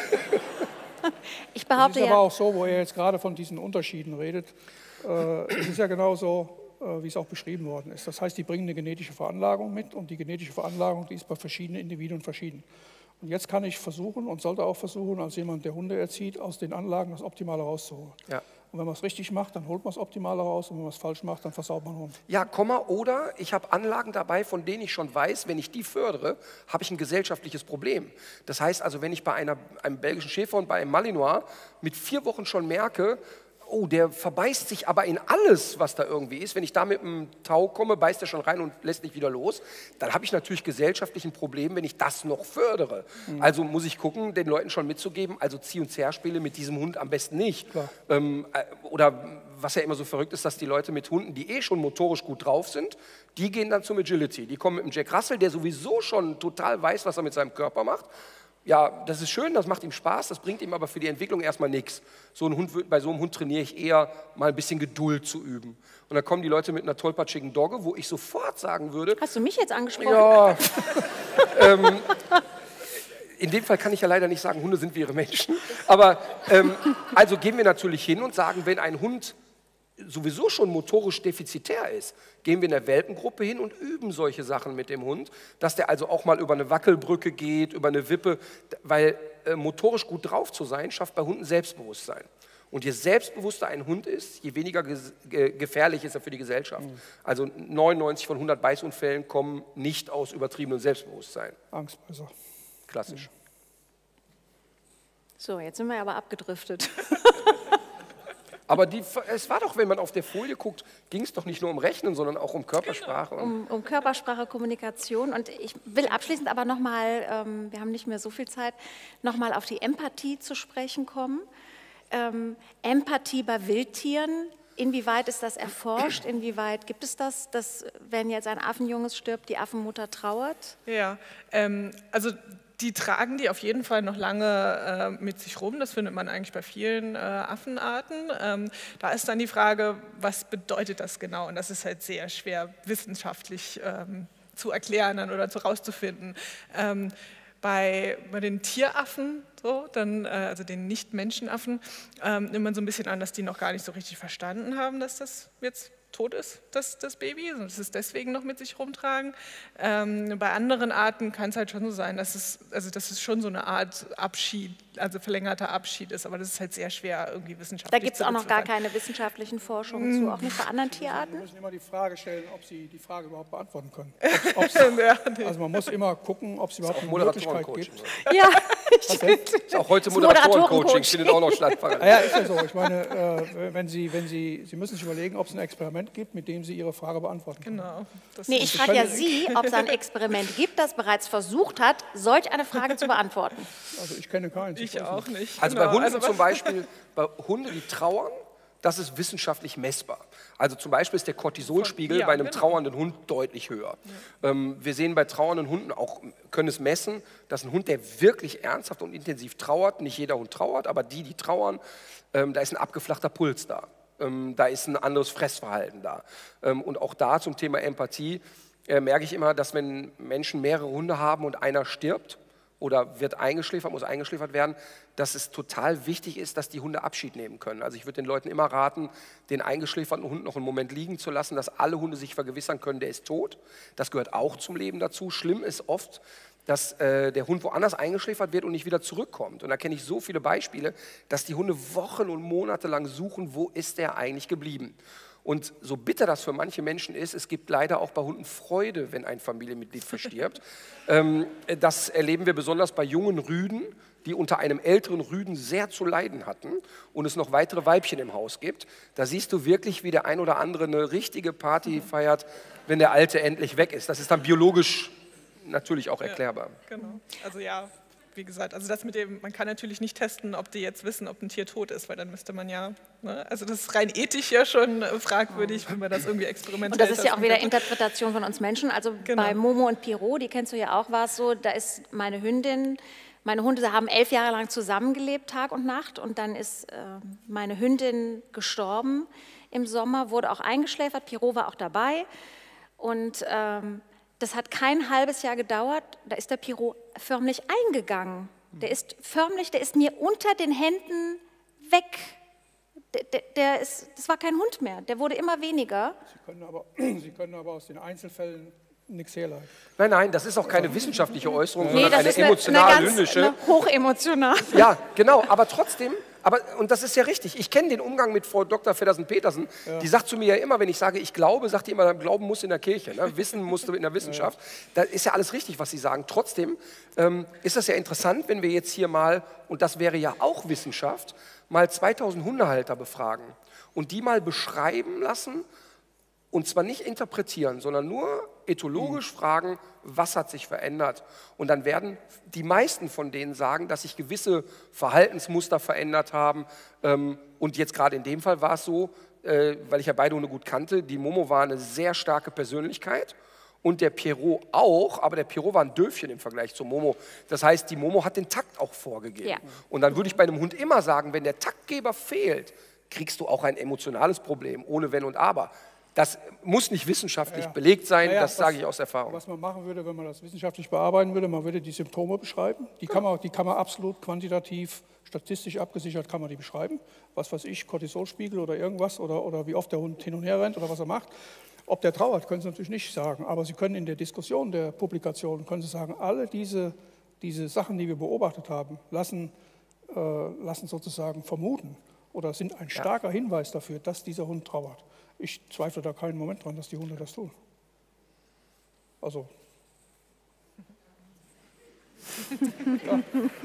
Ich behaupte es ist ja, aber auch so, wo ihr jetzt gerade von diesen Unterschieden redet, äh, es ist ja genauso, äh, wie es auch beschrieben worden ist. Das heißt, die bringen eine genetische Veranlagung mit und die genetische Veranlagung, die ist bei verschiedenen Individuen verschieden. Und jetzt kann ich versuchen und sollte auch versuchen, als jemand, der Hunde erzieht, aus den Anlagen das Optimale rauszuholen. Ja. Und wenn man es richtig macht, dann holt man das Optimale raus. Und wenn man es falsch macht, dann versaut man den Hund. Ja, Komma, oder ich habe Anlagen dabei, von denen ich schon weiß, wenn ich die fördere, habe ich ein gesellschaftliches Problem. Das heißt also, wenn ich bei einer, einem belgischen Schäferhund, bei einem Malinois mit vier Wochen schon merke, oh, der verbeißt sich aber in alles, was da irgendwie ist. Wenn ich da mit einem Tau komme, beißt er schon rein und lässt nicht wieder los. Dann habe ich natürlich gesellschaftlich ein Problem, wenn ich das noch fördere. Mhm. Also muss ich gucken, den Leuten schon mitzugeben, also Zieh- und Zerspiele mit diesem Hund am besten nicht. Ähm, oder was ja immer so verrückt ist, dass die Leute mit Hunden, die eh schon motorisch gut drauf sind, die gehen dann zum Agility. Die kommen mit dem Jack Russell, der sowieso schon total weiß, was er mit seinem Körper macht. Ja, das ist schön, das macht ihm Spaß, das bringt ihm aber für die Entwicklung erstmal nichts. So ein Hund, bei so einem Hund trainiere ich eher, mal ein bisschen Geduld zu üben. Und dann kommen die Leute mit einer tollpatschigen Dogge, wo ich sofort sagen würde... Hast du mich jetzt angesprochen? Ja, ähm, in dem Fall kann ich ja leider nicht sagen, Hunde sind wie ihre Menschen. Aber ähm, also gehen wir natürlich hin und sagen, wenn ein Hund sowieso schon motorisch defizitär ist, gehen wir in der Welpengruppe hin und üben solche Sachen mit dem Hund, dass der also auch mal über eine Wackelbrücke geht, über eine Wippe, weil äh, motorisch gut drauf zu sein, schafft bei Hunden Selbstbewusstsein. Und je selbstbewusster ein Hund ist, je weniger ge gefährlich ist er für die Gesellschaft. Mhm. Also neunundneunzig von hundert Beißunfällen kommen nicht aus übertriebenem Selbstbewusstsein. Angstbeißer. Klassisch. Mhm. So, jetzt sind wir aber abgedriftet. Aber die, es war doch, wenn man auf der Folie guckt, ging es doch nicht nur um Rechnen, sondern auch um Körpersprache. Um, um Körpersprache, Kommunikation. Und ich will abschließend aber nochmal, ähm, wir haben nicht mehr so viel Zeit, nochmal auf die Empathie zu sprechen kommen. Ähm, Empathie bei Wildtieren, inwieweit ist das erforscht? Inwieweit gibt es das, dass wenn jetzt ein Affenjunges stirbt, die Affenmutter trauert? Ja, ähm, also die tragen die auf jeden Fall noch lange äh, mit sich rum. Das findet man eigentlich bei vielen äh, Affenarten. Ähm, da ist dann die Frage, was bedeutet das genau? Und das ist halt sehr schwer wissenschaftlich ähm, zu erklären oder zu rauszufinden. Ähm, bei, bei den Tieraffen, so, dann, äh, also den Nicht-Menschenaffen, ähm, nimmt man so ein bisschen an, dass die noch gar nicht so richtig verstanden haben, dass das jetzt tot ist, das, das Baby, und es ist deswegen noch mit sich rumtragen. Ähm, bei anderen Arten kann es halt schon so sein, dass es, also dass es schon so eine Art Abschied, also verlängerter Abschied ist, aber das ist halt sehr schwer irgendwie wissenschaftlich Da gibt es auch noch gar keine wissenschaftlichen Forschungen zu, auch nicht bei anderen Tierarten? Wir müssen immer die Frage stellen, ob Sie die Frage überhaupt beantworten können. Ob's, ob's, also man muss immer gucken, ob es überhaupt eine Möglichkeit gibt. Ja, ist auch heute Moderatorencoaching, findet auch noch statt. Ja, ist ja so. Ich meine, äh, wenn Sie, wenn Sie, Sie müssen sich überlegen, ob es ein Experiment gibt, mit dem Sie Ihre Frage beantworten können. Genau. Das nee, ich frage ja Sie, ob es ein Experiment gibt, das bereits versucht hat, solch eine Frage zu beantworten. Also ich kenne keinen. Ich auch nicht. Also genau. bei Hunden also zum Beispiel, bei Hunden, die trauern, das ist wissenschaftlich messbar. Also zum Beispiel ist der Cortisolspiegel ja, bei einem genau. trauernden Hund deutlich höher. Ja. Ähm, wir sehen bei trauernden Hunden auch, können es messen, dass ein Hund, der wirklich ernsthaft und intensiv trauert, nicht jeder Hund trauert, aber die, die trauern, ähm, da ist ein abgeflachter Puls da. Ähm, da ist ein anderes Fressverhalten da. Ähm, und auch da zum Thema Empathie äh, merke ich immer, dass wenn Menschen mehrere Hunde haben und einer stirbt, oder wird eingeschläfert, muss eingeschläfert werden, dass es total wichtig ist, dass die Hunde Abschied nehmen können. Also ich würde den Leuten immer raten, den eingeschläferten Hund noch einen Moment liegen zu lassen, dass alle Hunde sich vergewissern können, der ist tot. Das gehört auch zum Leben dazu. Schlimm ist oft, dass äh, der Hund woanders eingeschläfert wird und nicht wieder zurückkommt. Und da kenne ich so viele Beispiele, dass die Hunde Wochen und Monate lang suchen, wo ist der eigentlich geblieben. Und so bitter das für manche Menschen ist, es gibt leider auch bei Hunden Freude, wenn ein Familienmitglied verstirbt. ähm, das erleben wir besonders bei jungen Rüden, die unter einem älteren Rüden sehr zu leiden hatten und es noch weitere Weibchen im Haus gibt. Da siehst du wirklich, wie der ein oder andere eine richtige Party feiert, wenn der Alte endlich weg ist. Das ist dann biologisch natürlich auch erklärbar. Ja, genau. Also ja, wie gesagt, also das mit dem, man kann natürlich nicht testen, ob die jetzt wissen, ob ein Tier tot ist, weil dann müsste man ja, ne, also das ist rein ethisch ja schon fragwürdig, wenn man das irgendwie experimentell Und das ist ja auch wieder könnte. Interpretation von uns Menschen. Also Genau. bei Momo und Piro, die kennst du ja auch, war es so, da ist meine Hündin, meine Hunde haben elf Jahre lang zusammengelebt, Tag und Nacht, und dann ist äh, meine Hündin gestorben im Sommer, wurde auch eingeschläfert, Piro war auch dabei, und ähm, das hat kein halbes Jahr gedauert, da ist der Piro förmlich eingegangen. Der ist förmlich, der ist mir unter den Händen weg. Der, der, der ist, das war kein Hund mehr, der wurde immer weniger. Sie können aber, Sie können aber aus den Einzelfällen nichts herleiten. Nein, nein, das ist auch keine wissenschaftliche Äußerung, Nee, sondern das eine ist eine, emotional eine ganz, hündische. eine hochemotional. Ja, genau, aber trotzdem, aber, und das ist ja richtig, ich kenne den Umgang mit Frau Doktor Feddersen-Petersen, ja. Die sagt zu mir ja immer, wenn ich sage, ich glaube, sagt die immer, Glauben muss in der Kirche, ne? Wissen musst du in der Wissenschaft. Ja. Da ist ja alles richtig, was Sie sagen. Trotzdem ähm, ist das ja interessant, wenn wir jetzt hier mal, und das wäre ja auch Wissenschaft, mal zweitausend Hundehalter befragen und die mal beschreiben lassen, und zwar nicht interpretieren, sondern nur ethologisch mhm. fragen, was hat sich verändert. Und dann werden die meisten von denen sagen, dass sich gewisse Verhaltensmuster verändert haben. Und jetzt gerade in dem Fall war es so, weil ich ja beide Hunde gut kannte, die Momo war eine sehr starke Persönlichkeit und der Pierrot auch, aber der Pierrot war ein Döfchen im Vergleich zur Momo. Das heißt, die Momo hat den Takt auch vorgegeben. Ja. Und dann würde ich bei einem Hund immer sagen, wenn der Taktgeber fehlt, kriegst du auch ein emotionales Problem, ohne Wenn und Aber. Das muss nicht wissenschaftlich ja, ja. belegt sein, ja, ja, das sage ich aus Erfahrung. Was man machen würde, wenn man das wissenschaftlich bearbeiten würde, man würde die Symptome beschreiben. Die kann man, die kann man absolut quantitativ, statistisch abgesichert kann man die beschreiben. Was weiß ich, Cortisolspiegel oder irgendwas oder, oder wie oft der Hund hin und her rennt oder was er macht. Ob der trauert, können Sie natürlich nicht sagen. Aber Sie können in der Diskussion der Publikation, können Sie sagen, alle diese, diese Sachen, die wir beobachtet haben, lassen, äh, lassen sozusagen vermuten oder sind ein starker ja. Hinweis dafür, dass dieser Hund trauert. Ich zweifle da keinen Moment dran, dass die Hunde das tun. Also. Ja.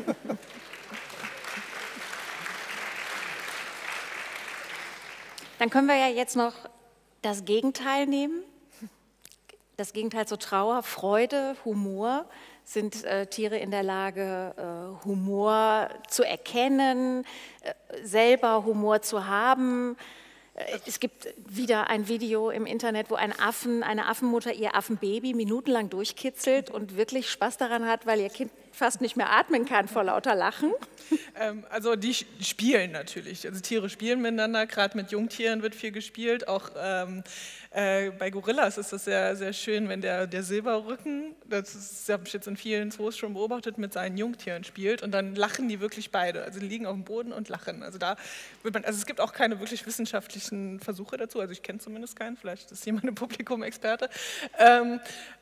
Dann können wir ja jetzt noch das Gegenteil nehmen. Das Gegenteil zu Trauer, Freude, Humor. Sind äh, Tiere in der Lage, äh, Humor zu erkennen, äh, selber Humor zu haben? Es gibt wieder ein Video im Internet, wo ein Affen, eine Affenmutter ihr Affenbaby minutenlang durchkitzelt und wirklich Spaß daran hat, weil ihr Kind fast nicht mehr atmen kann vor lauter Lachen. Ähm, also die spielen natürlich, also Tiere spielen miteinander, gerade mit Jungtieren wird viel gespielt, auch ähm, äh, bei Gorillas ist das sehr, sehr schön, wenn der, der Silberrücken, das habe ich jetzt in vielen Zoos schon beobachtet, mit seinen Jungtieren spielt und dann lachen die wirklich beide, also die liegen auf dem Boden und lachen. Also, da wird man, also es gibt auch keine wirklich wissenschaftlichen Versuche dazu, also ich kenne zumindest keinen, vielleicht ist jemand im Publikum Experte, ähm,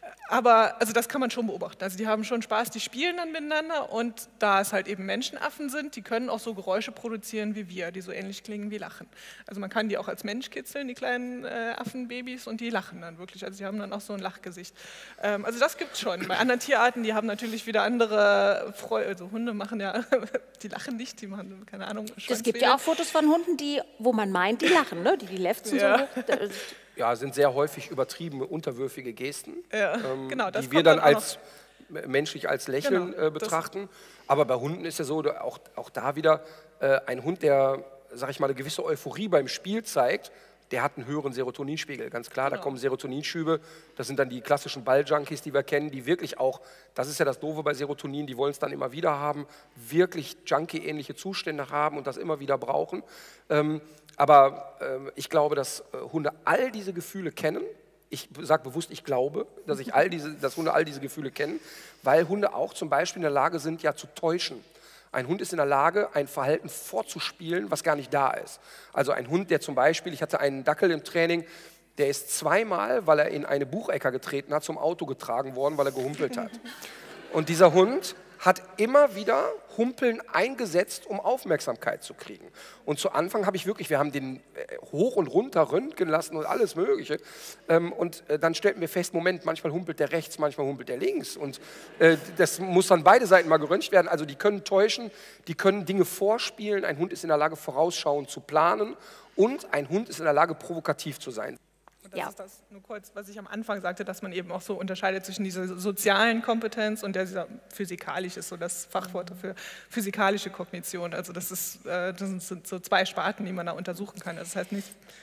aber also das kann man schon beobachten, also die haben schon Spaß, die spielen dann miteinander und da es halt eben Menschenaffen sind, die können auch so Geräusche produzieren wie wir, die so ähnlich klingen wie Lachen. Also man kann die auch als Mensch kitzeln, die kleinen äh, Affenbabys, und die lachen dann wirklich, also die haben dann auch so ein Lachgesicht. Ähm, also das gibt es schon. Bei anderen Tierarten, die haben natürlich wieder andere Freude, also Hunde machen ja, die lachen nicht, die machen, keine Ahnung, Es gibt ja auch Fotos von Hunden, die, wo man meint, die lachen, ne? die die Lefzen ja. so hoch. Ja, sind sehr häufig übertriebene, unterwürfige Gesten, ja, ähm, genau, das die wir dann, dann als menschlich als Lächeln genau, äh, betrachten. Aber bei Hunden ist ja so, auch, auch da wieder äh, ein Hund, der, sag ich mal, eine gewisse Euphorie beim Spiel zeigt, der hat einen höheren Serotoninspiegel, ganz klar. Genau. Da kommen Serotoninschübe, das sind dann die klassischen Balljunkies, die wir kennen, die wirklich auch, das ist ja das Doofe bei Serotonin, die wollen es dann immer wieder haben, wirklich Junkie-ähnliche Zustände haben und das immer wieder brauchen. Ähm, aber äh, ich glaube, dass äh, Hunde all diese Gefühle kennen. Ich sage bewusst, ich glaube, dass, ich all diese, dass Hunde all diese Gefühle kennen, weil Hunde auch zum Beispiel in der Lage sind, ja zu täuschen. Ein Hund ist in der Lage, ein Verhalten vorzuspielen, was gar nicht da ist. Also ein Hund, der zum Beispiel, ich hatte einen Dackel im Training, der ist zweimal, weil er in eine Buchecker getreten hat, zum Auto getragen worden, weil er gehumpelt hat. Und dieser Hund hat immer wieder Humpeln eingesetzt, um Aufmerksamkeit zu kriegen. Und zu Anfang habe ich wirklich, wir haben den hoch und runter röntgen lassen und alles Mögliche. Und dann stellten wir fest, Moment, manchmal humpelt der rechts, manchmal humpelt der links. Und das muss dann beide Seiten mal geröntgt werden. Also die können täuschen, die können Dinge vorspielen. Ein Hund ist in der Lage, vorausschauend zu planen. Und ein Hund ist in der Lage, provokativ zu sein. Das ja. ist das nur kurz, was ich am Anfang sagte, dass man eben auch so unterscheidet zwischen dieser sozialen Kompetenz und der dieser physikalisch ist so das Fachwort für physikalische Kognition. Also das, ist, das sind so zwei Sparten, die man da untersuchen kann. Das heißt nicht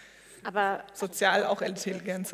aber sozial auch Intelligenz.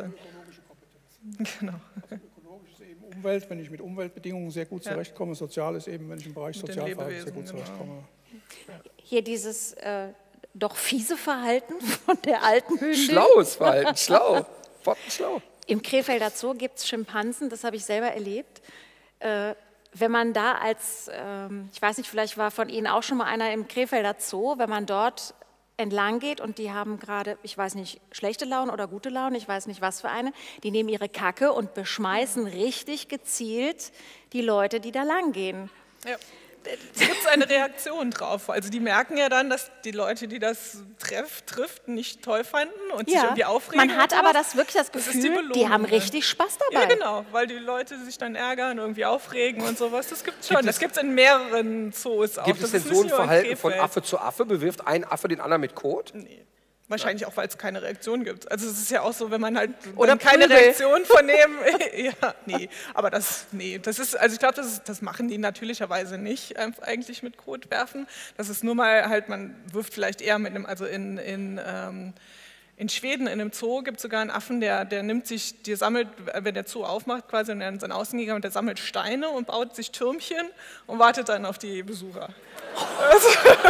Genau. Ökologisch ist eben Umwelt, wenn ich mit Umweltbedingungen sehr gut zurechtkomme. Sozial ist eben, wenn ich im Bereich Sozialverhalten sehr gut zurechtkomme. Hier dieses äh, doch fiese Verhalten von der alten Hündin. Schlaues Verhalten, schlau. schlau. Im Krefelder Zoo gibt es Schimpansen, das habe ich selber erlebt. Äh, wenn man da als, ähm, ich weiß nicht, vielleicht war von Ihnen auch schon mal einer im Krefelder Zoo, wenn man dort entlang geht und die haben gerade, ich weiß nicht, schlechte Laune oder gute Laune, ich weiß nicht, was für eine, die nehmen ihre Kacke und beschmeißen richtig gezielt die Leute, die da lang gehen. Ja. gibt es eine Reaktion drauf. Also die merken ja dann, dass die Leute, die das treff, trifft, nicht toll fanden und sich Ja, irgendwie aufregen. man hat und aber sowas. das wirklich das Das ist Gefühl, die, Belohnung, haben ne? richtig Spaß dabei. Ja, genau, weil die Leute sich dann ärgern, irgendwie aufregen und sowas. Das gibt es schon. Gibt das es- gibt es in mehreren Zoos auch. Gibt das es denn ist so nicht ein nur in Verhalten von Krefeld. Affe zu Affe? Bewirft ein Affe den anderen mit Kot? Nee. Wahrscheinlich auch, weil es keine Reaktion gibt. Also es ist ja auch so, wenn man halt Oder dann keine Prügel. Reaktion von dem, ja, nee, aber das, nee, das ist, also ich glaube, das, ist- das machen die natürlicherweise nicht, ähm, eigentlich mit Kot werfen. Das ist nur mal halt, man wirft vielleicht eher mit einem, also in, in, ähm, in Schweden, in einem Zoo gibt es sogar einen Affen, der, der nimmt sich, der sammelt, wenn der Zoo aufmacht quasi und er in seinen Außengänge, und der sammelt Steine und baut sich Türmchen und wartet dann auf die Besucher. Also,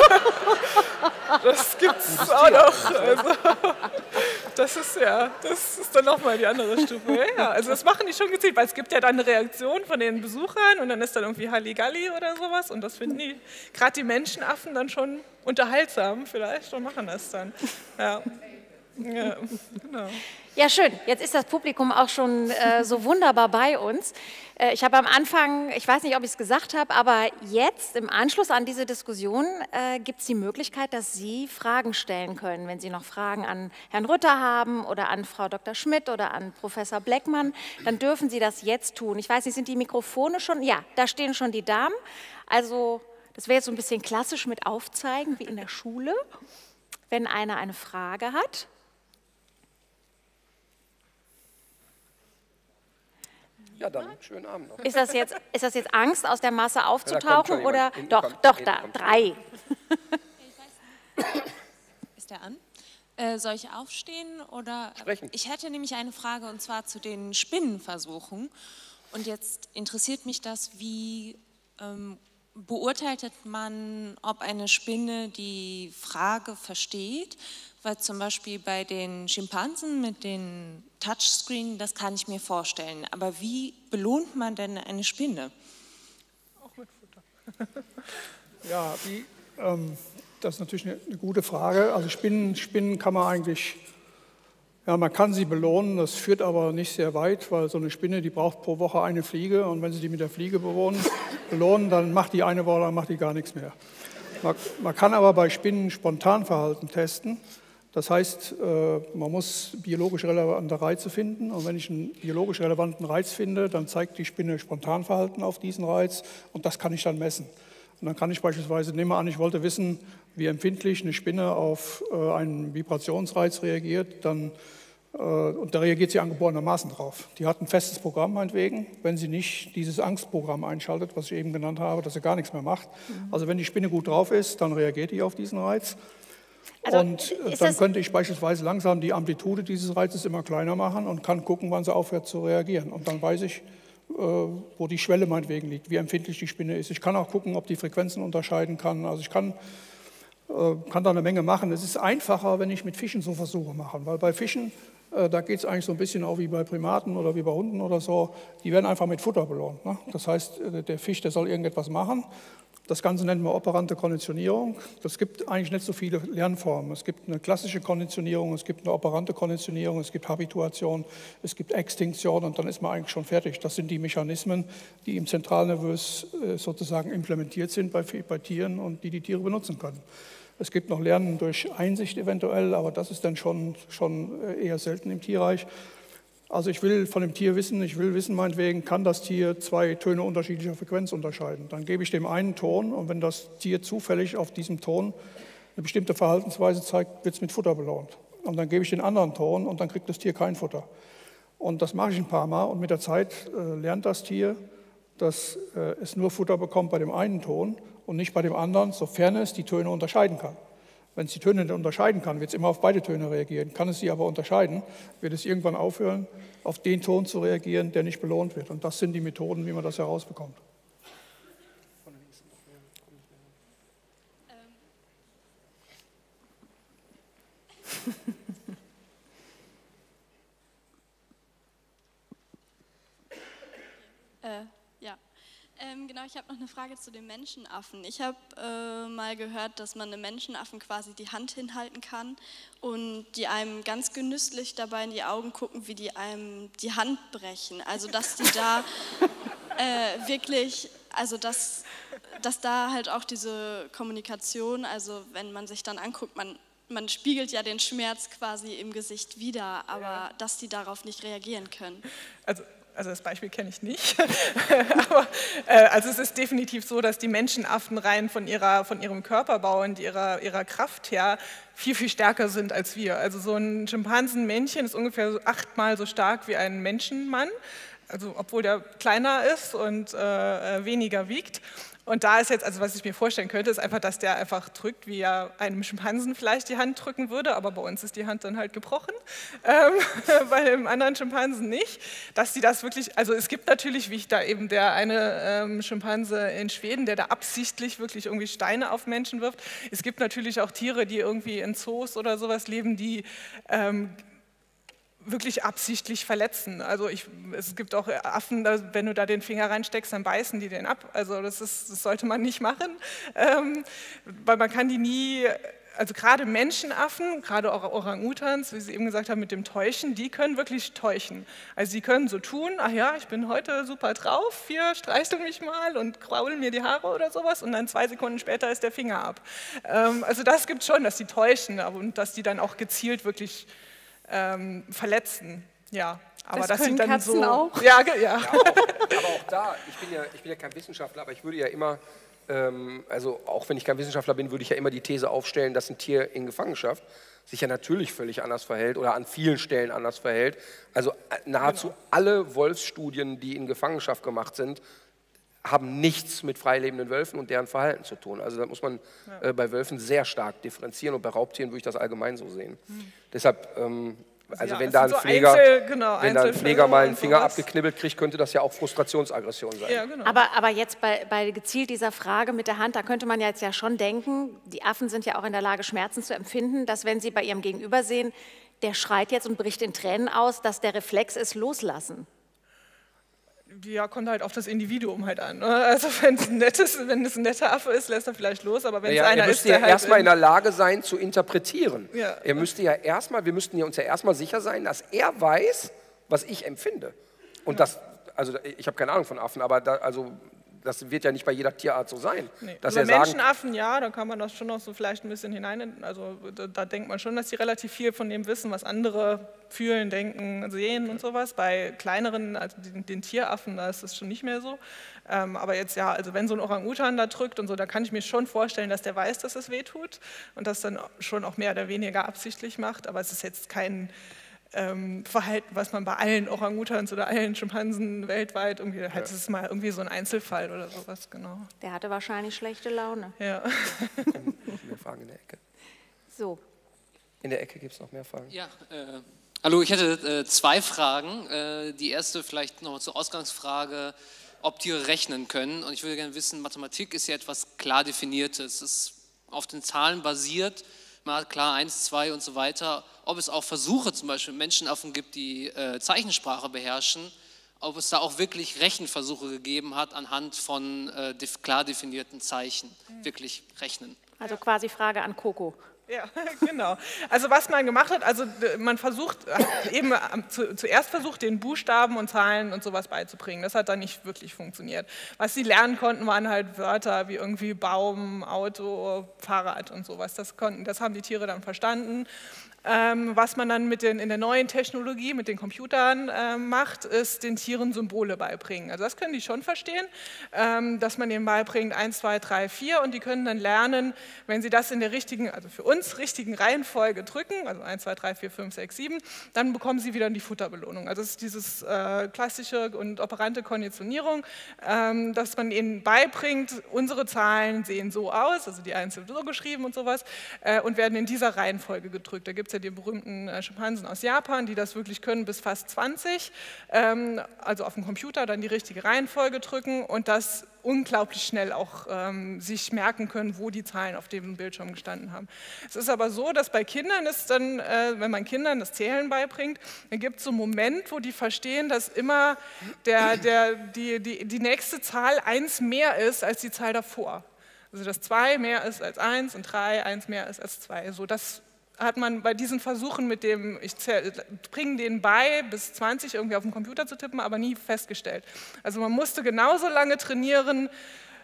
das gibt's auch noch. Also, das ist ja, das ist dann nochmal die andere Stufe. Ja, ja, also das machen die schon gezielt, weil es gibt ja dann eine Reaktion von den Besuchern und dann ist dann irgendwie Halligalli oder sowas und das finden die, gerade die Menschenaffen dann schon unterhaltsam vielleicht und machen das dann. Ja, ja genau. Ja, schön. Jetzt ist das Publikum auch schon äh, so wunderbar bei uns. Äh, ich habe am Anfang, ich weiß nicht, ob ich es gesagt habe, aber jetzt im Anschluss an diese Diskussion äh, gibt es die Möglichkeit, dass Sie Fragen stellen können. Wenn Sie noch Fragen an Herrn Rütter haben oder an Frau Doktor Schmidt oder an Professor Bleckmann, dann dürfen Sie das jetzt tun. Ich weiß nicht, sind die Mikrofone schon? Ja, da stehen schon die Damen. Also das wäre jetzt so ein bisschen klassisch mit Aufzeigen wie in der Schule, wenn einer eine Frage hat. Ja, dann schönen Abend noch. Ist das jetzt, ist das jetzt Angst, aus der Masse Ja, da kommt aufzutauchen schon oder jemand. Hinten doch, kommt- doch, hinten da, kommt drei. Ist der an? Äh, soll ich aufstehen oder? Sprechen. Ich hätte nämlich eine Frage und zwar zu den Spinnenversuchen. Und jetzt interessiert mich das, wie ähm, beurteilt man, ob eine Spinne die Frage versteht? Weil zum Beispiel bei den Schimpansen mit den Touchscreen, das kann ich mir vorstellen. Aber wie belohnt man denn eine Spinne? Auch mit Futter. Ja, wie, ähm, das ist natürlich eine, eine gute Frage. Also Spinnen, Spinnen kann man eigentlich, ja, man kann sie belohnen, das führt aber nicht sehr weit, weil so eine Spinne, die braucht pro Woche eine Fliege und wenn Sie die mit der Fliege belohnen, belohnen dann macht die eine Woche lang macht die gar nichts mehr. Man, man kann aber bei Spinnen Spontanverhalten testen. Das heißt, man muss biologisch relevante Reize finden und wenn ich einen biologisch relevanten Reiz finde, dann zeigt die Spinne Spontanverhalten auf diesen Reiz und das kann ich dann messen. Und dann kann ich beispielsweise, nehmen wir an, ich wollte wissen, wie empfindlich eine Spinne auf einen Vibrationsreiz reagiert, dann, und da reagiert sie angeborenermaßen drauf. Die hat ein festes Programm meinetwegen, wenn sie nicht dieses Angstprogramm einschaltet, was ich eben genannt habe, dass sie gar nichts mehr macht. Also wenn die Spinne gut drauf ist, dann reagiert die auf diesen Reiz. Also, und ist dann das- könnte ich beispielsweise langsam die Amplitude dieses Reizes immer kleiner machen und kann gucken, wann sie aufhört zu reagieren. Und dann weiß ich, äh, wo die Schwelle meinetwegen liegt, wie empfindlich die Spinne ist. Ich kann auch gucken, ob die Frequenzen unterscheiden kann. Also ich kann, äh, kann da eine Menge machen. Es ist einfacher, wenn ich mit Fischen so Versuche mache, weil bei Fischen, äh, da geht es eigentlich so ein bisschen auch wie bei Primaten oder wie bei Hunden oder so, die werden einfach mit Futter belohnt. Ne? Das heißt, äh, der Fisch, der soll irgendetwas machen. Das Ganze nennen wir operante Konditionierung. Es gibt eigentlich nicht so viele Lernformen. Es gibt eine klassische Konditionierung, es gibt eine operante Konditionierung, es gibt Habituation, es gibt Extinktion und dann ist man eigentlich schon fertig. Das sind die Mechanismen, die im Zentralnervös äh, sozusagen implementiert sind bei, bei Tieren und die die Tiere benutzen können. Es gibt noch Lernen durch Einsicht eventuell, aber das ist dann schon, schon eher selten im Tierreich. Also ich will von dem Tier wissen, ich will wissen meinetwegen, kann das Tier zwei Töne unterschiedlicher Frequenz unterscheiden. Dann gebe ich dem einen Ton und wenn das Tier zufällig auf diesem Ton eine bestimmte Verhaltensweise zeigt, wird es mit Futter belohnt. Und dann gebe ich den anderen Ton und dann kriegt das Tier kein Futter. Und das mache ich ein paar Mal und mit der Zeit äh, lernt das Tier, dass äh, es nur Futter bekommt bei dem einen Ton und nicht bei dem anderen, sofern es die Töne unterscheiden kann. Wenn es die Töne nicht unterscheiden kann, wird es immer auf beide Töne reagieren. Kann es sie aber unterscheiden, wird es irgendwann aufhören, auf den Ton zu reagieren, der nicht belohnt wird. Und das sind die Methoden, wie man das herausbekommt. Äh, ja, ähm, genau, ich habe noch eine Frage zu den Menschenaffen. Ich habe äh, mal gehört, dass man einem Menschenaffen quasi die Hand hinhalten kann und die einem ganz genüsslich dabei in die Augen gucken, wie die einem die Hand brechen. Also dass die da äh, wirklich, also dass dass da halt auch diese Kommunikation, also wenn man sich dann anguckt, man, man spiegelt ja den Schmerz quasi im Gesicht wider, aber ja. dass die darauf nicht reagieren können. Also Also das Beispiel kenne ich nicht, aber äh, also es ist definitiv so, dass die Menschenaffen rein von, ihrer, von ihrem Körperbau und ihrer, ihrer Kraft her viel, viel stärker sind als wir. Also so ein Schimpansenmännchen ist ungefähr so achtmal so stark wie ein Menschenmann, also obwohl der kleiner ist und äh, weniger wiegt. Und da ist jetzt, also was ich mir vorstellen könnte, ist einfach, dass der einfach drückt, wie er einem Schimpansen vielleicht die Hand drücken würde, aber bei uns ist die Hand dann halt gebrochen, ähm, bei dem anderen Schimpansen nicht. Dass die das wirklich, also es gibt natürlich, wie ich da eben der eine ähm, Schimpanse in Schweden, der da absichtlich wirklich irgendwie Steine auf Menschen wirft. Es gibt natürlich auch Tiere, die irgendwie in Zoos oder sowas leben, die ähm, wirklich absichtlich verletzen. Also ich, es gibt auch Affen, wenn du da den Finger reinsteckst, dann beißen die den ab. Also das, ist, das sollte man nicht machen, ähm, weil man kann die nie, also gerade Menschenaffen, gerade auch Orang-Utans, wie Sie eben gesagt haben, mit dem Täuschen, die können wirklich täuschen. Also sie können so tun, ach ja, ich bin heute super drauf, hier streichel mich mal und kraulen mir die Haare oder sowas und dann zwei Sekunden später ist der Finger ab. Ähm, also das gibt es schon, dass die täuschen und dass die dann auch gezielt wirklich Ähm, verletzen, ja. Aber das dass können sie dann Katzen so, auch. Ja, ja. Ja, aber, aber auch da, ich bin, ja, ich bin ja kein Wissenschaftler, aber ich würde ja immer, ähm, also auch wenn ich kein Wissenschaftler bin, würde ich ja immer die These aufstellen, dass ein Tier in Gefangenschaft sich ja natürlich völlig anders verhält oder an vielen Stellen anders verhält. Also nahezu genau. alle Wolfsstudien, die in Gefangenschaft gemacht sind, haben nichts mit freilebenden Wölfen und deren Verhalten zu tun. Also da muss man ja. äh, bei Wölfen sehr stark differenzieren und bei Raubtieren würde ich das allgemein so sehen. Mhm. Deshalb, ähm, also ja, wenn da ein, so Pfleger, Einzel, genau, wenn da ein Pfleger mal einen Finger sowas. abgeknibbelt kriegt, könnte das ja auch Frustrationsaggression sein. Ja, genau. aber, aber jetzt bei, bei gezielt dieser Frage mit der Hand, da könnte man ja jetzt ja schon denken, die Affen sind ja auch in der Lage, Schmerzen zu empfinden, dass wenn sie bei ihrem Gegenüber sehen, der schreit jetzt und bricht in Tränen aus, dass der Reflex ist, loslassen. Ja, kommt halt auf das Individuum halt an. Also wenn es ein, nettes, wenn es ein netter Affe ist, lässt er vielleicht los, aber wenn es ja, einer ist, der ja halt erstmal in der Lage sein zu interpretieren. Ja. Er müsste ja erstmal, wir müssten ja uns ja erstmal sicher sein, dass er weiß, was ich empfinde. Und ja. das, also ich habe keine Ahnung von Affen, aber da, also das wird ja nicht bei jeder Tierart so sein. Nee. Dass also er Menschenaffen, sagen, ja, da kann man das schon noch so vielleicht ein bisschen hinein, also da, da denkt man schon, dass sie relativ viel von dem wissen, was andere fühlen, denken, sehen und sowas. Bei kleineren, also den, den Tieraffen, da ist das schon nicht mehr so. Ähm, aber jetzt ja, also wenn so ein Orang-Utan da drückt und so, da kann ich mir schon vorstellen, dass der weiß, dass es weh tut und das dann schon auch mehr oder weniger absichtlich macht, aber es ist jetzt kein Ähm, Verhalten, was man bei allen Orang-Utans oder allen Schimpansen weltweit, irgendwie, ja. halt, das ist mal irgendwie so ein Einzelfall oder sowas, genau. Der hatte wahrscheinlich schlechte Laune. Ja. Noch mehr Fragen in der Ecke. So. In der Ecke gibt es noch mehr Fragen. Ja, äh, hallo, ich hätte äh, zwei Fragen. Äh, die erste vielleicht nochmal zur Ausgangsfrage, ob Tiere rechnen können. Und ich würde gerne wissen, Mathematik ist ja etwas klar definiertes, es ist auf den Zahlen basiert, mal klar eins, zwei und so weiter, ob es auch Versuche zum Beispiel Menschenaffen gibt, die äh, Zeichensprache beherrschen, ob es da auch wirklich Rechenversuche gegeben hat anhand von äh, def klar definierten Zeichen, mhm. wirklich rechnen. Also quasi Frage an Coco. Ja, genau. Also was man gemacht hat, also man versucht, eben zu, zuerst versucht, den Buchstaben und Zahlen und sowas beizubringen. Das hat dann nicht wirklich funktioniert. Was sie lernen konnten, waren halt Wörter wie irgendwie Baum, Auto, Fahrrad und sowas. Das, konnten, das haben die Tiere dann verstanden. Ähm, was man dann mit den, in der neuen Technologie, mit den Computern äh, macht, ist den Tieren Symbole beibringen. Also das können die schon verstehen, ähm, dass man ihnen beibringt eins, zwei, drei, vier und die können dann lernen, wenn sie das in der richtigen, also für uns richtigen Reihenfolge drücken, also eins, zwei, drei, vier, fünf, sechs, sieben, dann bekommen sie wieder die Futterbelohnung. Also es ist dieses äh, klassische und operante Konditionierung, ähm, dass man ihnen beibringt, unsere Zahlen sehen so aus, also die eins wird so geschrieben und sowas, äh, und werden in dieser Reihenfolge gedrückt. Da gibt es ja die berühmten äh, Schimpansen aus Japan, die das wirklich können bis fast zwanzig, ähm, also auf dem Computer dann die richtige Reihenfolge drücken und das unglaublich schnell auch ähm, sich merken können, wo die Zahlen auf dem Bildschirm gestanden haben. Es ist aber so, dass bei Kindern ist dann, äh, wenn man Kindern das Zählen beibringt, dann gibt es so einen Moment, wo die verstehen, dass immer der, der, die, die, die nächste Zahl eins mehr ist als die Zahl davor. Also dass zwei mehr ist als eins und drei, eins mehr ist als zwei. So, das hat man bei diesen Versuchen mit dem, ich bringe denen bei, bis zwanzig irgendwie auf dem Computer zu tippen, aber nie festgestellt. Also man musste genauso lange trainieren,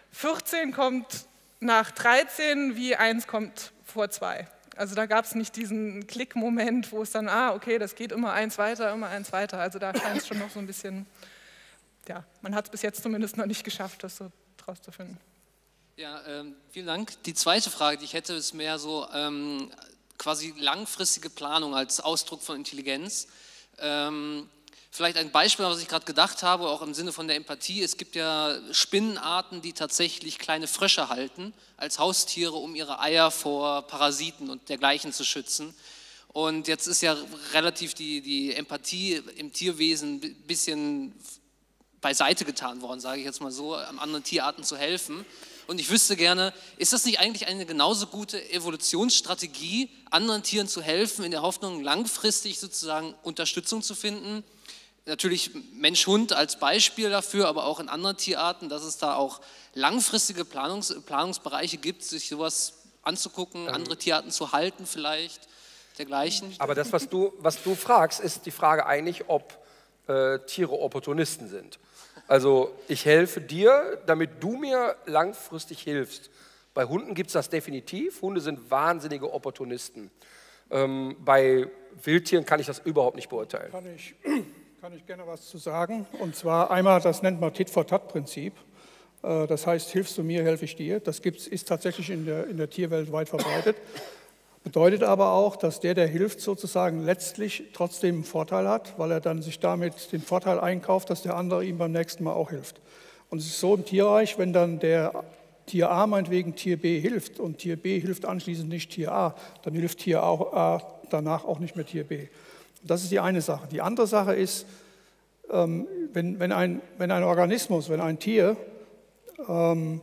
vierzehn kommt nach dreizehn, wie eins kommt vor zwei. Also da gab es nicht diesen Klick-Moment, wo es dann, ah, okay, das geht immer eins weiter, immer eins weiter. Also da scheint es schon noch so ein bisschen, ja, man hat es bis jetzt zumindest noch nicht geschafft, das so draus zu finden. Ja, ähm, vielen Dank. Die zweite Frage, die ich hätte, ist mehr so ähm, quasi langfristige Planung als Ausdruck von Intelligenz. Ähm, vielleicht ein Beispiel, was ich gerade gedacht habe, auch im Sinne von der Empathie. Es gibt ja Spinnenarten, die tatsächlich kleine Frösche halten als Haustiere, um ihre Eier vor Parasiten und dergleichen zu schützen. Und jetzt ist ja relativ die, die Empathie im Tierwesen ein bisschen beiseite getan worden, sage ich jetzt mal so, anderen Tierarten zu helfen. Und ich wüsste gerne, ist das nicht eigentlich eine genauso gute Evolutionsstrategie, anderen Tieren zu helfen, in der Hoffnung, langfristig sozusagen Unterstützung zu finden? Natürlich Mensch-Hund als Beispiel dafür, aber auch in anderen Tierarten, dass es da auch langfristige Planungs Planungsbereiche gibt, sich sowas anzugucken, ähm. andere Tierarten zu halten vielleicht, dergleichen. Aber das, was du, was du fragst, ist die Frage eigentlich, ob äh, Tiere Opportunisten sind. Also ich helfe dir, damit du mir langfristig hilfst. Bei Hunden gibt es das definitiv. Hunde sind wahnsinnige Opportunisten. Ähm, bei Wildtieren kann ich das überhaupt nicht beurteilen. Kann ich, kann ich gerne was zu sagen. Und zwar einmal, das nennt man Tit-for-Tat-Prinzip. Äh, das heißt, hilfst du mir, helfe ich dir. Das gibt's, ist tatsächlich in der, in der Tierwelt weit verbreitet. Bedeutet aber auch, dass der, der hilft, sozusagen letztlich trotzdem einen Vorteil hat, weil er dann sich damit den Vorteil einkauft, dass der andere ihm beim nächsten Mal auch hilft. Und es ist so im Tierreich, wenn dann der Tier A meinetwegen Tier B hilft und Tier B hilft anschließend nicht Tier A, dann hilft Tier A danach auch nicht mehr Tier B. Das ist die eine Sache. Die andere Sache ist, wenn, wenn, ein, wenn ein Organismus, wenn ein Tier ähm,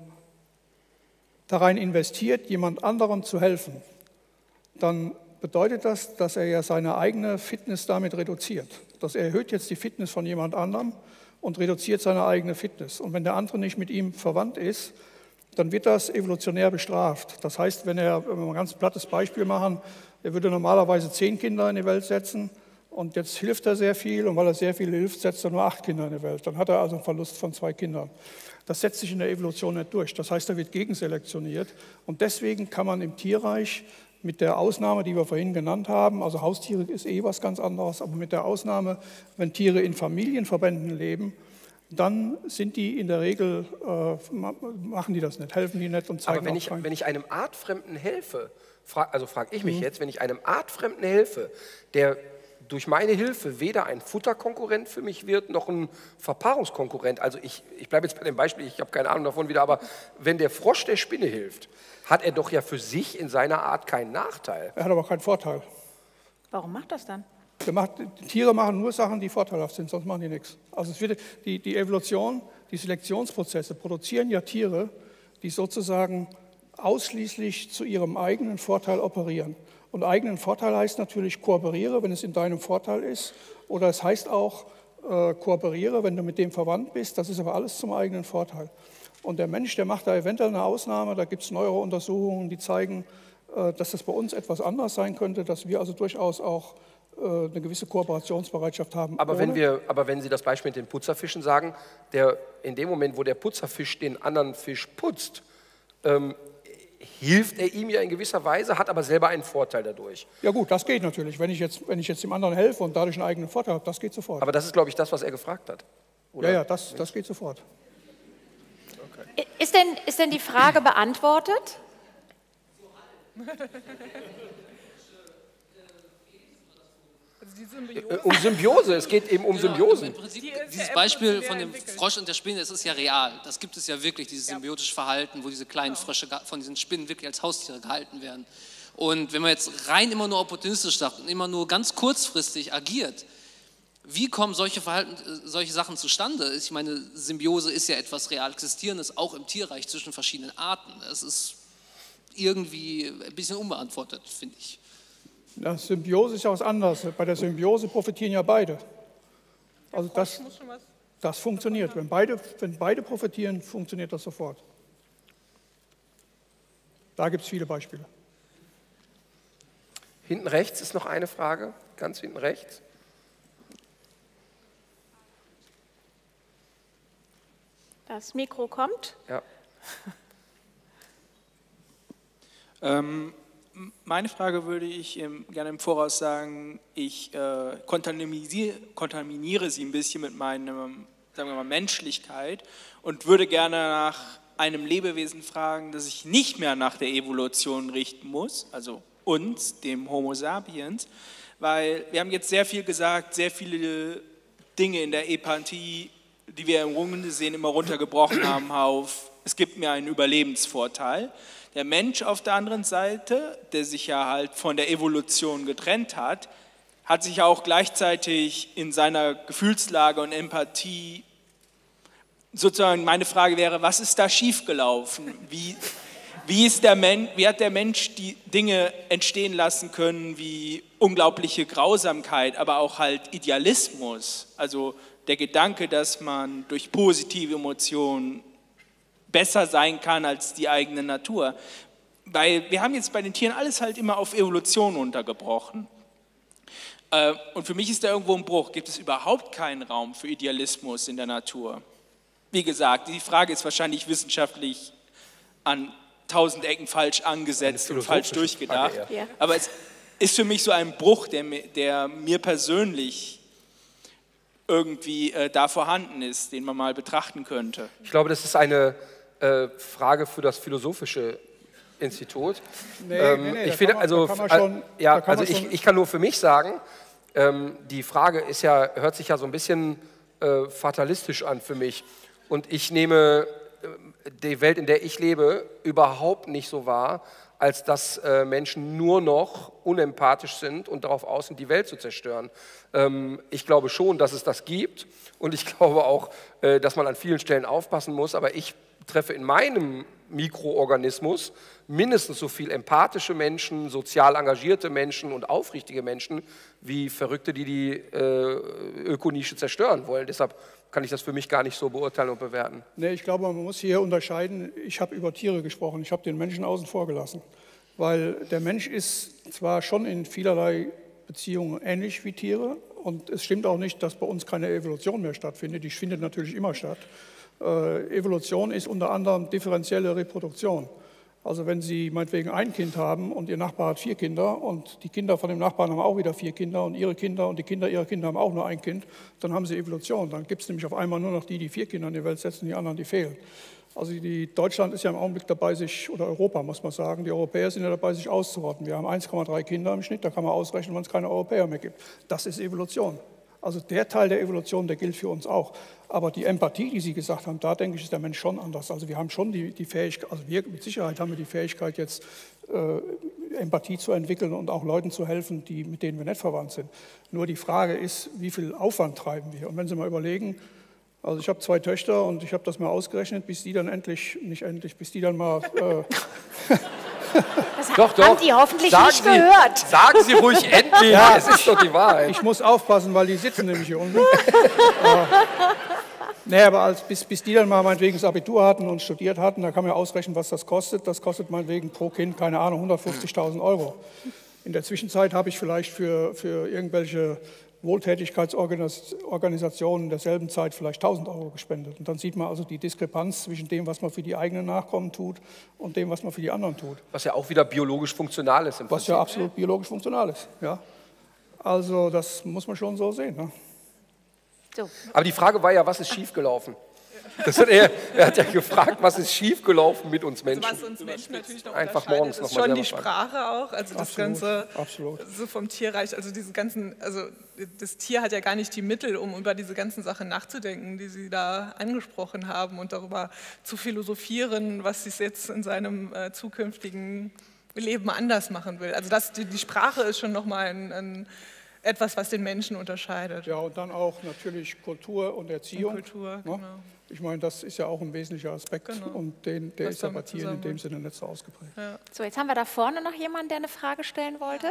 darein investiert, jemand anderem zu helfen, dann bedeutet das, dass er ja seine eigene Fitness damit reduziert. Das erhöht jetzt die Fitness von jemand anderem und reduziert seine eigene Fitness. Und wenn der andere nicht mit ihm verwandt ist, dann wird das evolutionär bestraft. Das heißt, wenn er, wenn wir ein ganz plattes Beispiel machen, er würde normalerweise zehn Kinder in die Welt setzen und jetzt hilft er sehr viel und weil er sehr viel hilft, setzt er nur acht Kinder in die Welt. Dann hat er also einen Verlust von zwei Kindern. Das setzt sich in der Evolution nicht durch. Das heißt, er wird gegenselektioniert und deswegen kann man im Tierreich mit der Ausnahme, die wir vorhin genannt haben, also Haustiere ist eh was ganz anderes, aber mit der Ausnahme, wenn Tiere in Familienverbänden leben, dann sind die in der Regel, äh, machen die das nicht, helfen die nicht und zeigen Aber wenn auch ich, keinen. wenn ich einem Artfremden helfe, frag, also frage ich mich mhm. jetzt, wenn ich einem Artfremden helfe, der durch meine Hilfe weder ein Futterkonkurrent für mich wird, noch ein Verpaarungskonkurrent, also ich, ich bleibe jetzt bei dem Beispiel, ich habe keine Ahnung davon wieder, aber wenn der Frosch der Spinne hilft, hat er doch ja für sich in seiner Art keinen Nachteil. Er hat aber keinen Vorteil. Warum macht das dann? Der macht, die Tiere machen nur Sachen, die vorteilhaft sind, sonst machen die nichts. Also es wird, die, die Evolution, die Selektionsprozesse produzieren ja Tiere, die sozusagen ausschließlich zu ihrem eigenen Vorteil operieren. Und eigenen Vorteil heißt natürlich kooperiere, wenn es in deinem Vorteil ist. Oder es heißt auch äh, kooperiere, wenn du mit dem verwandt bist. Das ist aber alles zum eigenen Vorteil. Und der Mensch, der macht da eventuell eine Ausnahme. Da gibt es neuere Untersuchungen, die zeigen, äh, dass das bei uns etwas anders sein könnte, dass wir also durchaus auch äh, eine gewisse Kooperationsbereitschaft haben. Aber wenn, wir, aber wenn Sie das Beispiel mit den Putzerfischen sagen, der, in dem Moment, wo der Putzerfisch den anderen Fisch putzt, ähm, hilft er ihm ja in gewisser Weise, hat aber selber einen Vorteil dadurch. Ja gut, das geht natürlich. Wenn ich jetzt, wenn ich jetzt dem anderen helfe und dadurch einen eigenen Vorteil habe, das geht sofort. Aber das ist, glaube ich, das, was er gefragt hat. Oder? Ja, ja, das, das geht sofort. Okay. Ist denn, ist denn die Frage beantwortet? Um Symbiose, es geht eben um genau, Symbiosen. Im Prinzip, dieses Beispiel von dem Frosch und der Spinne, das ist ja real. Das gibt es ja wirklich, dieses symbiotische Verhalten, wo diese kleinen Frösche von diesen Spinnen wirklich als Haustiere gehalten werden. Und wenn man jetzt rein immer nur opportunistisch sagt und immer nur ganz kurzfristig agiert, wie kommen solche Verhalten, solche Sachen zustande? Ich meine, Symbiose ist ja etwas real Existierendes, auch im Tierreich zwischen verschiedenen Arten. Es ist irgendwie ein bisschen unbeantwortet, finde ich. Ja, Symbiose ist ja was anderes. Bei der Symbiose profitieren ja beide. Also das, das funktioniert. Wenn beide, wenn beide profitieren, funktioniert das sofort. Da gibt es viele Beispiele. Hinten rechts ist noch eine Frage, ganz hinten rechts. Das Mikro kommt. Ja. Ähm, meine Frage würde ich ähm, gerne im Voraus sagen, ich äh, kontaminiere, kontaminiere sie ein bisschen mit meiner, sagen wir mal, Menschlichkeit und würde gerne nach einem Lebewesen fragen, das sich nicht mehr nach der Evolution richten muss, also uns, dem Homo sapiens, weil wir haben jetzt sehr viel gesagt, sehr viele Dinge in der Empathie, die wir im Runde sehen, immer runtergebrochen haben auf, es gibt mir einen Überlebensvorteil. Der Mensch auf der anderen Seite, der sich ja halt von der Evolution getrennt hat, hat sich auch gleichzeitig in seiner Gefühlslage und Empathie, sozusagen meine Frage wäre, was ist da schiefgelaufen? Wie, wie, ist der Mensch, wie hat der Mensch die Dinge entstehen lassen können, wie unglaubliche Grausamkeit, aber auch halt Idealismus, also der Gedanke, dass man durch positive Emotionen besser sein kann als die eigene Natur. Weil wir haben jetzt bei den Tieren alles halt immer auf Evolution untergebrochen. Und für mich ist da irgendwo ein Bruch. Gibt es überhaupt keinen Raum für Idealismus in der Natur? Wie gesagt, die Frage ist wahrscheinlich wissenschaftlich an tausend Ecken falsch angesetzt und falsch durchgedacht. Frage, ja. Aber es ist für mich so ein Bruch, der mir, der mir persönlich irgendwie äh, da vorhanden ist, den man mal betrachten könnte. Ich glaube, das ist eine äh, Frage für das Philosophische Institut. Nee, ähm, nee, nee, ich da finde, kann man- also, da kann man schon- äh, ja, da kann also man ich, schon- ich kann nur für mich sagen, ähm, die Frage ist ja, hört sich ja so ein bisschen äh, fatalistisch an für mich. Und ich nehme äh, die Welt, in der ich lebe, überhaupt nicht so wahr, als dass äh, Menschen nur noch unempathisch sind und darauf aus sind, die Welt zu zerstören. Ähm, ich glaube schon, dass es das gibt und ich glaube auch, äh, dass man an vielen Stellen aufpassen muss, aber ich treffe in meinem Mikroorganismus mindestens so viel empathische Menschen, sozial engagierte Menschen und aufrichtige Menschen wie Verrückte, die die äh, Ökonische zerstören wollen. Deshalb kann ich das für mich gar nicht so beurteilen und bewerten. Nee, ich glaube, man muss hier unterscheiden. Ich habe über Tiere gesprochen, ich habe den Menschen außen vor gelassen. Weil der Mensch ist zwar schon in vielerlei Beziehungen ähnlich wie Tiere und es stimmt auch nicht, dass bei uns keine Evolution mehr stattfindet. Die findet natürlich immer statt. Äh, Evolution ist unter anderem differenzielle Reproduktion. Also wenn Sie meinetwegen ein Kind haben und Ihr Nachbar hat vier Kinder und die Kinder von dem Nachbarn haben auch wieder vier Kinder und Ihre Kinder und die Kinder Ihrer Kinder haben auch nur ein Kind, dann haben Sie Evolution. Dann gibt es nämlich auf einmal nur noch die, die vier Kinder in die Welt setzen, die anderen, die fehlen. Also die, Deutschland ist ja im Augenblick dabei, sich, oder Europa muss man sagen, die Europäer sind ja dabei, sich auszurotten. Wir haben eins Komma drei Kinder im Schnitt, da kann man ausrechnen, wann es keine Europäer mehr gibt. Das ist Evolution. Also der Teil der Evolution, der gilt für uns auch. Aber die Empathie, die Sie gesagt haben, da denke ich, ist der Mensch schon anders. Also wir haben schon die, die Fähigkeit, also wir mit Sicherheit haben wir die Fähigkeit jetzt äh, Empathie zu entwickeln und auch Leuten zu helfen, die, mit denen wir nicht verwandt sind. Nur die Frage ist, wie viel Aufwand treiben wir? Und wenn Sie mal überlegen, also ich habe zwei Töchter und ich habe das mal ausgerechnet, bis die dann endlich, nicht endlich, bis die dann mal... Äh, Das Doch, doch. haben die hoffentlich Sagen nicht Sie, gehört. Sagen Sie ruhig endlich, Ja. es ist doch die Wahrheit. Ich muss aufpassen, weil die sitzen nämlich hier unten. äh, nee, aber als, bis, bis die dann mal meinetwegen das Abitur hatten und studiert hatten, da kann man ja ausrechnen, was das kostet. Das kostet meinetwegen pro Kind, keine Ahnung, hundertfünfzigtausend Euro. In der Zwischenzeit habe ich vielleicht für, für irgendwelche Wohltätigkeitsorganisationen in derselben Zeit vielleicht tausend Euro gespendet. Und dann sieht man also die Diskrepanz zwischen dem, was man für die eigenen Nachkommen tut und dem, was man für die anderen tut. Was ja auch wieder biologisch funktional ist im Was Prinzip. ja absolut biologisch funktional ist. Ja? Also das muss man schon so sehen. Ne? So. Aber die Frage war ja, was ist schiefgelaufen? Das hat er, er hat ja gefragt, was ist schiefgelaufen mit uns Menschen? Was uns Menschen natürlich noch Einfach unterscheidet, morgens ist noch mal schon die selber fragen. Sprache auch, also das Absolut, Ganze absolut. so vom Tierreich, also diese ganzen, also das Tier hat ja gar nicht die Mittel, um über diese ganzen Sachen nachzudenken, die Sie da angesprochen haben und darüber zu philosophieren, was es jetzt in seinem äh, zukünftigen Leben anders machen will. Also das, die, die Sprache ist schon nochmal ein, ein etwas, was den Menschen unterscheidet. Ja, und dann auch natürlich Kultur und Erziehung. Und Kultur, ne? genau. Ich meine, das ist ja auch ein wesentlicher Aspekt Genau. und den, der Was ist ja bei damit Tieren in dem zusammenhängt. Sinne nicht so ausgeprägt. Ja. So, jetzt haben wir da vorne noch jemanden, der eine Frage stellen wollte.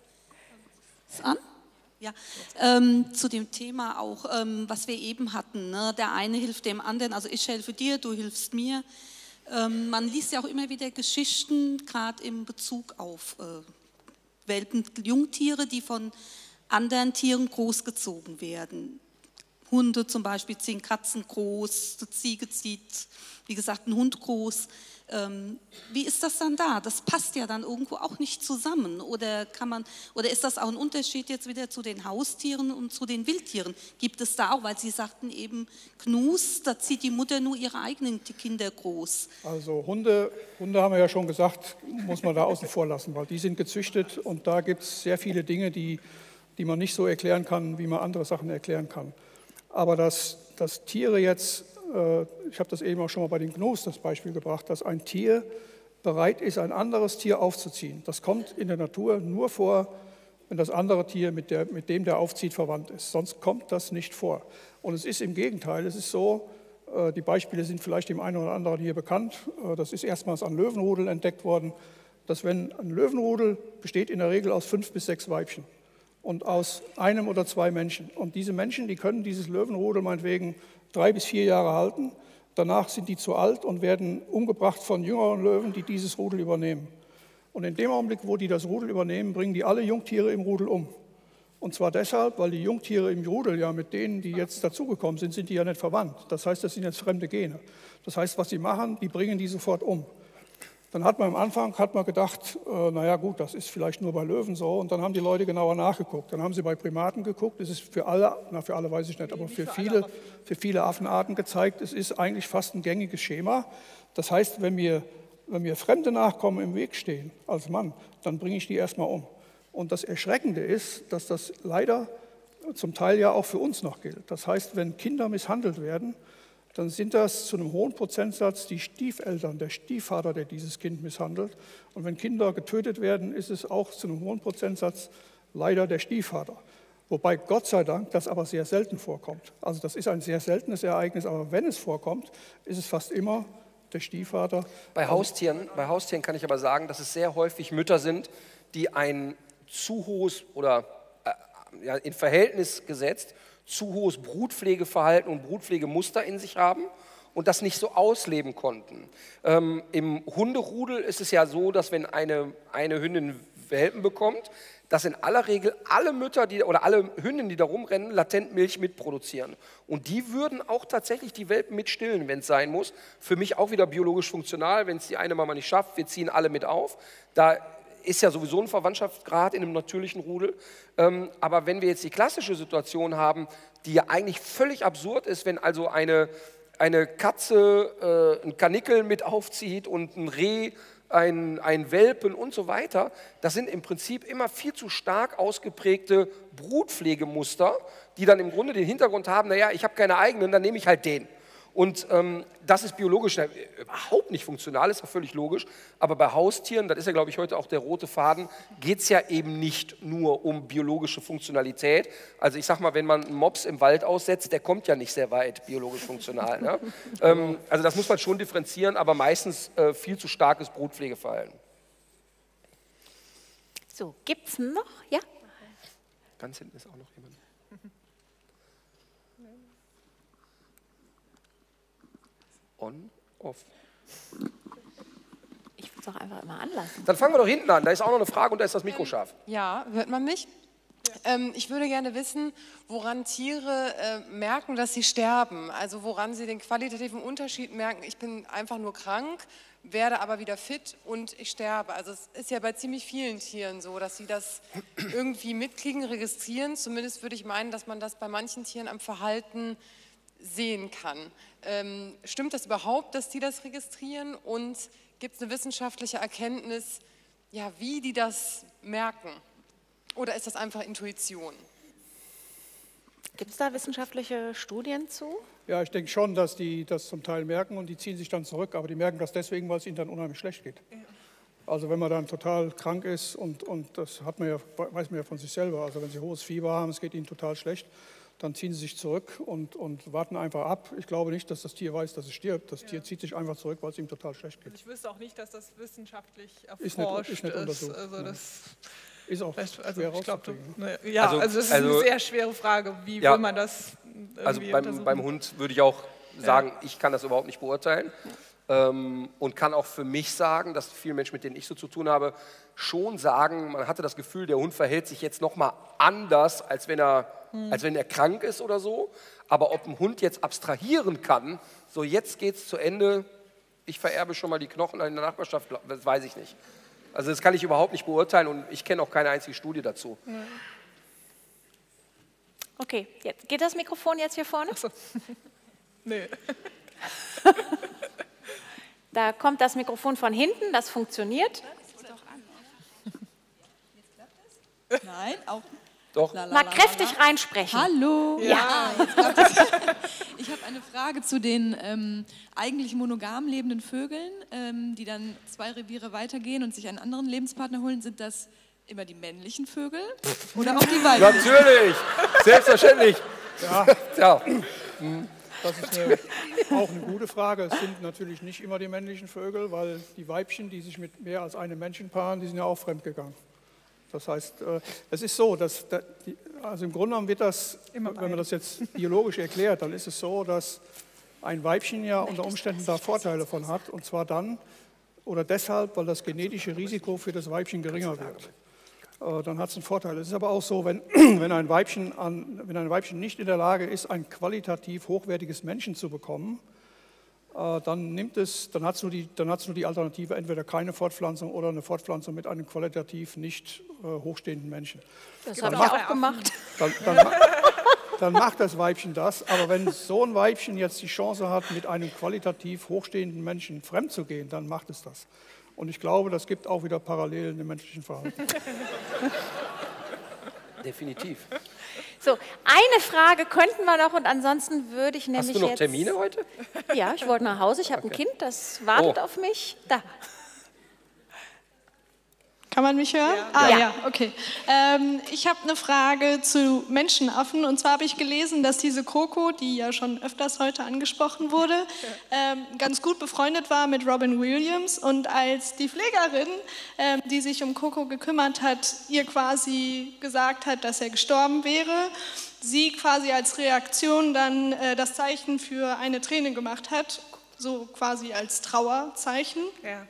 Ist an? Ja, ähm, zu dem Thema auch, ähm, was wir eben hatten. Ne? Der eine hilft dem anderen, also ich helfe dir, du hilfst mir. Ähm, man liest ja auch immer wieder Geschichten, gerade im Bezug auf äh, Welpen, Jungtiere, die von anderen Tieren großgezogen werden. Hunde zum Beispiel ziehen Katzen groß, eine Ziege zieht, wie gesagt, ein Hund groß. Ähm, wie ist das dann da? Das passt ja dann irgendwo auch nicht zusammen. Oder kann man, oder ist das auch ein Unterschied jetzt wieder zu den Haustieren und zu den Wildtieren? Gibt es da auch, weil Sie sagten eben, Gnus, da zieht die Mutter nur ihre eigenen Kinder groß. Also Hunde, Hunde haben wir ja schon gesagt, muss man da außen vor lassen, weil die sind gezüchtet und da gibt es sehr viele Dinge, die, die man nicht so erklären kann, wie man andere Sachen erklären kann. Aber dass, dass Tiere jetzt, ich habe das eben auch schon mal bei den Gnus das Beispiel gebracht, dass ein Tier bereit ist, ein anderes Tier aufzuziehen. Das kommt in der Natur nur vor, wenn das andere Tier mit, der, mit dem, der aufzieht, verwandt ist. Sonst kommt das nicht vor. Und es ist im Gegenteil, es ist so, die Beispiele sind vielleicht dem einen oder anderen hier bekannt. Das ist erstmals an Löwenrudel entdeckt worden, dass wenn ein Löwenrudel besteht in der Regel aus fünf bis sechs Weibchen und aus einem oder zwei Menschen. Und diese Menschen, die können dieses Löwenrudel meinetwegen drei bis vier Jahre halten. Danach sind die zu alt und werden umgebracht von jüngeren Löwen, die dieses Rudel übernehmen. Und in dem Augenblick, wo die das Rudel übernehmen, bringen die alle Jungtiere im Rudel um. Und zwar deshalb, weil die Jungtiere im Rudel ja mit denen, die jetzt dazugekommen sind, sind die ja nicht verwandt. Das heißt, das sind jetzt fremde Gene. Das heißt, was sie machen, die bringen die sofort um. Dann hat man am Anfang hat man gedacht, äh, naja gut, das ist vielleicht nur bei Löwen so. Und dann haben die Leute genauer nachgeguckt. Dann haben sie bei Primaten geguckt. Es ist für alle, na für alle weiß ich nicht, aber für viele, für viele Affenarten gezeigt, es ist eigentlich fast ein gängiges Schema. Das heißt, wenn mir, wenn mir fremde Nachkommen im Weg stehen als Mann, dann bringe ich die erstmal um. Und das Erschreckende ist, dass das leider zum Teil ja auch für uns noch gilt. Das heißt, wenn Kinder misshandelt werden, dann sind das zu einem hohen Prozentsatz die Stiefeltern, der Stiefvater, der dieses Kind misshandelt. Und wenn Kinder getötet werden, ist es auch zu einem hohen Prozentsatz leider der Stiefvater. Wobei Gott sei Dank das aber sehr selten vorkommt. Also das ist ein sehr seltenes Ereignis, aber wenn es vorkommt, ist es fast immer der Stiefvater. Bei Haustieren, bei Haustieren kann ich aber sagen, dass es sehr häufig Mütter sind, die ein zu hohes oder äh, ja, in Verhältnis gesetzt zu hohes Brutpflegeverhalten und Brutpflegemuster in sich haben und das nicht so ausleben konnten. Ähm, Im Hunderudel ist es ja so, dass wenn eine, eine Hündin Welpen bekommt, dass in aller Regel alle Mütter die, oder alle Hündinnen, die da rumrennen, latent Milch mitproduzieren. Und die würden auch tatsächlich die Welpen mitstillen, wenn es sein muss. Für mich auch wieder biologisch funktional, wenn es die eine Mama nicht schafft, wir ziehen alle mit auf. Da ist ja sowieso ein Verwandtschaftsgrad in einem natürlichen Rudel. Ähm, aber wenn wir jetzt die klassische Situation haben, die ja eigentlich völlig absurd ist, wenn also eine, eine Katze äh, ein Kanickel mit aufzieht und ein Reh, ein, ein Welpen und so weiter, das sind im Prinzip immer viel zu stark ausgeprägte Brutpflegemuster, die dann im Grunde den Hintergrund haben, naja, ich habe keine eigenen, dann nehme ich halt den. Und ähm, das ist biologisch äh, überhaupt nicht funktional, ist ja völlig logisch, aber bei Haustieren, das ist ja glaube ich heute auch der rote Faden, geht es ja eben nicht nur um biologische Funktionalität. Also ich sag mal, wenn man einen Mops im Wald aussetzt, der kommt ja nicht sehr weit biologisch funktional. Ne? ähm, also das muss man schon differenzieren, aber meistens äh, viel zu starkes Brutpflegeverhalten. So, gibt es noch? Ja? Ganz hinten ist auch noch jemand. On, off. Ich würde es auch einfach immer anlassen. Dann fangen wir doch hinten an. Da ist auch noch eine Frage und da ist das Mikro scharf. Ja, hört man mich? Ähm, ich würde gerne wissen, woran Tiere äh, merken, dass sie sterben. Also woran sie den qualitativen Unterschied merken. Ich bin einfach nur krank, werde aber wieder fit und ich sterbe. Also es ist ja bei ziemlich vielen Tieren so, dass sie das irgendwie mitkriegen, registrieren. Zumindest würde ich meinen, dass man das bei manchen Tieren am Verhalten sehen kann. Ähm, stimmt das überhaupt, dass die das registrieren und gibt es eine wissenschaftliche Erkenntnis, ja, wie die das merken? Oder ist das einfach Intuition? Gibt es da wissenschaftliche Studien zu? Ja, ich denke schon, dass die das zum Teil merken und die ziehen sich dann zurück, aber die merken das deswegen, weil es ihnen dann unheimlich schlecht geht. Ja. Also wenn man dann total krank ist und, und das hat man ja, weiß man ja von sich selber, also wenn sie hohes Fieber haben, es geht ihnen total schlecht, dann ziehen sie sich zurück und, und warten einfach ab. Ich glaube nicht, dass das Tier weiß, dass es stirbt. Das ja. Tier zieht sich einfach zurück, weil es ihm total schlecht geht. Also ich wüsste auch nicht, dass das wissenschaftlich erforscht ist. Nicht, ist nicht untersucht. Also das ist auch also schwer ich glaub, du, rauszukriegen. ne, ja, also, also das ist also, eine sehr schwere Frage. Wie ja, will man das irgendwie Also beim, beim Hund würde ich auch sagen, ja. ich kann das überhaupt nicht beurteilen. ähm, und kann auch für mich sagen, dass viele Menschen, mit denen ich so zu tun habe, schon sagen, man hatte das Gefühl, der Hund verhält sich jetzt noch mal anders, als wenn er, hm. als wenn er krank ist oder so. Aber ob ein Hund jetzt abstrahieren kann, so jetzt geht's zu Ende, ich vererbe schon mal die Knochen in der Nachbarschaft, das weiß ich nicht. Also das kann ich überhaupt nicht beurteilen und ich kenne auch keine einzige Studie dazu. Okay, jetzt, geht das Mikrofon jetzt hier vorne? Ach so. Nee. Da kommt das Mikrofon von hinten, das funktioniert. Nein, auch Doch. La, la, Mal la, kräftig la, la. reinsprechen. Hallo. Ja. Ja. Ich habe eine Frage zu den ähm, eigentlich monogam lebenden Vögeln, ähm, die dann zwei Reviere weitergehen und sich einen anderen Lebenspartner holen. Sind das immer die männlichen Vögel oder auch die weiblichen? Natürlich, selbstverständlich. Ja. Ja. Das ist eine, auch eine gute Frage. Es sind natürlich nicht immer die männlichen Vögel, weil die Weibchen, die sich mit mehr als einem Männchen paaren, die sind ja auch fremdgegangen. Das heißt, es ist so, dass, also im Grunde genommen wird das, wenn man das jetzt biologisch erklärt, dann ist es so, dass ein Weibchen ja unter Umständen da Vorteile von hat, und zwar dann oder deshalb, weil das genetische Risiko für das Weibchen geringer wird. Dann hat es einen Vorteil. Es ist aber auch so, wenn, wenn, ein Weibchen an, wenn ein Weibchen nicht in der Lage ist, ein qualitativ hochwertiges Männchen zu bekommen, dann nimmt es, dann hat es nur die, dann hat's nur die Alternative, entweder keine Fortpflanzung oder eine Fortpflanzung mit einem qualitativ nicht äh, hochstehenden Männchen. Das habe ich auch gemacht. Dann, dann, dann macht das Weibchen das, aber wenn so ein Weibchen jetzt die Chance hat, mit einem qualitativ hochstehenden Menschen fremd zu gehen, dann macht es das. Und ich glaube, das gibt auch wieder Parallelen im menschlichen Verhalten. Definitiv. So, eine Frage könnten wir noch und ansonsten würde ich nämlich jetzt... Hast du noch jetzt, Termine heute? Ja, ich wollte nach Hause, ich habe okay. ein Kind, das wartet oh. auf mich. Da. Kann man mich hören? Ja. Ah ja, ja, okay. Ähm, ich habe eine Frage zu Menschenaffen, und zwar habe ich gelesen, dass diese Coco, die ja schon öfters heute angesprochen wurde, ähm, ganz gut befreundet war mit Robin Williams, und als die Pflegerin, ähm, die sich um Coco gekümmert hat, ihr quasi gesagt hat, dass er gestorben wäre, sie quasi als Reaktion dann äh, das Zeichen für eine Träne gemacht hat, so quasi als Trauerzeichen. Ja.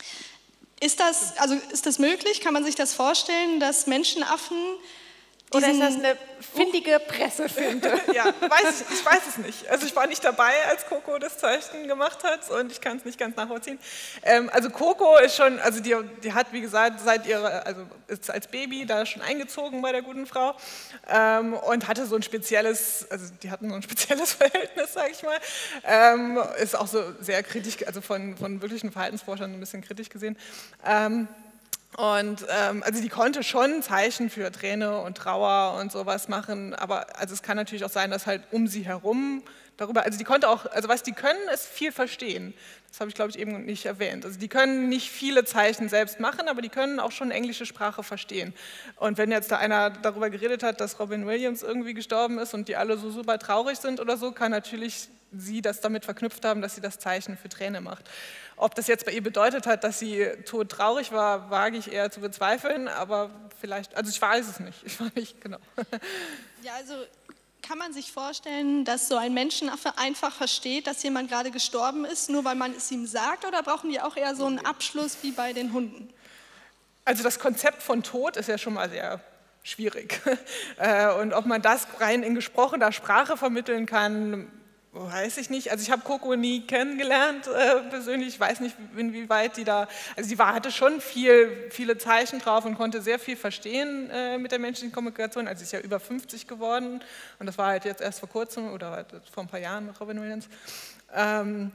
Ist das, also ist das möglich? Kann man sich das vorstellen, dass Menschenaffen Oder ist das eine findige Pressefinte? Ja, weiß ich, ich weiß es nicht. Also ich war nicht dabei, als Coco das Zeichen gemacht hat, und ich kann es nicht ganz nachvollziehen. Ähm, also Coco ist schon, also die, die hat, wie gesagt, seit ihrer, also ist als Baby da schon eingezogen bei der guten Frau, ähm, und hatte so ein spezielles, also die hatten so ein spezielles Verhältnis, sage ich mal. Ähm, ist auch so sehr kritisch, also von, von wirklichen Verhaltensforschern ein bisschen kritisch gesehen. Ähm, Und ähm, also die konnte schon Zeichen für Träne und Trauer und sowas machen, aber also es kann natürlich auch sein, dass halt um sie herum darüber, also die konnte auch, also was die können, ist viel verstehen. Das habe ich, glaube ich, eben nicht erwähnt. Also die können nicht viele Zeichen selbst machen, aber die können auch schon englische Sprache verstehen. Und wenn jetzt da einer darüber geredet hat, dass Robin Williams irgendwie gestorben ist und die alle so super traurig sind oder so, kann natürlich sie das damit verknüpft haben, dass sie das Zeichen für Träne macht. Ob das jetzt bei ihr bedeutet hat, dass sie todtraurig war, wage ich eher zu bezweifeln, aber vielleicht, also ich weiß es nicht, ich weiß nicht genau. Ja, also kann man sich vorstellen, dass so ein Menschenaffe einfach versteht, dass jemand gerade gestorben ist, nur weil man es ihm sagt, oder brauchen die auch eher so einen Abschluss wie bei den Hunden? Also das Konzept von Tod ist ja schon mal sehr schwierig. Und ob man das rein in gesprochener Sprache vermitteln kann, weiß ich nicht. Also ich habe Coco nie kennengelernt äh, persönlich. Ich weiß nicht, inwieweit die da, also sie war, hatte schon viel, viele Zeichen drauf und konnte sehr viel verstehen äh, mit der menschlichen Kommunikation. Also sie ist ja über fünfzig geworden, und das war halt jetzt erst vor kurzem oder halt vor ein paar Jahren mit Robin Williams. Ähm,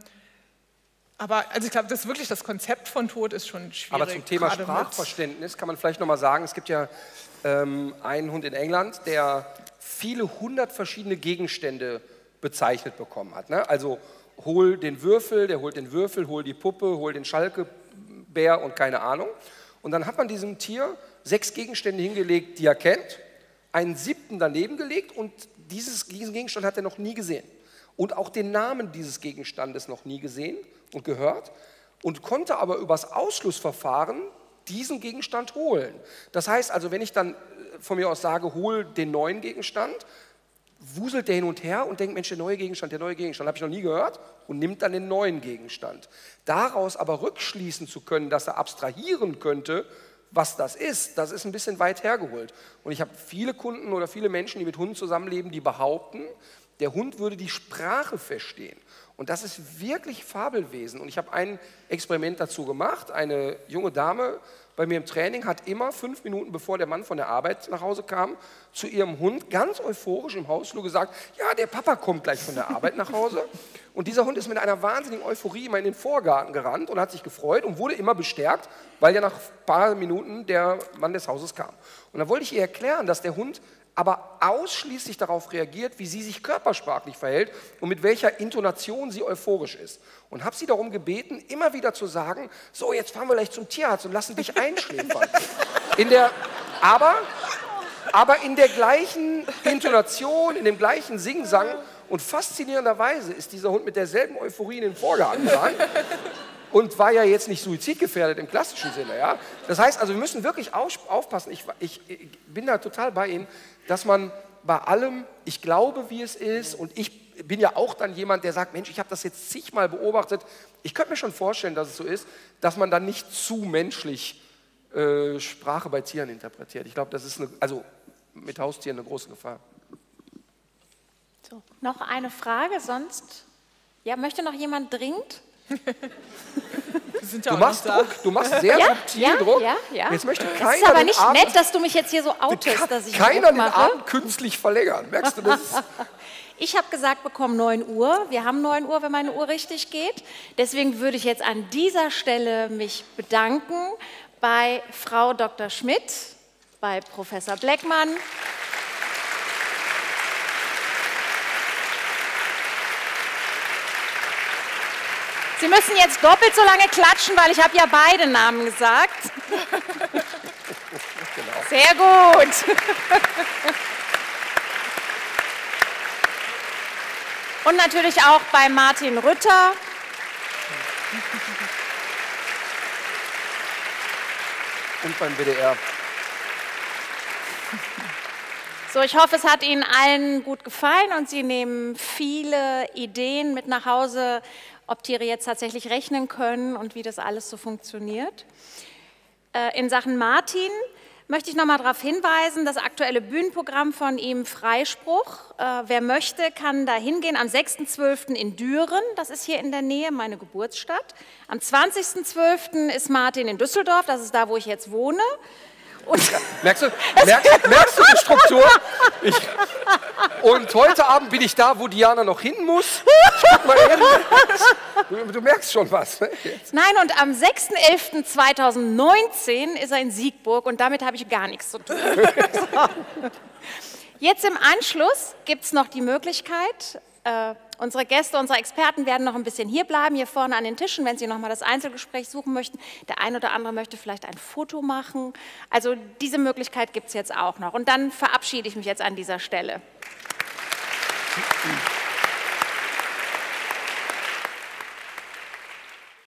aber also ich glaube, das wirklich das Konzept von Tod ist schon schwierig. Aber zum Thema Sprachverständnis kann man vielleicht noch mal sagen, es gibt ja ähm, einen Hund in England, der viele hundert verschiedene Gegenstände bezeichnet bekommen hat. Ne? Also hol den Würfel, der holt den Würfel, hol die Puppe, hol den Schalkebär und keine Ahnung. Und dann hat man diesem Tier sechs Gegenstände hingelegt, die er kennt, einen siebten daneben gelegt, und dieses, diesen Gegenstand hat er noch nie gesehen. Und auch den Namen dieses Gegenstandes noch nie gesehen und gehört, und konnte aber übers Ausschlussverfahren diesen Gegenstand holen. Das heißt also, wenn ich dann von mir aus sage, hol den neuen Gegenstand, wuselt der hin und her und denkt, Mensch, der neue Gegenstand, der neue Gegenstand, habe ich noch nie gehört, und nimmt dann den neuen Gegenstand. Daraus aber rückschließen zu können, dass er abstrahieren könnte, was das ist, das ist ein bisschen weit hergeholt. Und ich habe viele Kunden oder viele Menschen, die mit Hunden zusammenleben, die behaupten, der Hund würde die Sprache verstehen. Und das ist wirklich Fabelwesen. Und ich habe ein Experiment dazu gemacht. Eine junge Dame bei mir im Training hat immer fünf Minuten, bevor der Mann von der Arbeit nach Hause kam, zu ihrem Hund ganz euphorisch im Hausflur gesagt, ja, der Papa kommt gleich von der Arbeit nach Hause. Und dieser Hund ist mit einer wahnsinnigen Euphorie immer in den Vorgarten gerannt und hat sich gefreut und wurde immer bestärkt, weil ja nach ein paar Minuten der Mann des Hauses kam. Und da wollte ich ihr erklären, dass der Hund aber ausschließlich darauf reagiert, wie sie sich körpersprachlich verhält und mit welcher Intonation sie euphorisch ist. Und habe sie darum gebeten, immer wieder zu sagen, so, jetzt fahren wir gleich zum Tierarzt und lassen dich einschläfern. In der, aber, aber in der gleichen Intonation, in dem gleichen Singsang, und faszinierenderweise ist dieser Hund mit derselben Euphorie in den Vorgarten gerannt und war ja jetzt nicht suizidgefährdet im klassischen Sinne. Ja? Das heißt, also wir müssen wirklich aufpassen, ich, ich, ich bin da total bei Ihnen, dass man bei allem, ich glaube, wie es ist, und ich bin ja auch dann jemand, der sagt, Mensch, ich habe das jetzt zigmal beobachtet, ich könnte mir schon vorstellen, dass es so ist, dass man dann nicht zu menschlich äh, Sprache bei Tieren interpretiert. Ich glaube, das ist eine, also mit Haustieren eine große Gefahr. So, noch eine Frage, sonst, ja, möchte noch jemand dringend? Sind ja du machst Druck, du machst sehr ja, subtil ja, Druck. Ja, ja. Jetzt möchte keiner es ist aber den nicht Arm, nett, dass du mich jetzt hier so outest, dass ich keiner Druck den mache. Arm künstlich verlängern. Merkst du das? Ich habe gesagt, bekomme neun Uhr. Wir haben neun Uhr, wenn meine Uhr richtig geht. Deswegen würde ich jetzt an dieser Stelle mich bedanken bei Frau Doktor Schmidt, bei Professor Bleckmann. Sie müssen jetzt doppelt so lange klatschen, weil ich habe ja beide Namen gesagt. Genau. Sehr gut. Und natürlich auch bei Martin Rütter. Und beim W D R. So, ich hoffe, es hat Ihnen allen gut gefallen und Sie nehmen viele Ideen mit nach Hause, ob Tiere jetzt tatsächlich rechnen können und wie das alles so funktioniert. In Sachen Martin möchte ich noch mal darauf hinweisen, das aktuelle Bühnenprogramm von ihm Freispruch. Wer möchte, kann da hingehen am sechsten zwölften in Düren, das ist hier in der Nähe, meine Geburtsstadt. Am zwanzigsten zwölften ist Martin in Düsseldorf, das ist da, wo ich jetzt wohne. Und ja, merkst, du, merkst, merkst du die Struktur? Ich, und heute Abend bin ich da, wo Diana noch hin muss. Guck mal hin. Du, du merkst schon was. Ne? Nein, und am sechsten elften zweitausendneunzehn ist er in Siegburg und damit habe ich gar nichts zu tun. So. Jetzt im Anschluss gibt es noch die Möglichkeit, äh, unsere Gäste, unsere Experten werden noch ein bisschen hier bleiben, hier vorne an den Tischen, wenn Sie noch mal das Einzelgespräch suchen möchten. Der eine oder andere möchte vielleicht ein Foto machen. Also diese Möglichkeit gibt es jetzt auch noch. Und dann verabschiede ich mich jetzt an dieser Stelle. Applaus